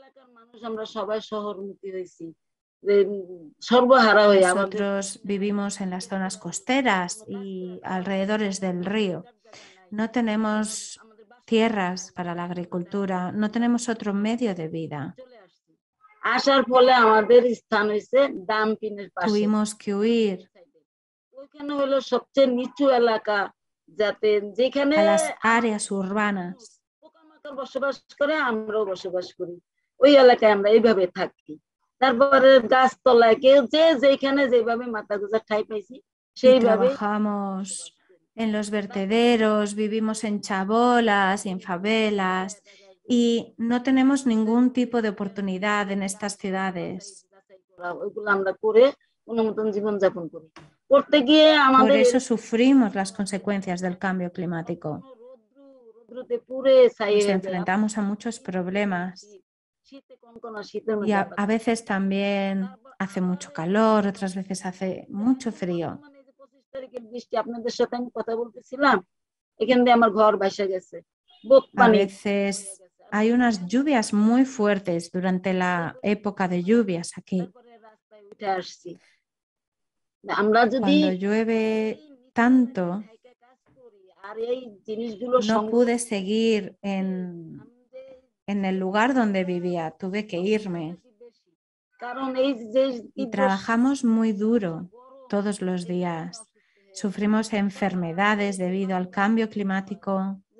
Nosotros vivimos en las zonas costeras y alrededores del río. No tenemos tierras para la agricultura, no tenemos otro medio de vida. Tuvimos que huir a las áreas urbanas. Y trabajamos en los vertederos, vivimos en chabolas y en favelas y no tenemos ningún tipo de oportunidad en estas ciudades. Por eso sufrimos las consecuencias del cambio climático. Nos enfrentamos a muchos problemas y a veces también hace mucho calor, otras veces hace mucho frío. A veces hay unas lluvias muy fuertes durante la época de lluvias aquí. Cuando llueve tanto, no pude seguir en el lugar donde vivía, tuve que irme. Y trabajamos muy duro todos los días. Sufrimos enfermedades debido al cambio climático.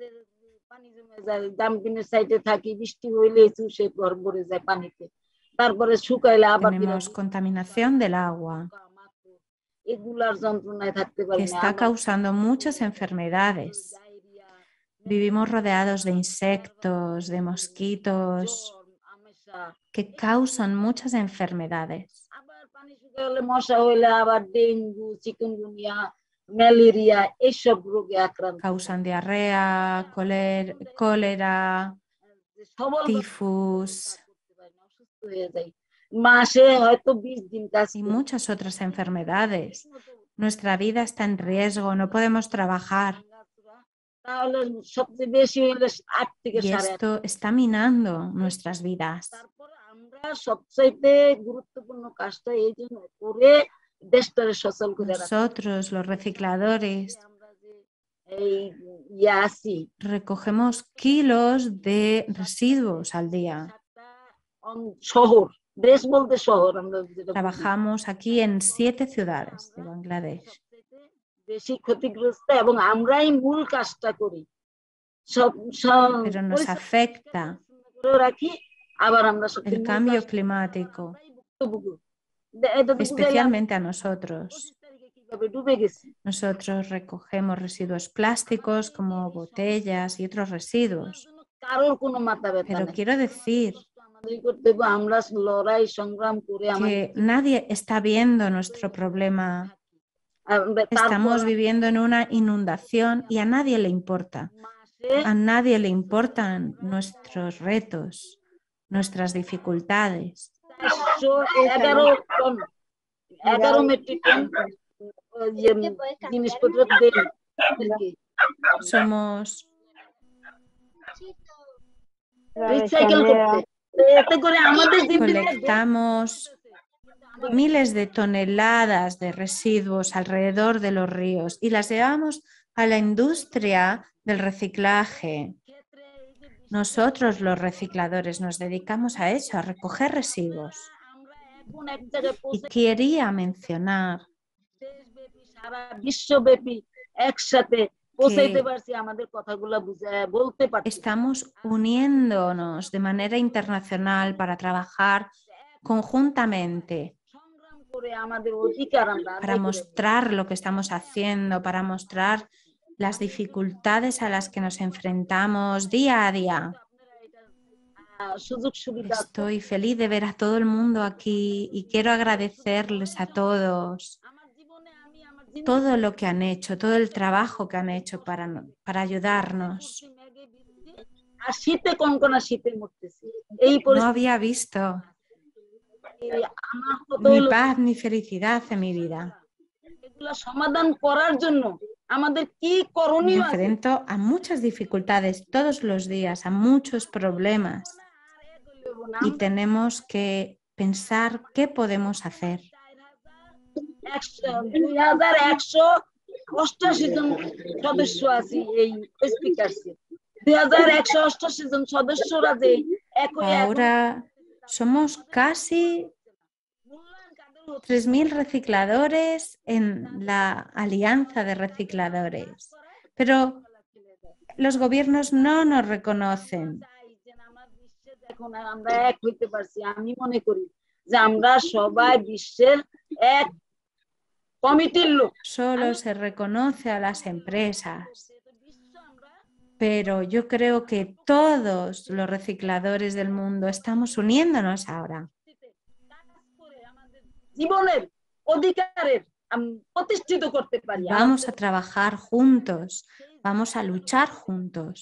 Tenemos contaminación del agua, que está causando muchas enfermedades. Vivimos rodeados de insectos, de mosquitos, que causan muchas enfermedades. Causan diarrea, cólera, tifus y muchas otras enfermedades. Nuestra vida está en riesgo, no podemos trabajar. Y esto está minando nuestras vidas. Nosotros, los recicladores, recogemos kilos de residuos al día. Trabajamos aquí en 7 ciudades de Bangladesh. বেশি ক্ষতিগ্রস্ত এবং আমরাই মূল কাজটা করি Pero nos afecta রাখি আবার আমরা el cambio climático, especialmente a nosotros. Nosotros recogemos residuos plásticos como botellas y otros residuos. Pero quiero decir que nadie está viendo nuestro problema. Estamos viviendo en una inundación y a nadie le importa. A nadie le importan nuestros retos, nuestras dificultades. Somos colectamos miles de toneladas de residuos alrededor de los ríos y las llevamos a la industria del reciclaje. Nosotros, los recicladores, nos dedicamos a eso, a recoger residuos. Y quería mencionar que estamos uniéndonos de manera internacional para trabajar conjuntamente, para mostrar lo que estamos haciendo, para mostrar las dificultades a las que nos enfrentamos día a día. Estoy feliz de ver a todo el mundo aquí y quiero agradecerles a todos todo lo que han hecho, todo el trabajo que han hecho para ayudarnos. No había visto ni paz ni felicidad en mi vida. Me enfrento a muchas dificultades todos los días, a muchos problemas y tenemos que pensar qué podemos hacer. 2188 জন সদস্য আছে এই স্পিকারশিপ 2188 জন সদস্যরা যে Ahora somos casi 3.000 recicladores en la alianza de recicladores, pero los gobiernos no nos reconocen. এখন আমরা এক হইতে পারছি আমি মনে করি যে আমরা সবাই বিশ্বের এক কমিটির লোক Solo se reconoce a las empresas, pero yo creo que todos los recicladores del mundo estamos uniéndonos ahora. জীবনের অধিকারের প্রতিষ্ঠিত করতে পারি Vamos a trabajar juntos, vamos a luchar juntos.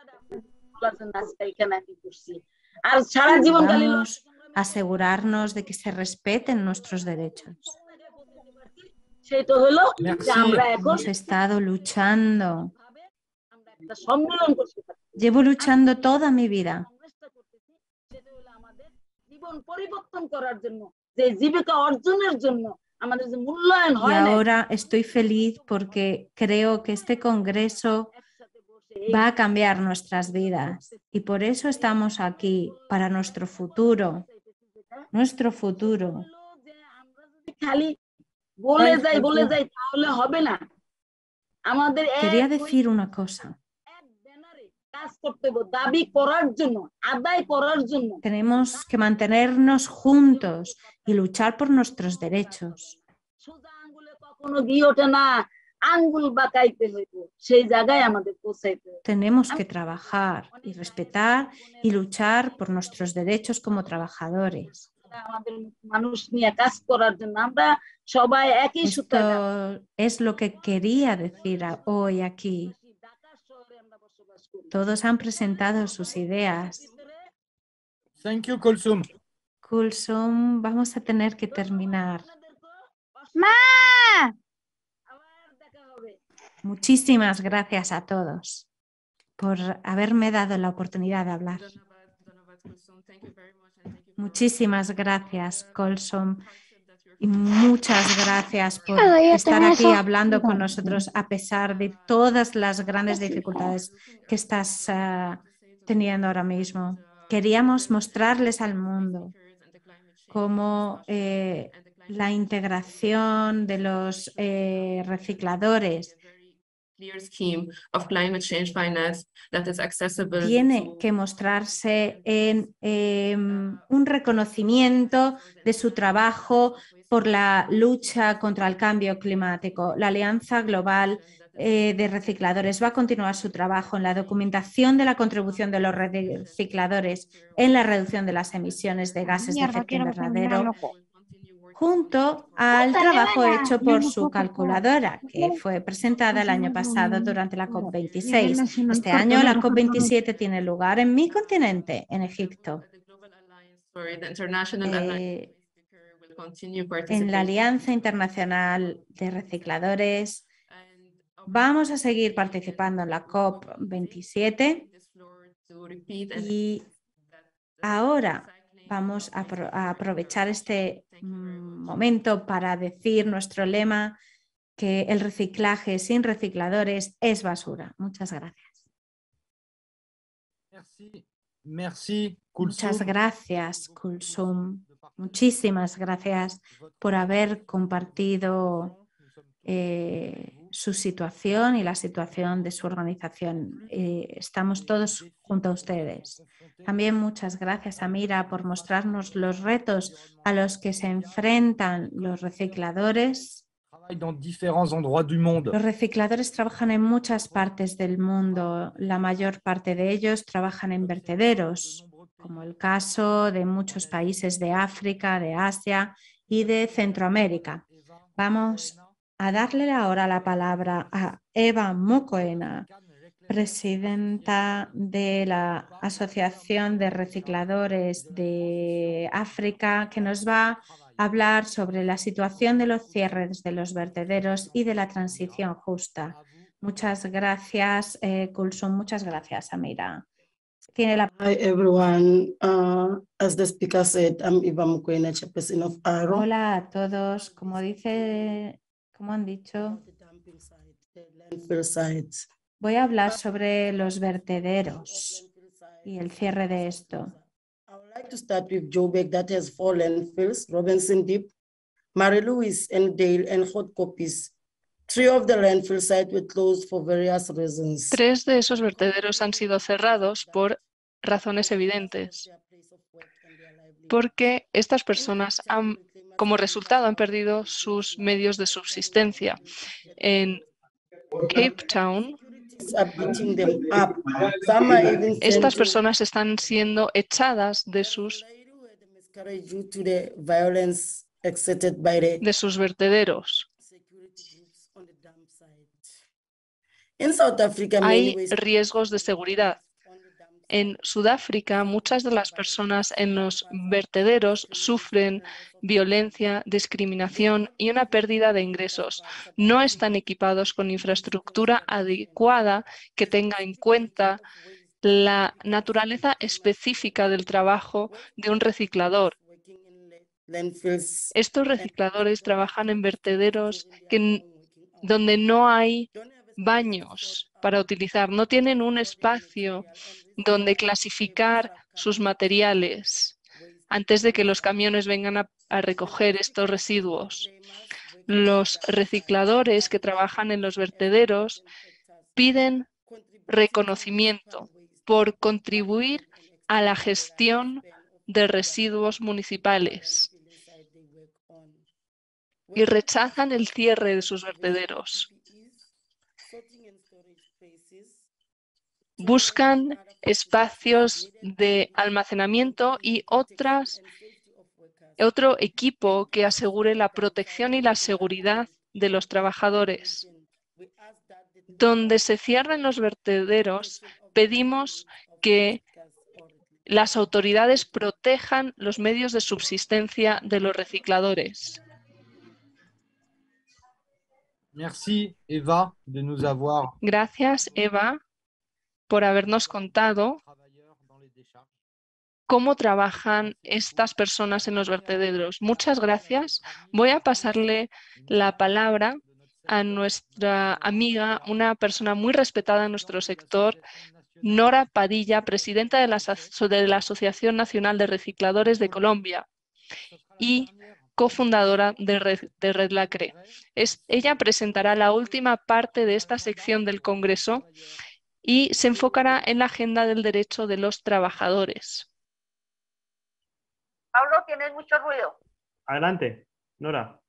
আর সারা জীবনকালীন Vamos a asegurarnos de que se respeten nuestros derechos. সেটা হলো যে আমরা এখন Hemos estado luchando. একটা সম্মেলন করতে পারি Llevo luchando toda mi vida. সেটা হলো আমাদের জীবন পরিবর্তন করার জন্য যে জীবিকা অর্জনের জন্য আমাদের যে মূল্যায়ন Y হয় না ahora estoy feliz porque creo que este congreso va a cambiar nuestras vidas y por eso estamos aquí, para nuestro futuro. Nuestro futuro. খালি বলে যাই তাহলে হবে না আমাদের Quería decir una cosa. কাজ করতে হবে দাবি করার জন্য আদায় করার জন্য Tenemos que mantenernos juntos y luchar por nuestros derechos. সোজা আঙ্গুলে কখনো গিয়ে ওঠে না আঙ্গুল বাঁকাইতে হইব সেই জায়গায় আমাদের পৌঁছাইতে হবে Tenemos que trabajar y respetar y luchar por nuestros derechos como trabajadores. আমাদের মানুষ নিয়ে কাজ করার জন্য আমরা সবাই একই সুতা Esto es lo que quería decir hoy aquí. Todos han presentado sus ideas. Thank you, Kulsum. Kulsum, vamos a tener que terminar. Muchísimas gracias a todos por haberme dado la oportunidad de hablar. Muchísimas gracias, Kulsum, y muchas gracias por estar aquí hablando con nosotros a pesar de todas las grandes dificultades que estás teniendo ahora mismo. Queríamos mostrarles al mundo cómo la integración de los recicladores tiene que mostrarse en un reconocimiento de su trabajo por la lucha contra el cambio climático. La Alianza Global de Recicladores va a continuar su trabajo en la documentación de la contribución de los recicladores en la reducción de las emisiones de gases de efecto invernadero, junto al trabajo hecho por su calculadora, que fue presentada el año pasado durante la COP26. Este año la COP27 tiene lugar en mi continente, en Egipto. En la Alianza Internacional de Recicladores vamos a seguir participando en la COP27 y ahora vamos a aprovechar este momento para decir nuestro lema que el reciclaje sin recicladores es basura. Muchas gracias. Muchas gracias, Kulsum. Muchísimas gracias por haber compartido su situación y la situación de su organización. Estamos todos junto a ustedes. También muchas gracias, Amira, por mostrarnos los retos a los que se enfrentan los recicladores. Los recicladores trabajan en muchas partes del mundo. La mayor parte de ellos trabajan en vertederos, como el caso de muchos países de África, de Asia y de Centroamérica. Vamos a darle ahora la palabra a Eva Mokoena, presidenta de la Asociación de Recicladores de África, que nos va a hablar sobre la situación de los cierres de los vertederos y de la transición justa. Muchas gracias, Kulsum. Muchas gracias, Amira. Tiene la... Hi everyone. As the speaker said, I'm Eva Mokoena, chairperson of ARO. Hola a todos. Como han dicho, voy a hablar sobre los vertederos y el cierre de esto. I would like to start with Joburg that has 4 landfills, Robinson Deep, Mary Louise, Dale, and Hot Copies. 3 of the landfill sites were closed for various reasons. 3 de esos vertederos han sido cerrados por razones evidentes, porque estas personas como resultado han perdido sus medios de subsistencia. En Cape Town, estas personas están siendo echadas de sus vertederos. Hay riesgos de seguridad. En Sudáfrica, muchas de las personas en los vertederos sufren violencia, discriminación y una pérdida de ingresos. No están equipados con infraestructura adecuada que tenga en cuenta la naturaleza específica del trabajo de un reciclador. Estos recicladores trabajan en vertederos donde no hay baños para utilizar, no tienen un espacio donde clasificar sus materiales antes de que los camiones vengan a recoger estos residuos. Los recicladores que trabajan en los vertederos piden reconocimiento por contribuir a la gestión de residuos municipales y rechazan el cierre de sus vertederos. Buscan espacios de almacenamiento y otro equipo que asegure la protección y la seguridad de los trabajadores. Donde se cierren los vertederos, pedimos que las autoridades protejan los medios de subsistencia de los recicladores. Merci, Eva, de nous avoir... Gracias, Eva, por habernos contado cómo trabajan estas personas en los vertederos. Muchas gracias. Voy a pasarle la palabra a nuestra amiga, una persona muy respetada en nuestro sector, Nora Padilla, presidenta de la Asociación Nacional de Recicladores de Colombia y cofundadora de Red Lacre. Ella presentará la última parte de esta sección del Congreso y se enfocará en la agenda del derecho de los trabajadores. Pablo, tienes mucho ruido. Adelante, Nora.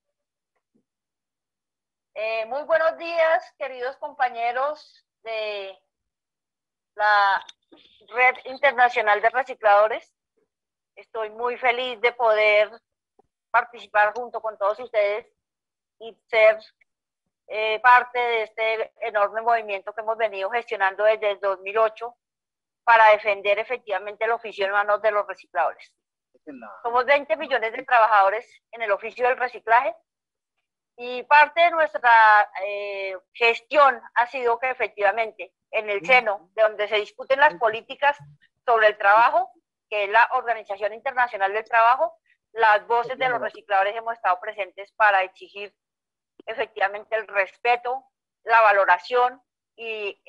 Muy buenos días, queridos compañeros de la Red Internacional de Recicladores. Estoy muy feliz de poder participar junto con todos ustedes y ser parte de este enorme movimiento que hemos venido gestionando desde el 2008 para defender efectivamente el oficio en manos de los recicladores. Somos 20 millones de trabajadores en el oficio del reciclaje y parte de nuestra gestión ha sido que efectivamente en el seno de donde se discuten las políticas sobre el trabajo, que es la Organización Internacional del Trabajo, las voces de los recicladores hemos estado presentes para exigir efectivamente el respeto, la valoración y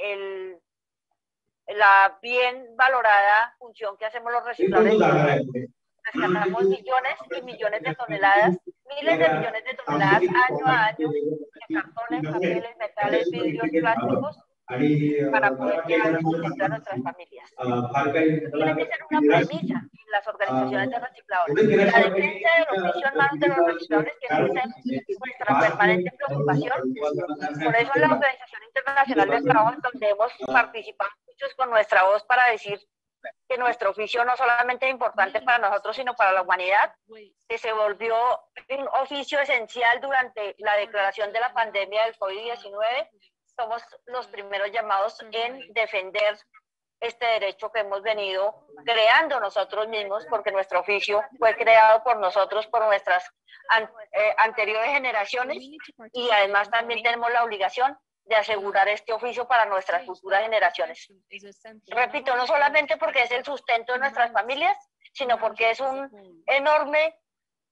la bien valorada función que hacemos los recicladores. Rescatamos millones y millones de toneladas, miles de millones de toneladas año a año de cartones, papeles, metales, vidrios, plásticos para poder llevar el sustento a nuestras familias. Tiene que ser una premisa en las organizaciones de recicladores. La defensa del oficio en manos de los recicladores, que es nuestra permanente preocupación. Por eso en la Organización Internacional del Trabajo, donde hemos participado muchos con nuestra voz para decir que nuestro oficio no solamente es importante para nosotros, sino para la humanidad, que se volvió un oficio esencial durante la declaración de la pandemia del COVID-19. Somos los primeros llamados en defender este derecho que hemos venido creando nosotros mismos, porque nuestro oficio fue creado por nosotros, por nuestras anteriores generaciones, y además también tenemos la obligación de asegurar este oficio para nuestras futuras generaciones. Repito, no solamente porque es el sustento de nuestras familias, sino porque es un enorme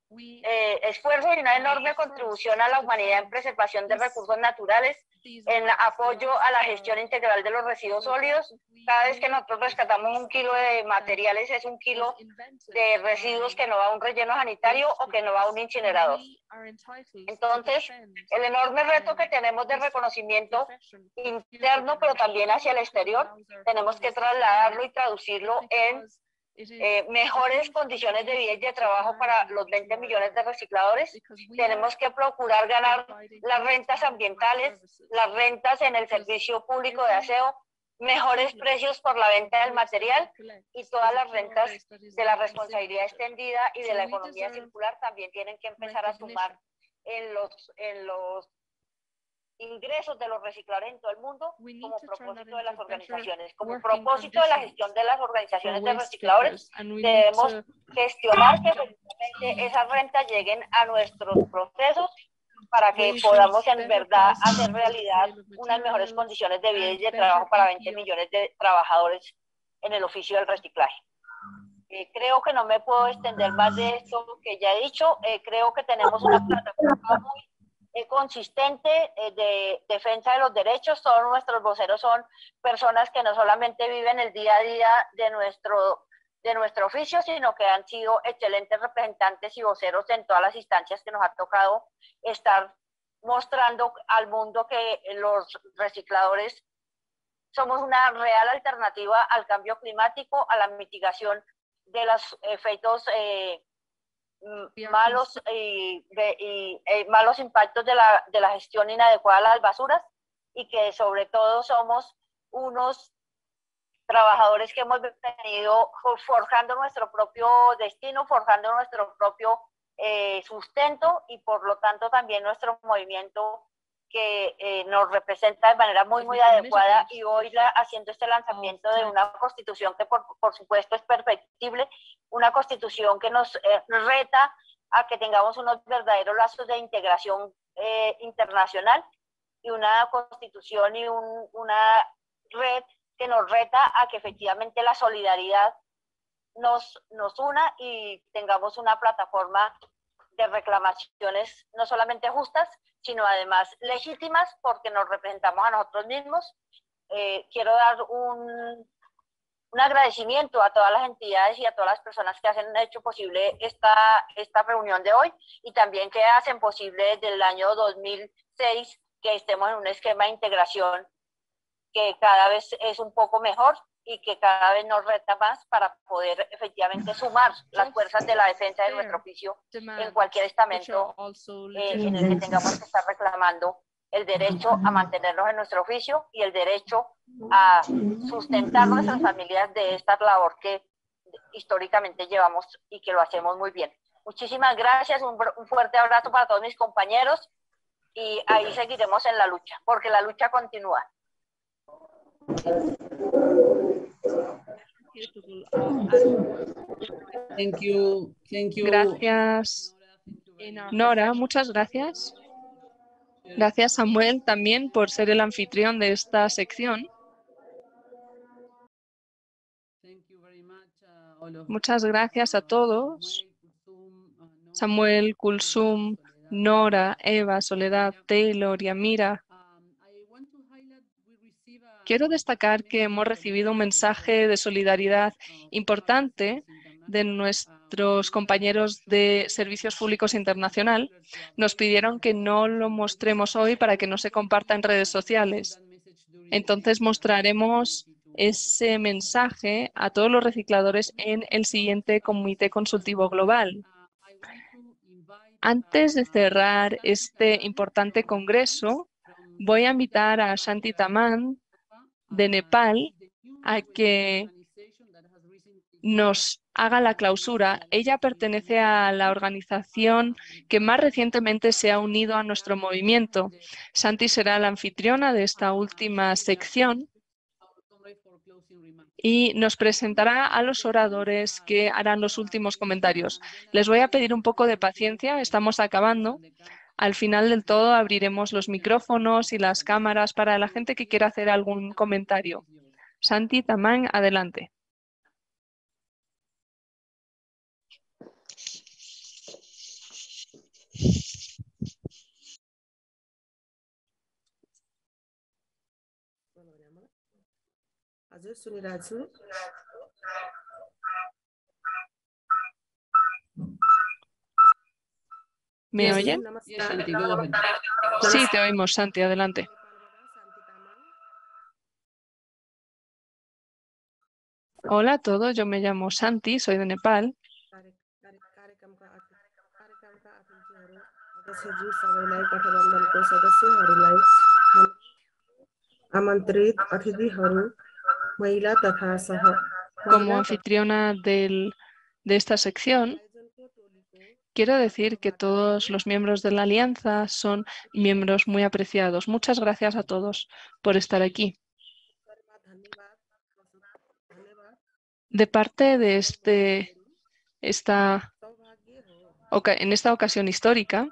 esfuerzo y una enorme contribución a la humanidad en preservación de recursos naturales, en apoyo a la gestión integral de los residuos sólidos. Cada vez que nosotros rescatamos 1 kilo de materiales, es 1 kilo de residuos que no va a un relleno sanitario o que no va a un incinerador. Entonces, el enorme reto que tenemos de reconocimiento interno, pero también hacia el exterior, tenemos que trasladarlo y traducirlo en mejores condiciones de vida y de trabajo para los 20 millones de recicladores. Tenemos que procurar ganar las rentas ambientales, las rentas en el servicio público de aseo, mejores precios por la venta del material, y todas las rentas de la responsabilidad extendida y de la economía circular también tienen que empezar a sumar en los ingresos de los recicladores en todo el mundo, como propósito de las organizaciones, como propósito de la gestión de las organizaciones de recicladores. Debemos gestionar que efectivamente esas rentas lleguen a nuestros procesos para que podamos en verdad hacer realidad unas mejores condiciones de vida y de trabajo para 20 millones de trabajadores en el oficio del reciclaje. Creo que no me puedo extender más de esto que ya he dicho. Creo que tenemos una plataforma muy consistente de defensa de los derechos. Todos nuestros voceros son personas que no solamente viven el día a día de nuestro oficio, sino que han sido excelentes representantes y voceros en todas las instancias que nos ha tocado estar mostrando al mundo que los recicladores somos una real alternativa al cambio climático, a la mitigación de los efectos malos malos impactos de la gestión inadecuada de las basuras, y que sobre todo somos unos trabajadores que hemos venido forjando nuestro propio destino, forjando nuestro propio sustento, y por lo tanto también nuestro movimiento que nos representa de manera muy adecuada, y hoy haciendo este lanzamiento de una constitución que por supuesto es perfectible, una constitución que nos reta a que tengamos unos verdaderos lazos de integración internacional, y una constitución y una red que nos reta a que efectivamente la solidaridad nos una y tengamos una plataforma de reclamaciones no solamente justas, sino además legítimas, porque nos representamos a nosotros mismos. Quiero dar Un agradecimiento a todas las entidades y a todas las personas que han hecho posible esta reunión de hoy y también que hacen posible desde el año 2006 que estemos en un esquema de integración que cada vez es un poco mejor y que cada vez nos reta más para poder efectivamente sumar las fuerzas de la defensa de nuestro oficio en cualquier estamento en el que tengamos que estar reclamando el derecho a mantenernos en nuestro oficio y el derecho a sustentar nuestras familias de esta labor que históricamente llevamos y que lo hacemos muy bien. Muchísimas gracias, un fuerte abrazo para todos mis compañeros y ahí seguiremos en la lucha, porque la lucha continúa. Thank you. Gracias, Nora, muchas gracias. Gracias, Samuel, también por ser el anfitrión de esta sección. Muchas gracias a todos. Samuel, Kulsum, Nora, Eva, Soledad, Taylor y Amira. Quiero destacar que hemos recibido un mensaje de solidaridad importante de nuestros compañeros de Servicios Públicos Internacional. Nos pidieron que no lo mostremos hoy para que no se comparta en redes sociales. Entonces mostraremos ese mensaje a todos los recicladores en el siguiente Comité Consultivo Global. Antes de cerrar este importante congreso, voy a invitar a Shanti Taman de Nepal a que nos haga la clausura. Ella pertenece a la organización que más recientemente se ha unido a nuestro movimiento. Shanti será la anfitriona de esta última sección y nos presentará a los oradores que harán los últimos comentarios. Les voy a pedir un poco de paciencia, estamos acabando. Al final del todo abriremos los micrófonos y las cámaras para la gente que quiera hacer algún comentario. Shanti Taman, adelante. ¿Me oyen? Sí, te oímos, Santi, adelante. Hola a todos, yo me llamo Santi, soy de Nepal. Como anfitriona de esta sección, quiero decir que todos los miembros de la Alianza son miembros muy apreciados. Muchas gracias a todos por estar aquí. De parte de en esta ocasión histórica,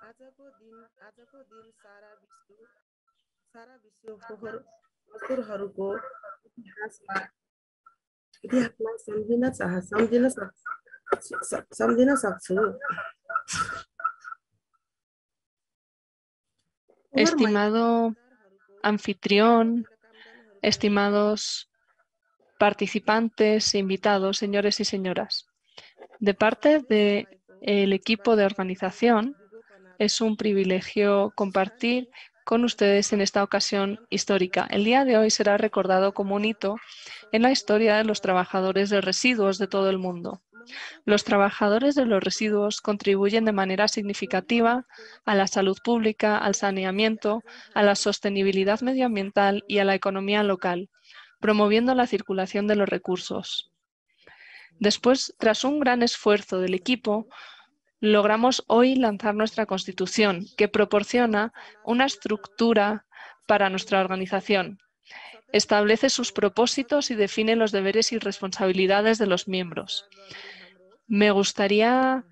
estimado anfitrión, estimados participantes e invitados, señores y señoras, de parte del equipo de organización, es un privilegio compartir con ustedes en esta ocasión histórica. El día de hoy será recordado como un hito en la historia de los trabajadores de residuos de todo el mundo. Los trabajadores de los residuos contribuyen de manera significativa a la salud pública, al saneamiento, a la sostenibilidad medioambiental y a la economía local, promoviendo la circulación de los recursos. Después, tras un gran esfuerzo del equipo, logramos hoy lanzar nuestra Constitución, que proporciona una estructura para nuestra organización. Establece sus propósitos y define los deberes y responsabilidades de los miembros. Me gustaría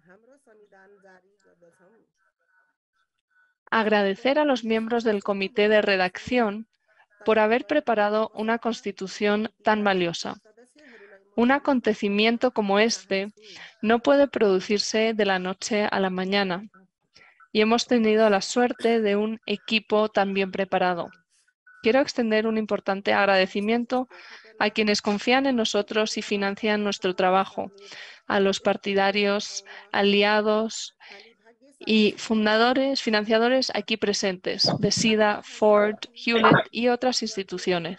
agradecer a los miembros del comité de redacción por haber preparado una Constitución tan valiosa. Un acontecimiento como este no puede producirse de la noche a la mañana y hemos tenido la suerte de un equipo tan bien preparado. Quiero extender un importante agradecimiento a quienes confían en nosotros y financian nuestro trabajo, a los partidarios, aliados y financiadores aquí presentes, de SIDA, Ford, Hewlett y otras instituciones.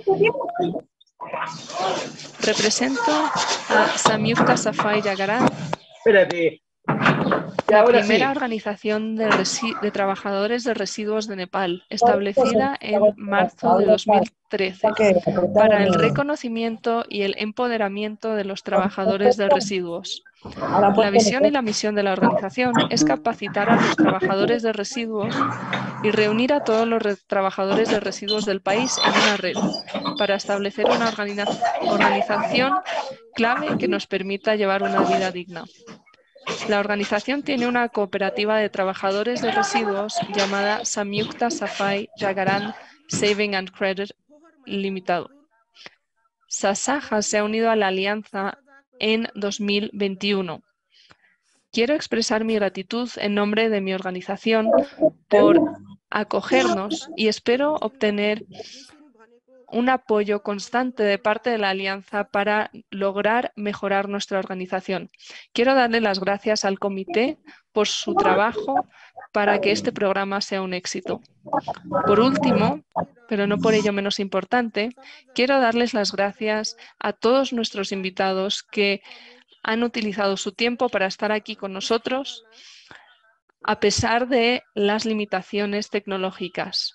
Represento a Samyukta Safai Jagaran, la primera organización de trabajadores de residuos de Nepal, establecida en marzo de 2013, para el reconocimiento y el empoderamiento de los trabajadores de residuos. La visión y la misión de la organización es capacitar a los trabajadores de residuos y reunir a todos los trabajadores de residuos del país en una red para establecer una organización clave que nos permita llevar una vida digna. La organización tiene una cooperativa de trabajadores de residuos llamada Samyukta Safai Jagaran Saving and Credit Limitado. Sasaja se ha unido a la alianza en 2021. Quiero expresar mi gratitud en nombre de mi organización por acogernos y espero obtener un apoyo constante de parte de la Alianza para lograr mejorar nuestra organización. Quiero darle las gracias al comité por su trabajo para que este programa sea un éxito. Por último, pero no por ello menos importante, quiero darles las gracias a todos nuestros invitados que han utilizado su tiempo para estar aquí con nosotros, a pesar de las limitaciones tecnológicas.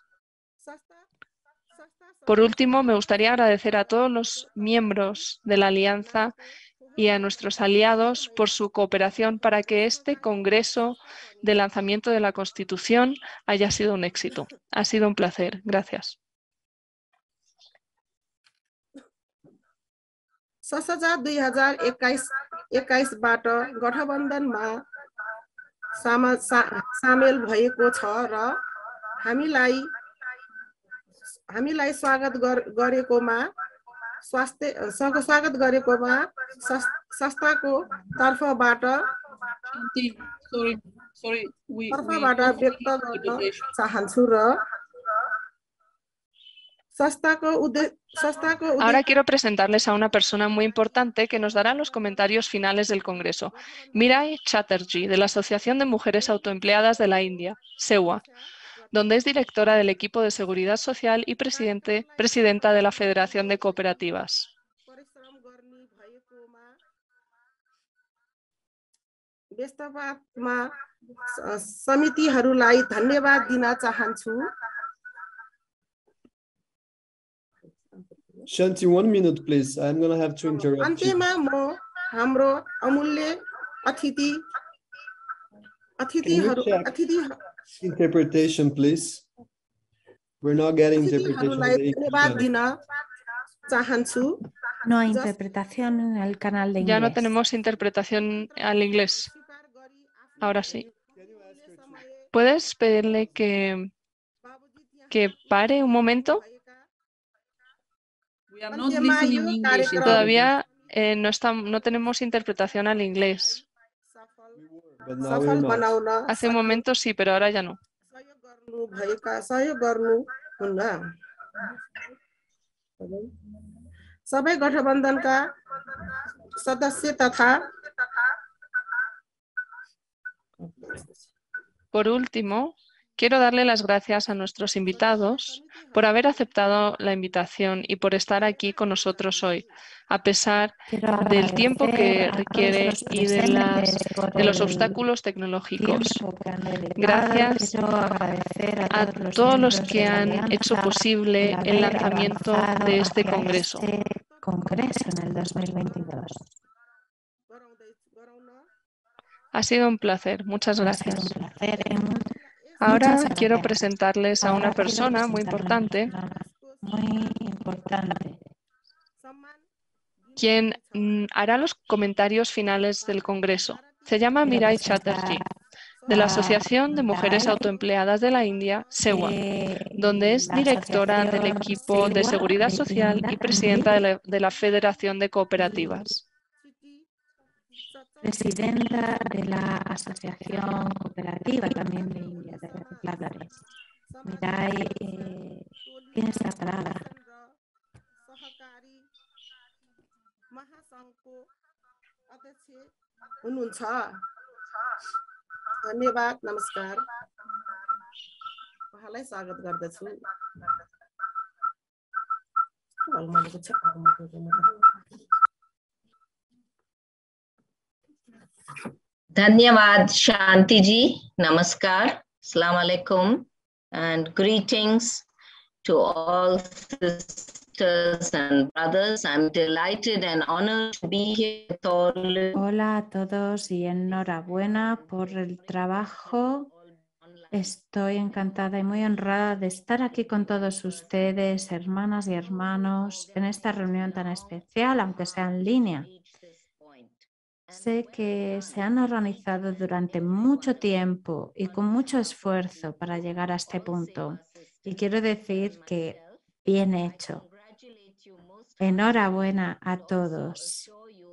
Por último, me gustaría agradecer a todos los miembros de la Alianza y a nuestros aliados por su cooperación para que este Congreso de lanzamiento de la Constitución haya sido un éxito. Ha sido un placer. Gracias. ससजा 2021 बाट गठबन्धनमा सामेल भएको छ र हामीलाई स्वागत गरेकोमा संस्थाको तर्फबाट व्यक्त गर्न चाहन्छु र Ahora quiero presentarles a una persona muy importante que nos dará los comentarios finales del Congreso. Mirai Chatterjee, de la Asociación de Mujeres Autoempleadas de la India, SEWA, donde es directora del equipo de Seguridad Social y presidenta de la Federación de Cooperativas. समितिहरूलाई धन्यवाद दिन चाहन्छु। Shanti, 1 minute, please. I'm going to have to interrupt you. अन्त्यमा म हाम्रो अमूल्य Interpretation, please. We're not getting interpretation. धन्यवाद दिन चाहन्छु। No hay interpretación en el canal de inglés. Ya no tenemos interpretación al inglés. Ahora sí. ¿Puedes pedirle que pare un momento? Todavía no tenemos interpretación al inglés. Hace un momento sí, pero ahora ya no. सबै गठबन्धनका सदस्य तथा Por último, quiero darle las gracias a nuestros invitados por haber aceptado la invitación y por estar aquí con nosotros hoy, a pesar del tiempo que requiere y de los obstáculos tecnológicos. Gracias a todos los que han hecho posible el lanzamiento de este Congreso. En el 2022. Ha sido un placer. Muchas gracias. Ahora quiero presentarles a una persona muy importante, quien hará los comentarios finales del Congreso. Se llama Mirai Chatterjee, de la Asociación de Mujeres Autoempleadas de la India, SEWA, donde es directora del equipo de Seguridad Social y presidenta de la Federación de Cooperativas. Presidenta de la Asociación Cooperativa también de India de Recicladores. Mirai, tienes la palabra. हुनुहुन्छ धन्यवाद नमस्कार उहाँलाई स्वागत गर्दछु Dhanyavad Shanti ji, Namaskar, Assalamu alaikum, and greetings to all sisters and brothers. I'm delighted and honored to be here with all. Hola a todos y enhorabuena por el trabajo. Estoy encantada y muy honrada de estar aquí con todos ustedes, hermanas y hermanos, en esta reunión tan especial, aunque sea en línea. Sé que se han organizado durante mucho tiempo y con mucho esfuerzo para llegar a este punto. Y quiero decir que bien hecho. Enhorabuena a todos.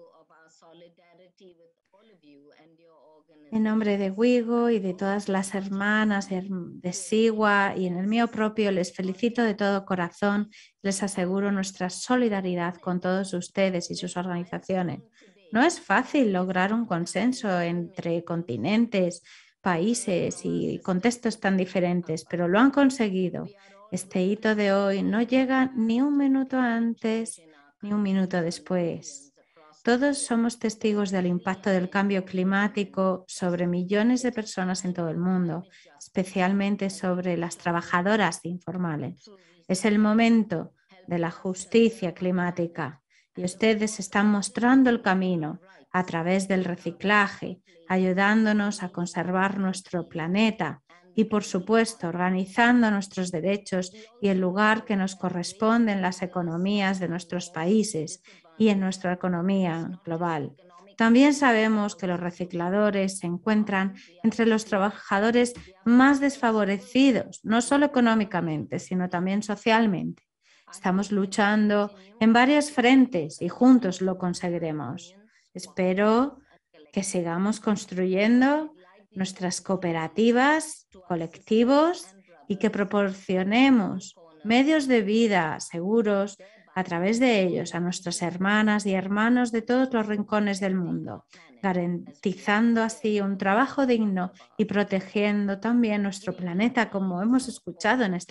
En nombre de Wigo y de todas las hermanas de Sigua y en el mío propio les felicito de todo corazón. Les aseguro nuestra solidaridad con todos ustedes y sus organizaciones. No es fácil lograr un consenso entre continentes, países y contextos tan diferentes, pero lo han conseguido. Este hito de hoy no llega ni un minuto antes ni un minuto después. Todos somos testigos del impacto del cambio climático sobre millones de personas en todo el mundo, especialmente sobre las trabajadoras informales. Es el momento de la justicia climática. Y ustedes están mostrando el camino a través del reciclaje, ayudándonos a conservar nuestro planeta y, por supuesto, organizando nuestros derechos y el lugar que nos corresponde en las economías de nuestros países y en nuestra economía global. También sabemos que los recicladores se encuentran entre los trabajadores más desfavorecidos, no solo económicamente, sino también socialmente. Estamos luchando en varios frentes y juntos lo conseguiremos. Espero que sigamos construyendo nuestras cooperativas, colectivos y que proporcionemos medios de vida seguros a través de ellos a nuestras hermanas y hermanos de todos los rincones del mundo, garantizando así un trabajo digno y protegiendo también nuestro planeta, como hemos escuchado en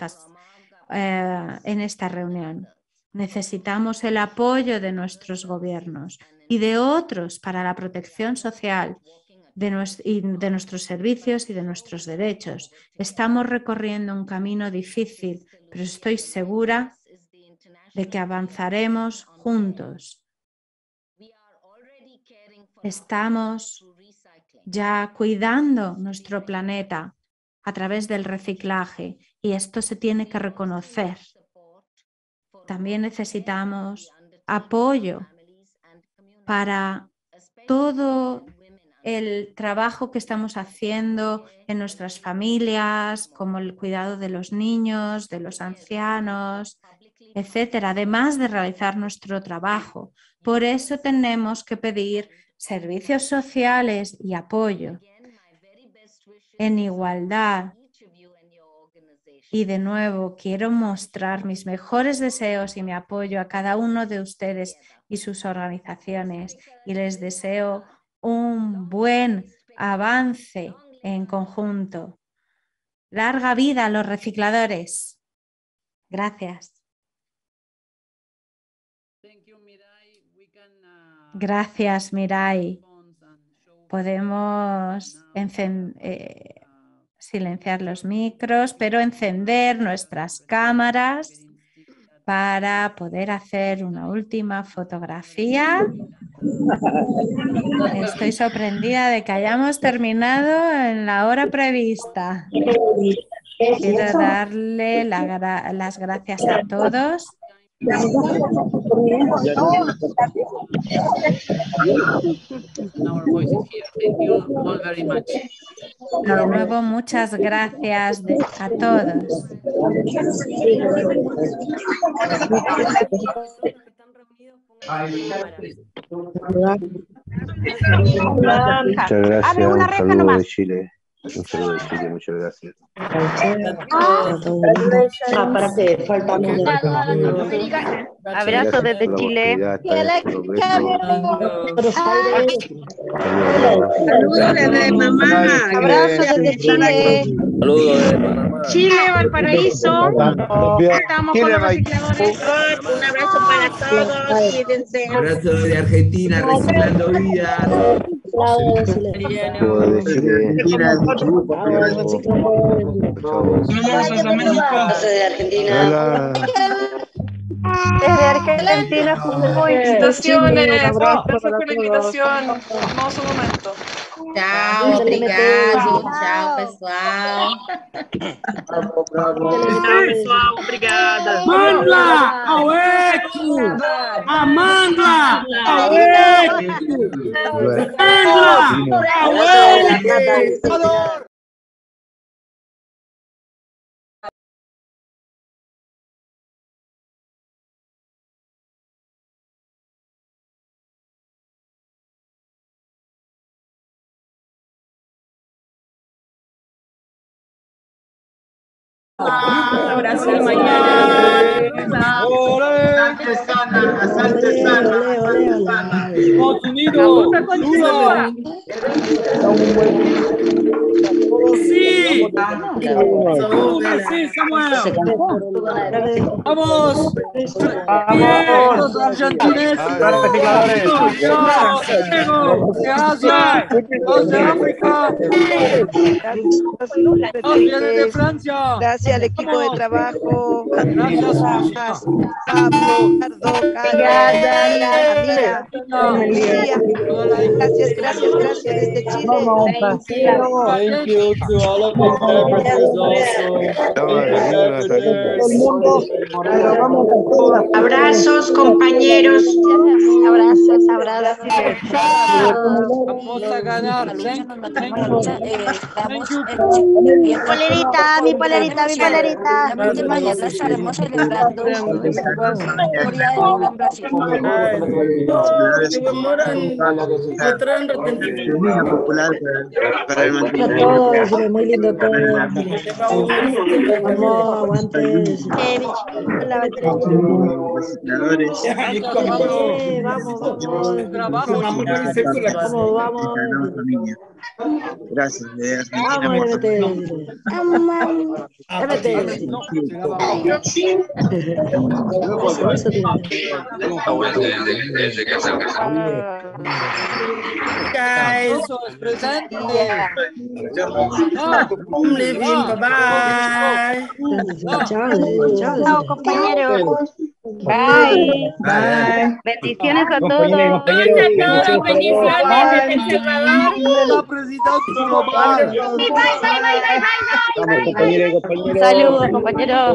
esta reunión. Necesitamos el apoyo de nuestros gobiernos y de otros para la protección social de nuestros servicios y de nuestros derechos. Estamos recorriendo un camino difícil, pero estoy segura de que avanzaremos juntos. Estamos ya cuidando nuestro planeta a través del reciclaje y esto se tiene que reconocer. También necesitamos apoyo para todo el trabajo que estamos haciendo en nuestras familias, como el cuidado de los niños, de los ancianos, etcétera, además de realizar nuestro trabajo. Por eso tenemos que pedir servicios sociales y apoyo en igualdad. Y de nuevo quiero mostrar mis mejores deseos y mi apoyo a cada uno de ustedes y sus organizaciones y les deseo un buen avance en conjunto. Larga vida a los recicladores. Gracias. Gracias, Mirai. Podemos silenciar los micros, pero encender nuestras cámaras para poder hacer una última fotografía. Estoy sorprendida de que hayamos terminado en la hora prevista. Quiero darle las gracias a todos. De nuevo, muchas gracias a todos. Muchas gracias, un saludo de Chile. Un saludo de Chile, muchas gracias. Aparte, faltamos de Abrazo desde Chile. Saludos desde mamá. Abrazo desde Chile. Saludos de Panamá. Chile, Valparaíso. Estamos con los recicladores. Un abrazo para todos. Cuídense. Abrazo de Argentina, reciclando vidas. De Argentina. Desde Argentina, Felicitaciones, gracias por la invitación. Hermoso momento. Tchau, obrigado. Tchau, pessoal. Tchau, pessoal. Obrigada. Amandla! Aueco! Amandla! Aueco! Amandla! Aueco! Un abrazo de mañana. Asante Sana. Estados Unidos. Sí. Sí, Samuel. Vamos. Vamos, argentinos. De Asia. De África. De Francia. Gracias al equipo de trabajo. Gracias. Pablo, Ricardo, Carlos, gracias desde Chile. Thank you to all of the interpreters also. Abrazos, compañeros. Abrazos. Vamos a ganar. Mi polerita. Mañana estaremos celebrando Muy lindo todo. Vamos, aguante. Vamos. Gracias, de Guys, I'm leaving. Bye. Chao, compañeros. Bye. Bendiciones a todos. Saludos, compañeros.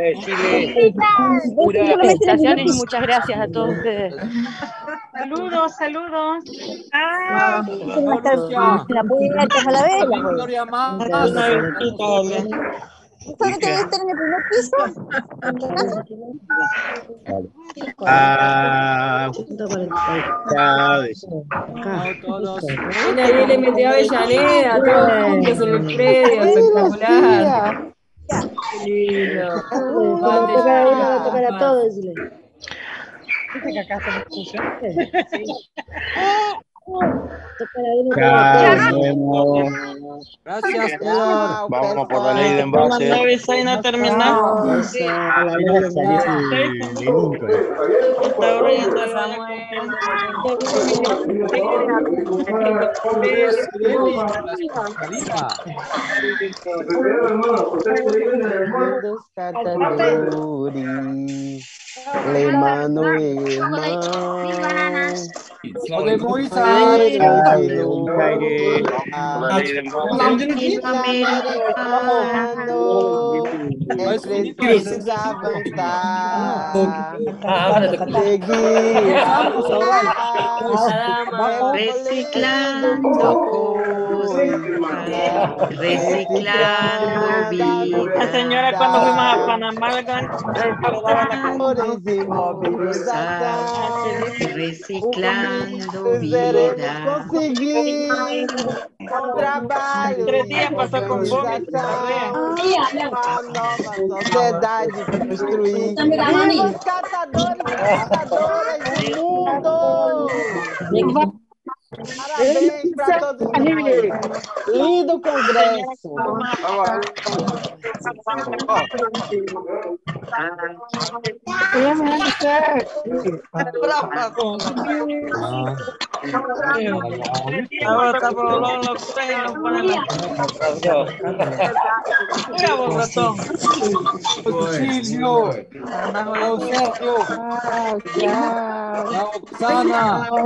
Felicitaciones y muchas gracias a todos ustedes. Saludos. La puerta a la vela. ¿Sabes que debe estar en el primer piso? Nadie le metió a Avellaneda, todos juntos en el predio, espectacular. Qué lindo. Va a tocar a todos. Gracias, Pedro. Vamos por la ley de envase. La vecina terminó. Le mando Podemos ir reciclando Reciclando vida. La señora cuando fuimos a Panamá, Reciclando vida. conseguir trabalho. 3 días pasó con vómito. Uma nova sociedade construir. Viva os catadores e catadoras do mundo! Parabéns para todos nós. Lindo congresso. Ahora está por los tres y nos ponen la... Mira vos, ratón. Auxílio! Auxílio! Oksana!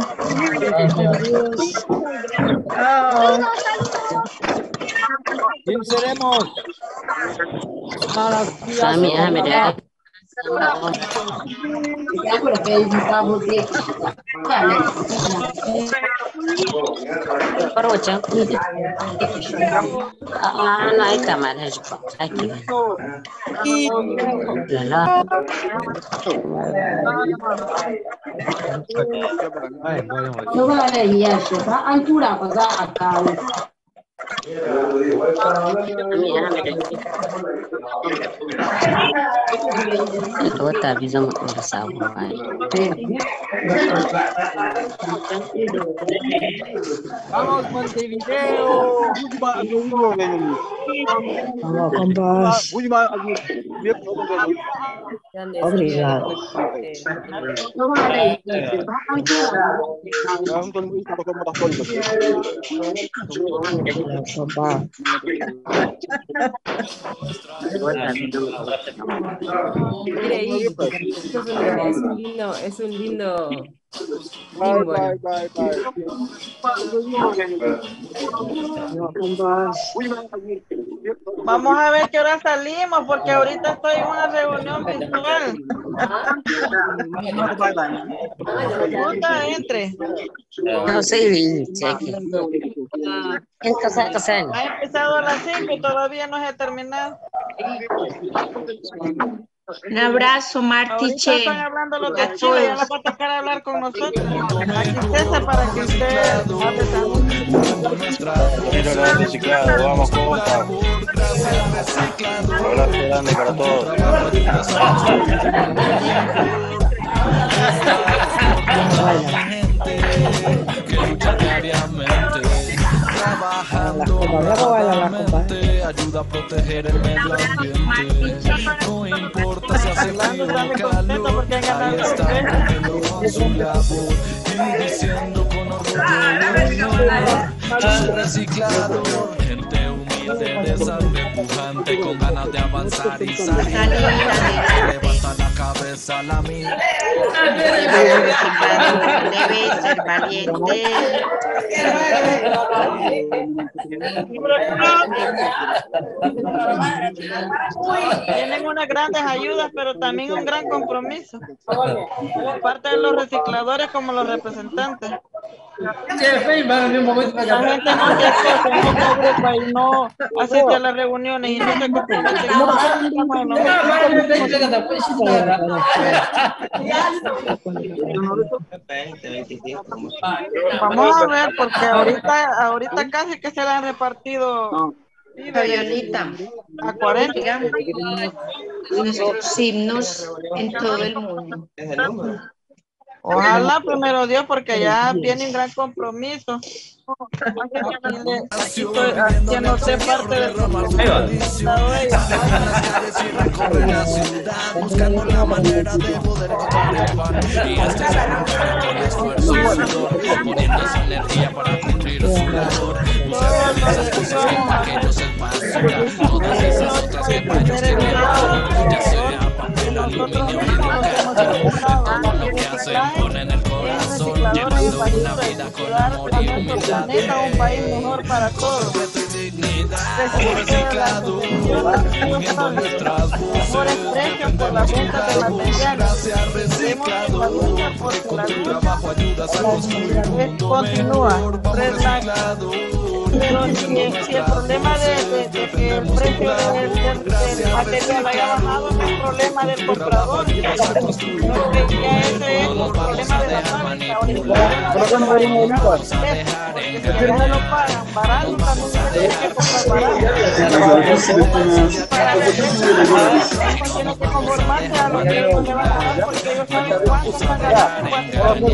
Venceremos! Sami, mira. Perwacan. Naik kamar aja. Lala. Coba ada ya, coba ancur apa za akal. Itu tak bisa bersama. Vamos Montevideo! Obrigado. Mire ahí, es un lindo símbolo. Vamos a ver qué hora salimos, porque ahorita estoy en una reunión virtual. Puta, entre. No sé, Ha empezado a las 5 y todavía no se ha terminado. Un abrazo, Martiche. Están hablando los de Chile, ya les va a tocar hablar con nosotros. Aquí César para que usted hable también. Mira la reciclado, vamos compa. Un abrazo grande para todos. Que lucha diariamente, trabajando arduamente, ayuda a proteger el medio ambiente. No importa si hace frío o calor, ahí está cumpliendo con su labor y diciendo con orgullo el reciclador, gente humilde, de sangre pujante, con ganas de avanzar y salir. Levanta la cabeza, la mira. Debe ser valiente. Tienen unas grandes ayudas, pero también un gran compromiso por parte de los recicladores como los representantes. La gente no se agrupa y no asiste a las reuniones y no se compromete. Vamos a ver, porque ahorita casi que se la han repartido. Fabionita, a 40. Nuestros himnos en todo el mundo. Ojalá, primero Dios, porque ya viene un gran compromiso. Aquí estoy haciéndote parte del compromiso. Buscando la manera de poder encontrar el pan. Y este es el esfuerzo y sudor, poniendo esa energía para cumplir su labor. Esas cosas que para que ellos es basura, todas esas otras que para ellos tienen valor, ya sea papel, aluminio, todo lo que hacen ponen el corazón, llevando una vida con amor y humildad. Un país mejor para todos. Reciclado, uniendo nuestras voces, por la venta de material. Gracias, reciclado, porque con tu trabajo ayudas a construir un mundo mejor. Vamos, reciclado. Pero si el problema de que el precio del material haya bajado no es problema del comprador, porque ya ese es un problema de la fábrica. Porque si ya lo pagan barato, también tienen que comprar barato. Para la empresa tiene que conformarse a lo que le van a dar, porque ellos saben cuánto están ganando.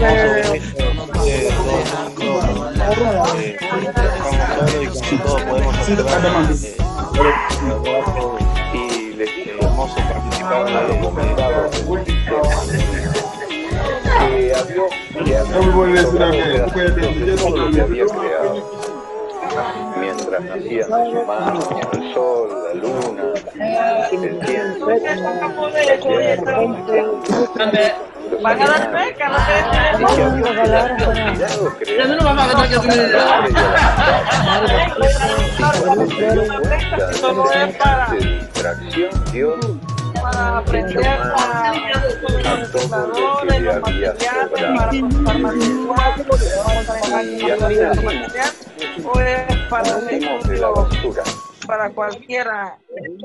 Todos podemos y les hermoso participar mientras nacían los humanos, el sol, la luna, el viento. Van a dar beca, no para aprender a los materiales, o es para cualquiera,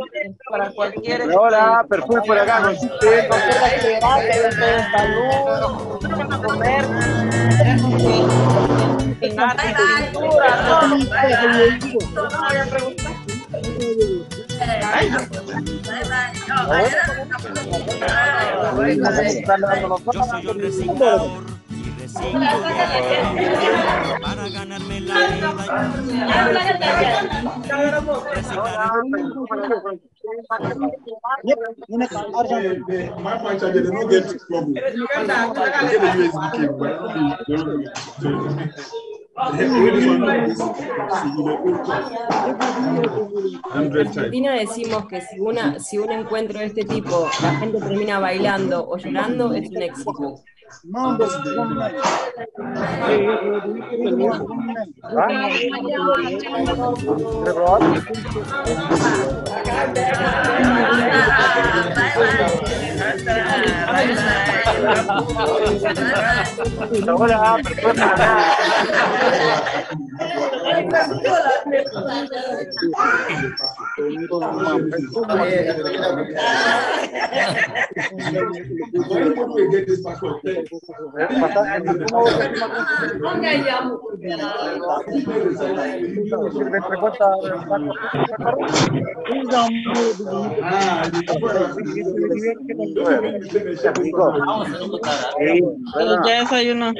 Ahora, perfecto por acá, con salud, comer, para ganarme la En Argentina decimos que si un encuentro de este tipo la gente termina bailando o llorando, es un éxito. Ya desayunó.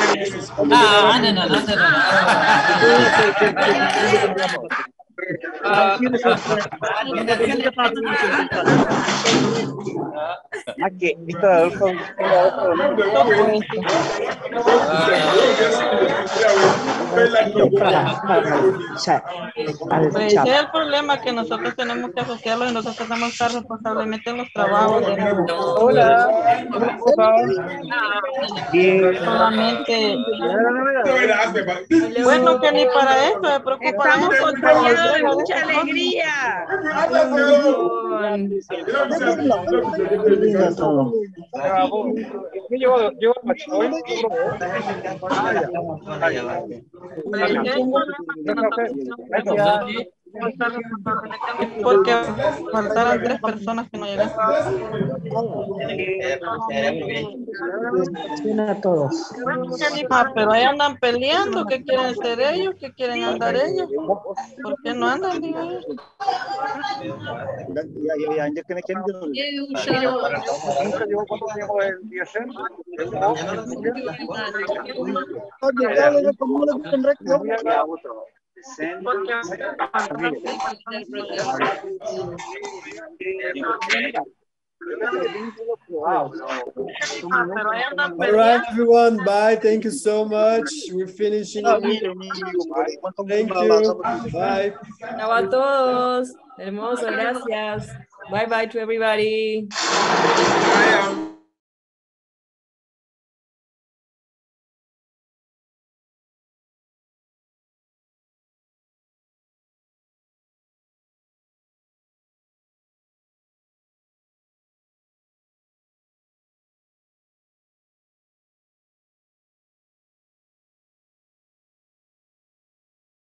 Ese es el problema, que nosotros tenemos que asociarlo y nosotros tenemos que estar responsablemente en los trabajos. Hola. Solamente. Bueno, que ni para esto se preocupa. Estamos contagiados de mucha alegría. Porque faltaron 3 personas que no llegaron. Pero ahí andan peleando. ¿Qué quieren ser ellos? ¿Qué quieren andar ellos? ¿Por qué no andan? Digo yo. All right, everyone. Bye. Thank you so much. We're finishing. Thank you. Bye. Chao a todos. Hermoso, gracias. Bye bye to everybody. Bye.